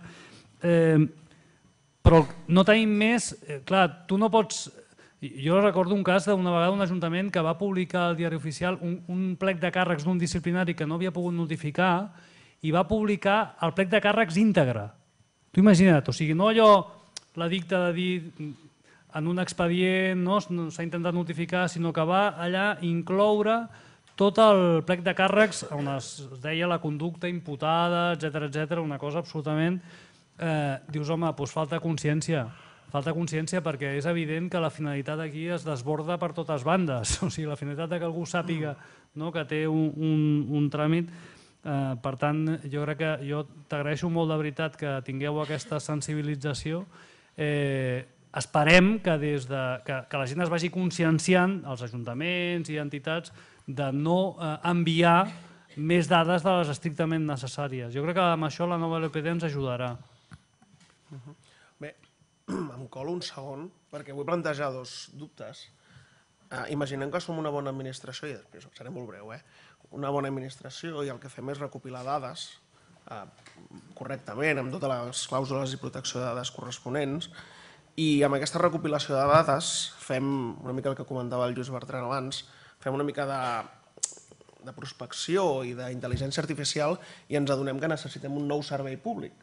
Però no tenim més... Clar, tu no pots... Jo recordo un cas d'una vegada un ajuntament que va publicar al Diari Oficial un plec de càrrecs d'un disciplinari que no havia pogut notificar i va publicar el plec de càrrecs íntegre. Tu imagina't, o sigui, no allò l'edicte de dir en un expedient s'ha intentat notificar, sinó que va allà incloure tot el plec de càrrecs on es deia la conducta imputada, etcètera, etcètera, una cosa absolutament... Dius, home, doncs falta consciència. Falta consciència perquè és evident que la finalitat aquí es desborda per totes bandes. O sigui, la finalitat que algú sàpiga que té un tràmit. Per tant, jo crec que jo t'agraeixo molt de veritat que tingueu aquesta sensibilització. Esperem que la gent es vagi conscienciant, els ajuntaments i entitats, de no enviar més dades de les estrictament necessàries. Jo crec que amb això la nova L P D ens ajudarà. Bé, em colo un segon, perquè vull plantejar dos dubtes. Imaginem que som una bona administració, i després seré molt breu, una bona administració i el que fem és recopilar dades correctament, amb totes les clàusules i protecció de dades corresponents, i amb aquesta recopilació de dades fem una mica el que comentava el Lluís Bertran abans, fem una mica de de prospecció i d'intel·ligència artificial i ens adonem que necessitem un nou servei públic,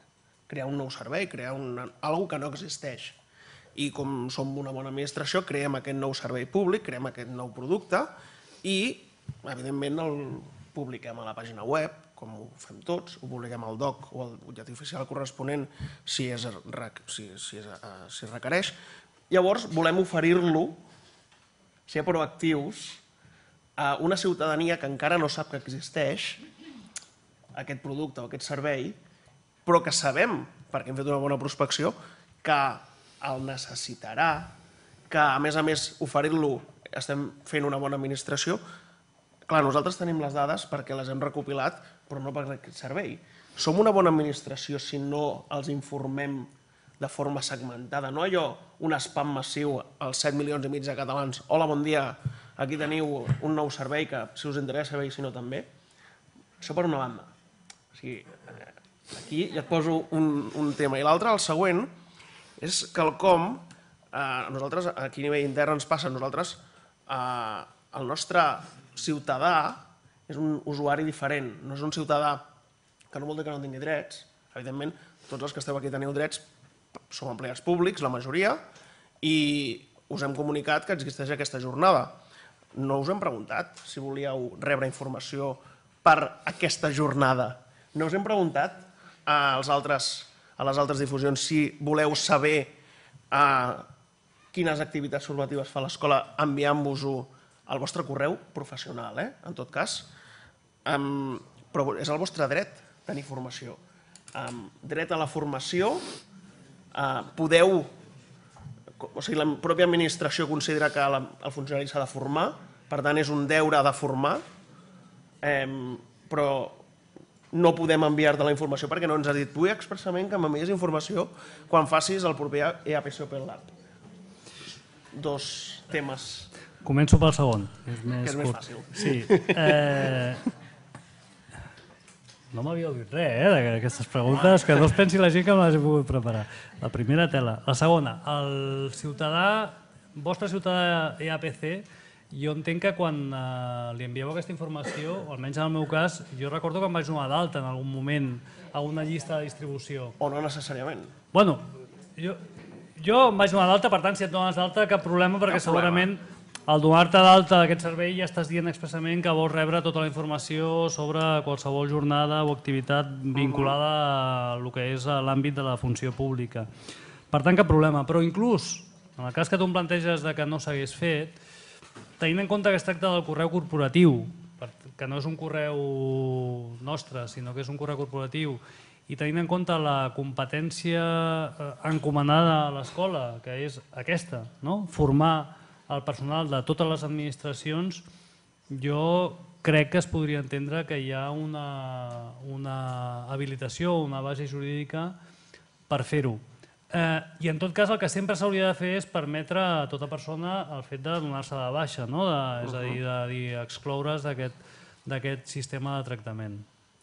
crear un nou servei, crear una cosa que no existeix. I com som una bona administració, creem aquest nou servei públic, creem aquest nou producte i, evidentment, el publiquem a la pàgina web, com ho fem tots, ho publiquem al D O C o al butlletí oficial corresponent si es requereix. Llavors, volem oferir-lo, ser proactius, a una ciutadania que encara no sap que existeix aquest producte o aquest servei, però que sabem, perquè hem fet una bona prospecció, que el necessitarà, que a més a més oferir-lo estem fent una bona administració. Clar, nosaltres tenim les dades perquè les hem recopilat, però no per aquest servei. Som una bona administració si no els informem de forma segmentada, no allò, un spam massiu als set milions i mig de catalans. Hola, bon dia, aquí teniu un nou servei que si us interessa bé i si no també. Això per una banda. O sigui, aquí ja et poso un tema. I l'altre, el següent, és quelcom, nosaltres, aquí a nivell intern ens passa, nosaltres, el nostre ciutadà és un usuari diferent, no és un ciutadà que no vol dir que no tingui drets, evidentment, tots els que esteu aquí teniu drets, som empleats públics, la majoria, i us hem comunicat que existeix aquesta jornada. No us hem preguntat si volíeu rebre informació per aquesta jornada. No us hem preguntat a les altres difusions si voleu saber quines activitats formatives fa l'escola enviant-vos-ho al vostre correu professional, en tot cas. Però és el vostre dret tenir formació. Dret a la formació, podeu, o sigui, la pròpia administració considera que el funcionari s'ha de formar, per tant és un deure de formar, però no podem enviar-te la informació perquè no ens ha dit vull expressament que m'envies informació quan facis el proper E A P C o P L A B. Dos temes. Començo pel segon, que és més curt. Que és més fàcil. Sí. No m'havíeu dit res, d'aquestes preguntes, que no es pensi la gent que me les he pogut preparar. La primera tela. La segona, el ciutadà, vostre ciutadà E A P C, jo entenc que quan li envieu aquesta informació, o almenys en el meu cas, jo recordo que em vaig donar d'alta en algun moment a una llista de distribució. O no necessàriament. Bueno, jo em vaig donar d'alta, per tant, si et dones d'alta, cap problema, perquè segurament al donar-te d'alta d'aquest servei ja estàs dient expressament que vols rebre tota la informació sobre qualsevol jornada o activitat vinculada a el que és l'àmbit de la funció pública. Per tant, cap problema. Però inclús, en el cas que tu em planteges que no s'hagués fet, tenint en compte que es tracta del correu corporatiu, que no és un correu nostre, sinó que és un correu corporatiu, i tenint en compte la competència encomanada a l'escola, que és aquesta, formar el personal de totes les administracions, jo crec que es podria entendre que hi ha una habilitació, una base jurídica per fer-ho. I en tot cas el que sempre s'hauria de fer és permetre a tota persona el fet de donar-se de baixa, és a dir, de excloure's d'aquest sistema de tractament.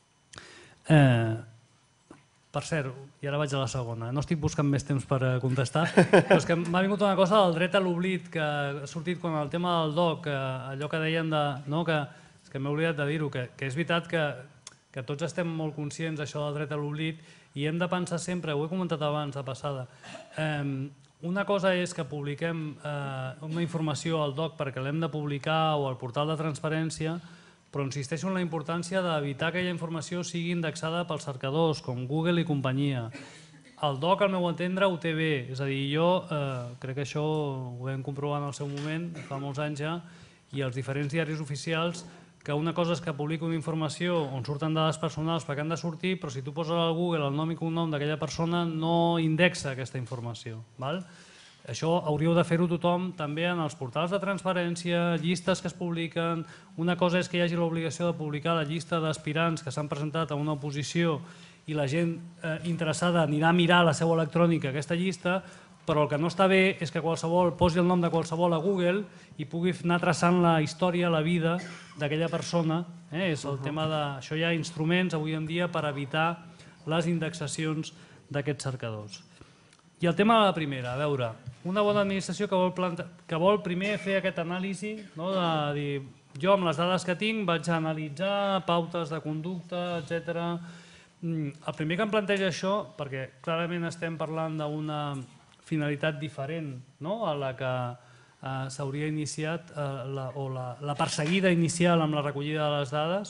Per cert, i ara vaig a la segona, no estic buscant més temps per contestar, però és que m'ha vingut una cosa del dret a l'oblit que ha sortit quan el tema del D O C, allò que deien de... És que m'he oblidat de dir-ho, que és veritat que tots estem molt conscients d'això del dret a l'oblit i hem de pensar sempre, ho he comentat abans de passada, una cosa és que publiquem una informació al D O C perquè l'hem de publicar o al portal de transparència, però insisteixo en la importància d'evitar que aquella informació sigui indexada pels cercadors, com Google i companyia. El D O C, al meu entendre, ho té bé. És a dir, jo crec que això ho vam comprovar en el seu moment, fa molts anys ja, i els diferents diaris oficials, que una cosa és que publica una informació on surten dades personals perquè han de sortir, però si tu poses al Google el nom i cognom d'aquella persona, no indexa aquesta informació. Això hauríeu de fer-ho tothom també en els portals de transparència, llistes que es publiquen. Una cosa és que hi hagi l'obligació de publicar la llista d'aspirants que s'han presentat a una oposició i la gent interessada anirà a mirar a la seu electrònica aquesta llista, però el que no està bé és que qualsevol posi el nom de qualsevol a Google i pugui anar traçant la història, la vida d'aquella persona. És el tema de... Això hi ha instruments avui en dia per evitar les indexacions d'aquests cercadors. I el tema de la primera, a veure, una bona administració que vol primer fer aquest anàlisi, de dir, jo amb les dades que tinc vaig analitzar pautes de conducta, etcètera, El primer que em planteja això, perquè clarament estem parlant d'una finalitat diferent a la que s'hauria iniciat o la perseguida inicial amb la recollida de les dades,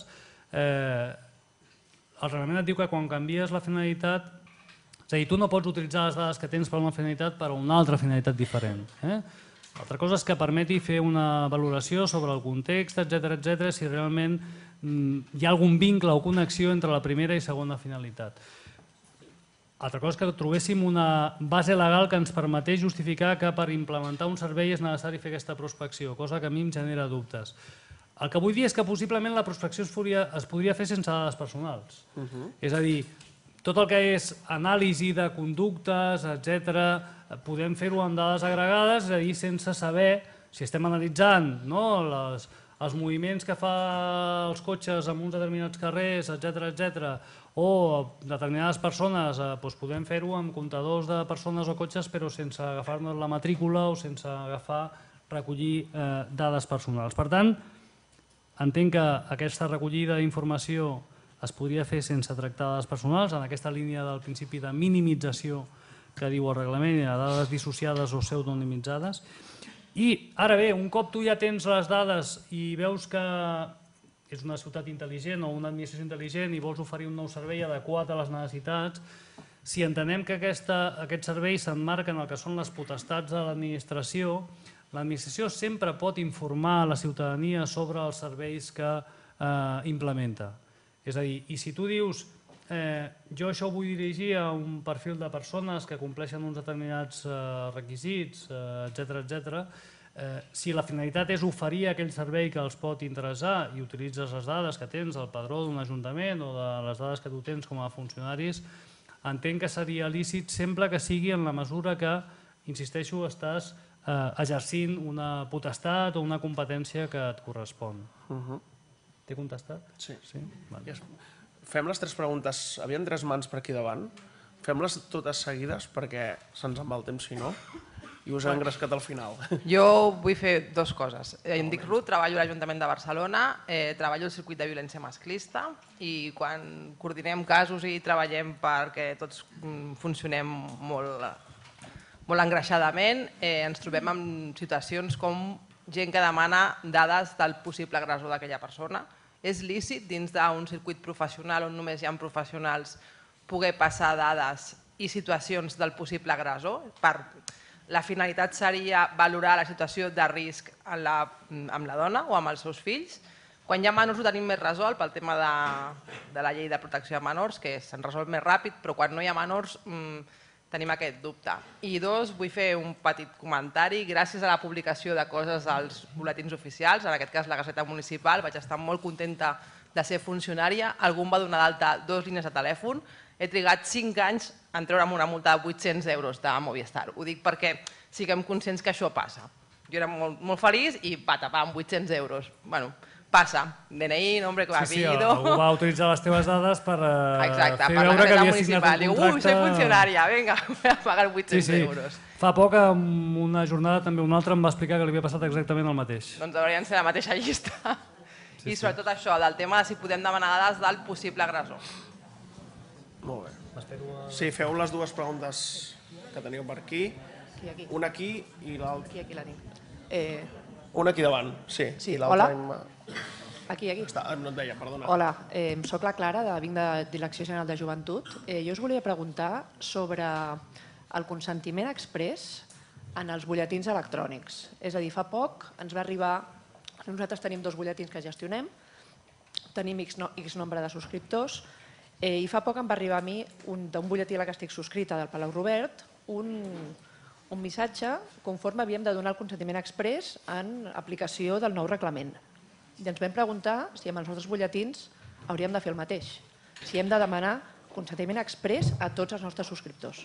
el reglament et diu que quan canvies la finalitat, és a dir, tu no pots utilitzar les dades que tens per una finalitat per a una altra finalitat diferent. L'altra cosa és que permeti fer una valoració sobre el context, etcètera, etcètera, si realment hi ha algun vincle o connexió entre la primera i segona finalitat. Altra cosa és que trobéssim una base legal que ens permetés justificar que per implementar un servei és necessari fer aquesta prospecció, cosa que a mi em genera dubtes. El que vull dir és que possiblement la prospecció es podria fer sense dades personals. És a dir, tot el que és anàlisi de conductes, etcètera, podem fer-ho amb dades agregades, és a dir, sense saber si estem analitzant els moviments que fa els cotxes en uns determinats carrers, etcètera, etcètera, o determinades persones, podem fer-ho amb comptadors de persones o cotxes, però sense agafar-nos la matrícula o sense agafar, recollir dades personals. Per tant, entenc que aquesta recollida d'informació es podria fer sense tractar dades personals, en aquesta línia del principi de minimització que diu el reglament, de dades dissociades o pseudonimitzades. I ara bé, un cop tu ja tens les dades i veus que és una ciutat intel·ligent o una administració intel·ligent i vols oferir un nou servei adequat a les necessitats, si entenem que aquest servei s'emmarca en el que són les potestats de l'administració, l'administració sempre pot informar a la ciutadania sobre els serveis que implementa. És a dir, i si tu dius jo això ho vull dirigir a un perfil de persones que compleixen uns determinats requisits, etcètera, etcètera, si la finalitat és oferir aquell servei que els pot interessar i utilitzes les dades que tens del padró d'un ajuntament o de les dades que tu tens com a funcionaris, entenc que seria lícit sempre que sigui en la mesura que, insisteixo, estàs exercint una potestat o una competència que et correspon. T'he contestat? Sí. Fem les tres preguntes. Havíem tres mans per aquí davant. Fem-les totes seguides perquè se'ns en va el temps, si no, i us he engrescat al final. Jo vull fer dues coses. Em dic Ruth, treballo a l'Ajuntament de Barcelona, treballo al circuit de violència masclista i quan coordinem casos i treballem perquè tots funcionem molt molt engreixadament, ens trobem en situacions com gent que demana dades del possible agressor d'aquella persona. És lícit dins d'un circuit professional on només hi ha professionals poder passar dades i situacions del possible agressor? La finalitat seria valorar la situació de risc amb la dona o amb els seus fills. Quan hi ha menors ho tenim més resolt pel tema de la llei de protecció de menors, que se'n resol més ràpid, però quan no hi ha menors tenim aquest dubte. I dos, vull fer un petit comentari. Gràcies a la publicació de coses als boletins oficials, en aquest cas la Gaceta Municipal, vaig estar molt contenta de ser funcionària. Algú em va donar d'alta dues línies de telèfon. He trigat cinc anys en treure'm una multa de vuit-cents euros de Movistar. Ho dic perquè siguem conscients que això passa. Jo era molt feliç i va tapar amb vuit-cents euros. Bueno, passa. D N I, nombre, apellido... Sí, sí, algú va utilitzar les teves dades per fer veure que havia signat un contracte... Ui, soy funcionària, vinga, voy a pagar vuit-cents euros. Fa poc, en una jornada, també un altre em va explicar que li havia passat exactament el mateix. Doncs haurien de ser la mateixa llista. I sobretot això, del tema de si podem demanar dades del possible agressor. Molt bé. Sí, feu les dues preguntes que teniu per aquí. Una aquí i l'altra... Aquí, aquí la tinc. Una aquí davant, sí. Hola. Aquí, aquí. No et veia, perdona. Hola, soc la Clara, vinc de Direcció General de Joventut. Jo us volia preguntar sobre el consentiment exprés en els butlletins electrònics. És a dir, fa poc ens va arribar... Nosaltres tenim dos butlletins que gestionem, tenim X nombre de subscriptors, i fa poc em va arribar a mi, d'un butlletí a la que estic subscrita del Palau Robert, un... un missatge conforme havíem de donar el consentiment exprés en aplicació del nou reglament. I ens vam preguntar si amb els nostres butlletins hauríem de fer el mateix, si hem de demanar consentiment exprés a tots els nostres subscriptors.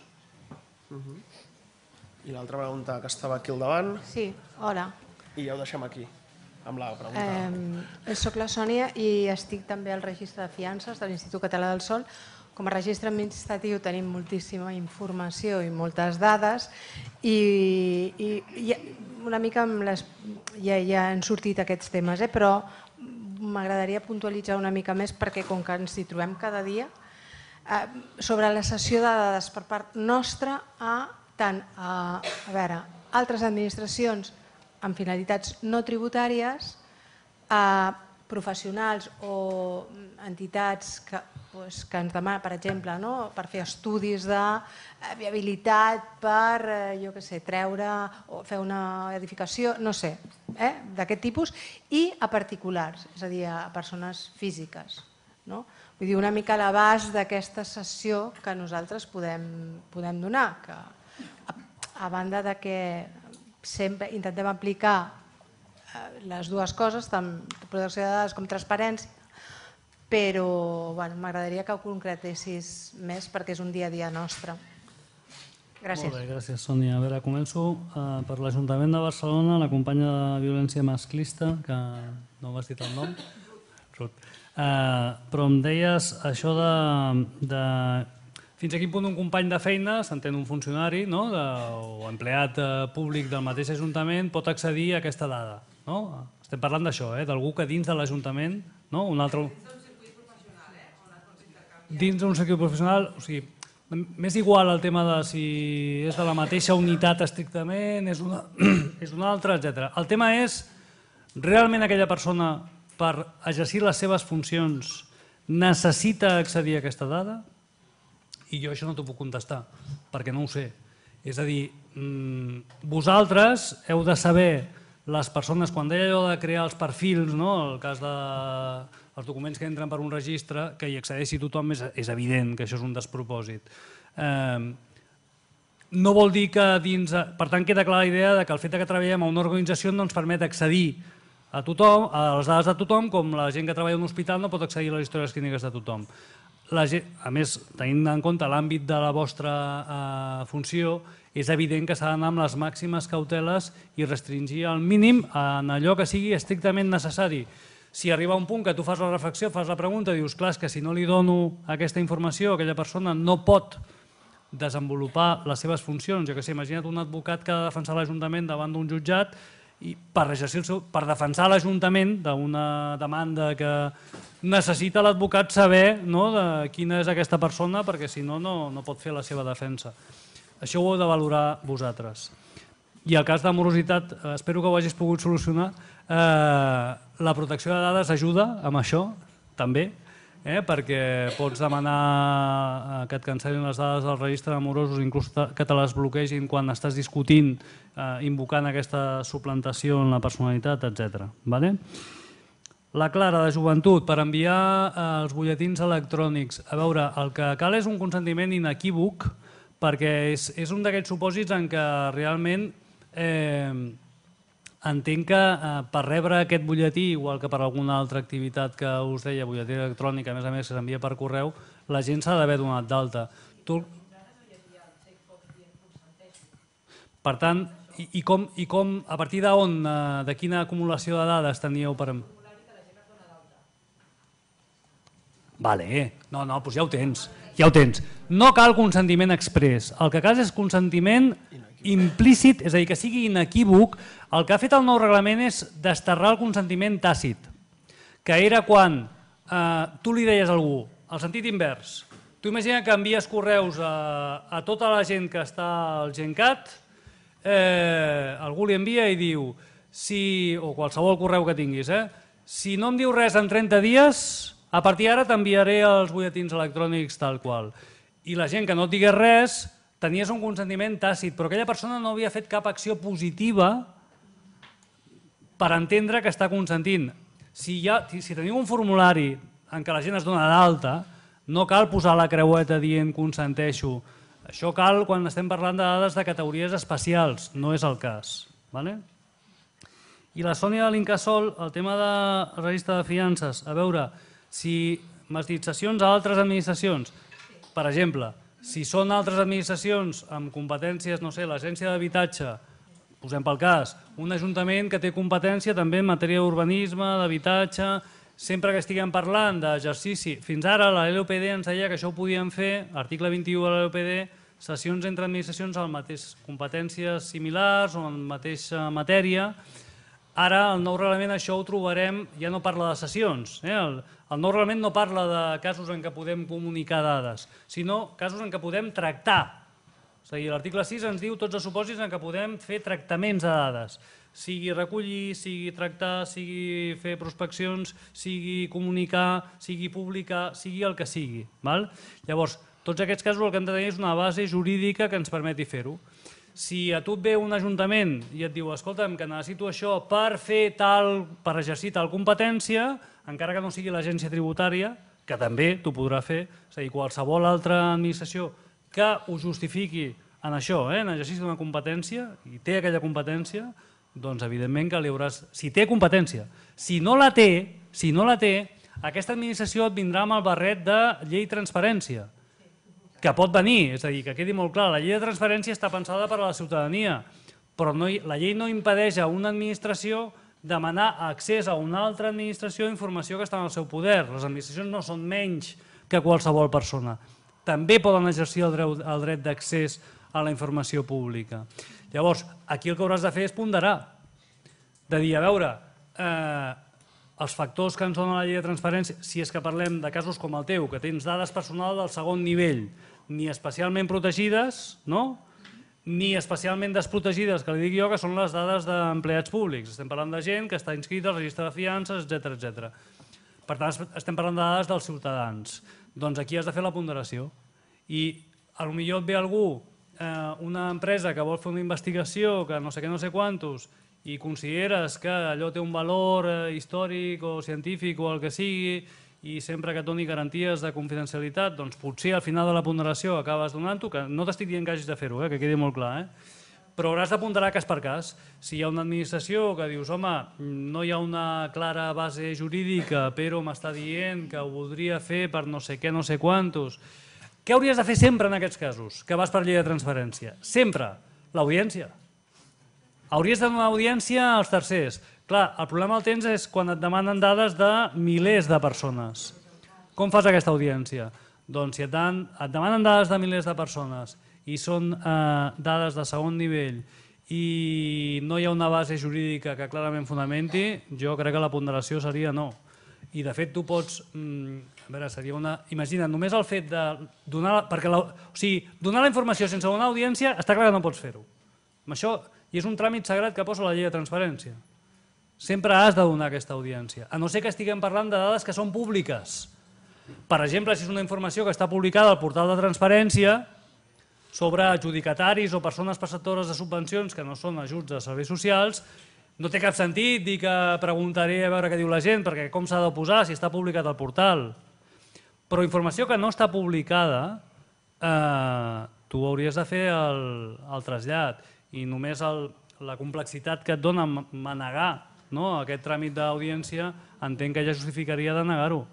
I l'altra pregunta que estava aquí al davant. Sí, hola. I ja ho deixem aquí, amb la pregunta. Soc la Sònia i estic també al registre de fiances de l'Institut Català del Sòl. Com a registre administratiu tenim moltíssima informació i moltes dades i una mica ja han sortit aquests temes, però m'agradaria puntualitzar una mica més perquè com que ens hi trobem cada dia sobre la cessió de dades per part nostra a tant a, a veure, altres administracions amb finalitats no tributàries, a professionals o entitats que, doncs, que ens demanen, per exemple, no? per fer estudis de viabilitat, per, jo què sé, treure o fer una edificació, no sé, eh? d'aquest tipus, i a particulars, és a dir, a persones físiques. No? Vull dir, una mica a l'abast d'aquesta sessió que nosaltres podem, podem donar, que a, a banda de que sempre intentem aplicar les dues coses, tant protecció de dades com transparència, però bueno, m'agradaria que ho concretessis més perquè és un dia a dia nostre. Gràcies. Molt bé, gràcies, Sònia. A veure, començo eh, per l'Ajuntament de Barcelona, la companya de violència masclista, que no m'has dit el nom. Ruth. Eh, però em deies això de, de fins a quin punt un company de feina, s'entén un funcionari no? de, o empleat eh, públic del mateix Ajuntament pot accedir a aquesta dada. No? Estem parlant d'això, eh? d'algú que dins de l'Ajuntament, no? un altre... Dins d'un circuit professional, o sigui, m'és igual el tema de si és de la mateixa unitat estrictament, és una, és una altra, etcètera. El tema és, realment aquella persona, per exercir les seves funcions, necessita accedir a aquesta dada? I jo això no t'ho puc contestar, perquè no ho sé. És a dir, vosaltres heu de saber, les persones, quan deia allò de crear els perfils, no? el cas dels documents que entren per un registre, que hi accedeixi tothom, és, és evident que això és un despropòsit. Eh, no vol dir que dins... Per tant, queda clara la idea de que el fet que treballem a una organització no ens permet accedir a tothom, a les dades de tothom, com la gent que treballa en un hospital no pot accedir a les històries clíniques de tothom. La gent, a més, tenint en compte l'àmbit de la vostra eh, funció, és evident que s'ha d'anar amb les màximes cauteles i restringir al mínim en allò que sigui estrictament necessari. Si arriba un punt que tu fas la reflexió, fas la pregunta, dius, clar, és que si no li dono aquesta informació, aquella persona no pot desenvolupar les seves funcions. Jo que sé, imagina't un advocat que ha de defensar l'Ajuntament davant d'un jutjat i per, el seu, per defensar l'Ajuntament d'una demanda que necessita l'advocat saber no, de quina és aquesta persona, perquè si no, no, no pot fer la seva defensa. Això ho heu de valorar vosaltres. I el cas de morositat, eh, espero que ho hagis pogut solucionar. Eh, la protecció de dades ajuda amb això, també, eh, perquè pots demanar que et cancel·lin les dades del registre d'amorosos, inclús que te les bloquegin quan estàs discutint, eh, invocant aquesta suplantació en la personalitat, etcètera. Vale? La Clara, de Joventut, per enviar eh, els butlletins electrònics. A veure, el que cal és un consentiment inequívoc, perquè és, és un d'aquests supòsits en què realment eh, entenc que eh, per rebre aquest butlletí, igual que per alguna altra activitat que us deia, butlletí electrònic, a més a més que s'envia per correu, la gent s'ha d'haver donat d'alta. Tu... Per tant, i, i, com, i com, a partir d'on, eh, de quina acumulació de dades teníeu per... Vale, no, no, doncs ja ho tens, ja ho tens. No cal consentiment exprés, el que cal és consentiment implícit, és a dir, que sigui inequívoc. El que ha fet el nou reglament és desterrar el consentiment tàcit, que era quan eh, tu li deies a algú, el sentit invers. Tu imagina que envies correus a, a tota la gent que està al Gencat, eh, algú li envia i diu, si, o qualsevol correu que tinguis, eh, si no em diu res en trenta dies... A partir d'ara t'enviaré els butlletins electrònics tal qual. I la gent que no et digués res, tenies un consentiment tàcit, però aquella persona no havia fet cap acció positiva per entendre que està consentint. Si, ha, si teniu un formulari en què la gent es dona d'alta, no cal posar la creueta dient consenteixo. Això cal quan estem parlant de dades de categories especials, no és el cas. Vale? I la Sònia de l'Incasòl, el tema del registre de fiances, a veure... Si m'has dit sessions a altres administracions, per exemple, si són altres administracions amb competències, no sé, l'Agència d'Habitatge, posem pel cas, un ajuntament que té competència també en matèria d'urbanisme, d'habitatge, sempre que estiguem parlant d'exercici, fins ara la L O P D ens deia que això ho podíem fer, article vint-i-u de la L O P D, sessions entre administracions amb mateix competències similars o en mateixa matèria. Ara, el nou reglament, això ho trobarem, ja no parla de sessions. El nou reglament no parla de casos en què podem comunicar dades, sinó casos en què podem tractar. És a dir, l'article sis ens diu tots els supòsits en què podem fer tractaments de dades. Sigui recollir, sigui tractar, sigui fer prospeccions, sigui comunicar, sigui publicar, sigui el que sigui. Llavors, tots aquests casos el que hem de tenir és una base jurídica que ens permeti fer-ho. Si a tu et ve un ajuntament i et diu escolta'm, que necessito això per fer tal, per exercir tal competència, encara que no sigui l'agència tributària, que també t'ho podrà fer, és a dir, qualsevol altra administració que ho justifiqui en això, en l'exercici d'una competència, i té aquella competència, doncs evidentment que li hauràs... Si té competència. Si no la té, si no la té, aquesta administració et vindrà amb el barret de llei transparència, que pot venir, és a dir, que quedi molt clar, la llei de transparència està pensada per a la ciutadania, però la llei no impedeix a una administració demanar accés a una altra administració d'informació que està en el seu poder. Les administracions no són menys que qualsevol persona. També poden exercir el dret d'accés a la informació pública. Llavors, aquí el que hauràs de fer és ponderar, de dir, a veure, els factors que ens donen la llei de transparència, si és que parlem de casos com el teu, que tens dades personals del segon nivell, ni especialment protegides, ni especialment desprotegides, que li dic jo, que són les dades d'empleats públics. Estem parlant de gent que està inscrita al registre de fiances, etcètera, etcètera. Per tant, estem parlant de dades dels ciutadans. Doncs aquí has de fer la ponderació. I potser et ve algú, una empresa que vol fer una investigació, que no sé què, no sé quantos, i consideres que allò té un valor històric o científic o el que sigui, i sempre que et doni garanties de confidencialitat, doncs potser al final de la ponderació acabes donant-ho, que no t'estic dient que hagis de fer-ho, que quedi molt clar, però hauràs de ponderar cas per cas. Si hi ha una administració que dius, home, no hi ha una clara base jurídica, però m'està dient que ho voldria fer per no sé què, no sé quantos, què hauries de fer sempre en aquests casos, que vas per llei de transparència? Sempre, l'audiència. Hauries de donar audiència als tercers. Clar, el problema el tens és quan et demanen dades de milers de persones. Com fas aquesta audiència? Doncs si et demanen dades de milers de persones i són dades de segon nivell i no hi ha una base jurídica que clarament fonamenti, jo crec que la ponderació seria no. I de fet tu pots... A veure, seria una... Imagina't, només el fet de donar... O sigui, donar la informació sense donar audiència està clar que no pots fer-ho. Això... I és un tràmit sagrat que posa la llei de transparència. Sempre has de donar aquesta audiència, a no ser que estiguem parlant de dades que són públiques. Per exemple, si és una informació que està publicada al portal de transparència sobre adjudicataris o persones perceptores de subvencions que no són ajuts de serveis socials, no té cap sentit dir que preguntaré a veure què diu la gent, perquè com s'ha de posar si està publicat al portal. Però informació que no està publicada, tu hauries de fer el trasllat. I només la complexitat que et dona manegar aquest tràmit d'audiència entenc que ja justificaria de negar-ho.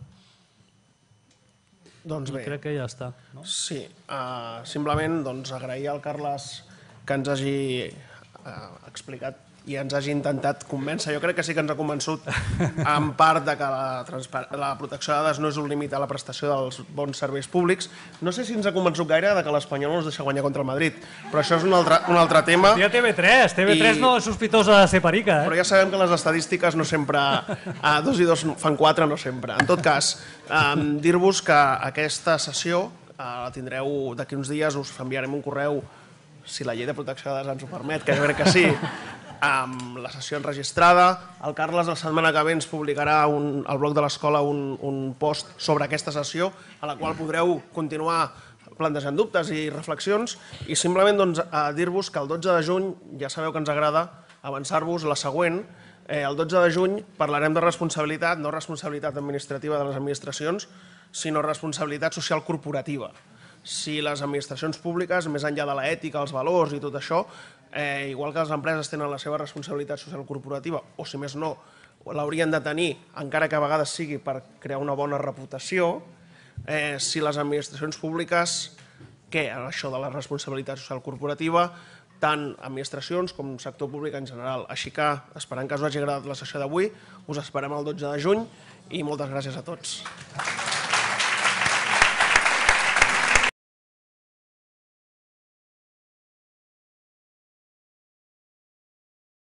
Doncs bé. Crec que ja està. Sí, simplement agrair al Carles que ens hagi explicat i ens hagi intentat convèncer. Jo crec que sí que ens ha convençut en part que la protecció de dades no és un límit a la prestació dels bons serveis públics. No sé si ens ha convençut gaire que l'Espanyol no es deixa guanyar contra el Madrid, però això és un altre tema. Hòstia, T V tres, T V tres no és sospitosa de ser perica. Però ja sabem que les estadístiques no sempre, dos i dos fan quatre, no sempre. En tot cas, dir-vos que aquesta sessió la tindreu d'aquí uns dies, us enviarem un correu, si la llei de protecció de dades ens ho permet, que jo crec que sí, amb la sessió enregistrada. El Carles la setmana que ve ens publicarà al blog de l'escola un post sobre aquesta sessió a la qual podreu continuar plantejant dubtes i reflexions i simplement dir-vos que el dotze de juny, ja sabeu que ens agrada avançar-vos la següent, el dotze de juny parlarem de responsabilitat, no responsabilitat administrativa de les administracions, sinó responsabilitat social corporativa. Si les administracions públiques, més enllà de l'ètica, els valors i tot això, igual que les empreses tenen la seva responsabilitat social corporativa, o si més no, l'haurien de tenir, encara que a vegades sigui per crear una bona reputació, si les administracions públiques, què? Això de la responsabilitat social corporativa, tant administracions com sector públic en general. Així que, esperant que us hagi agradat la sessió d'avui, us esperem el dotze de juny i moltes gràcies a tots.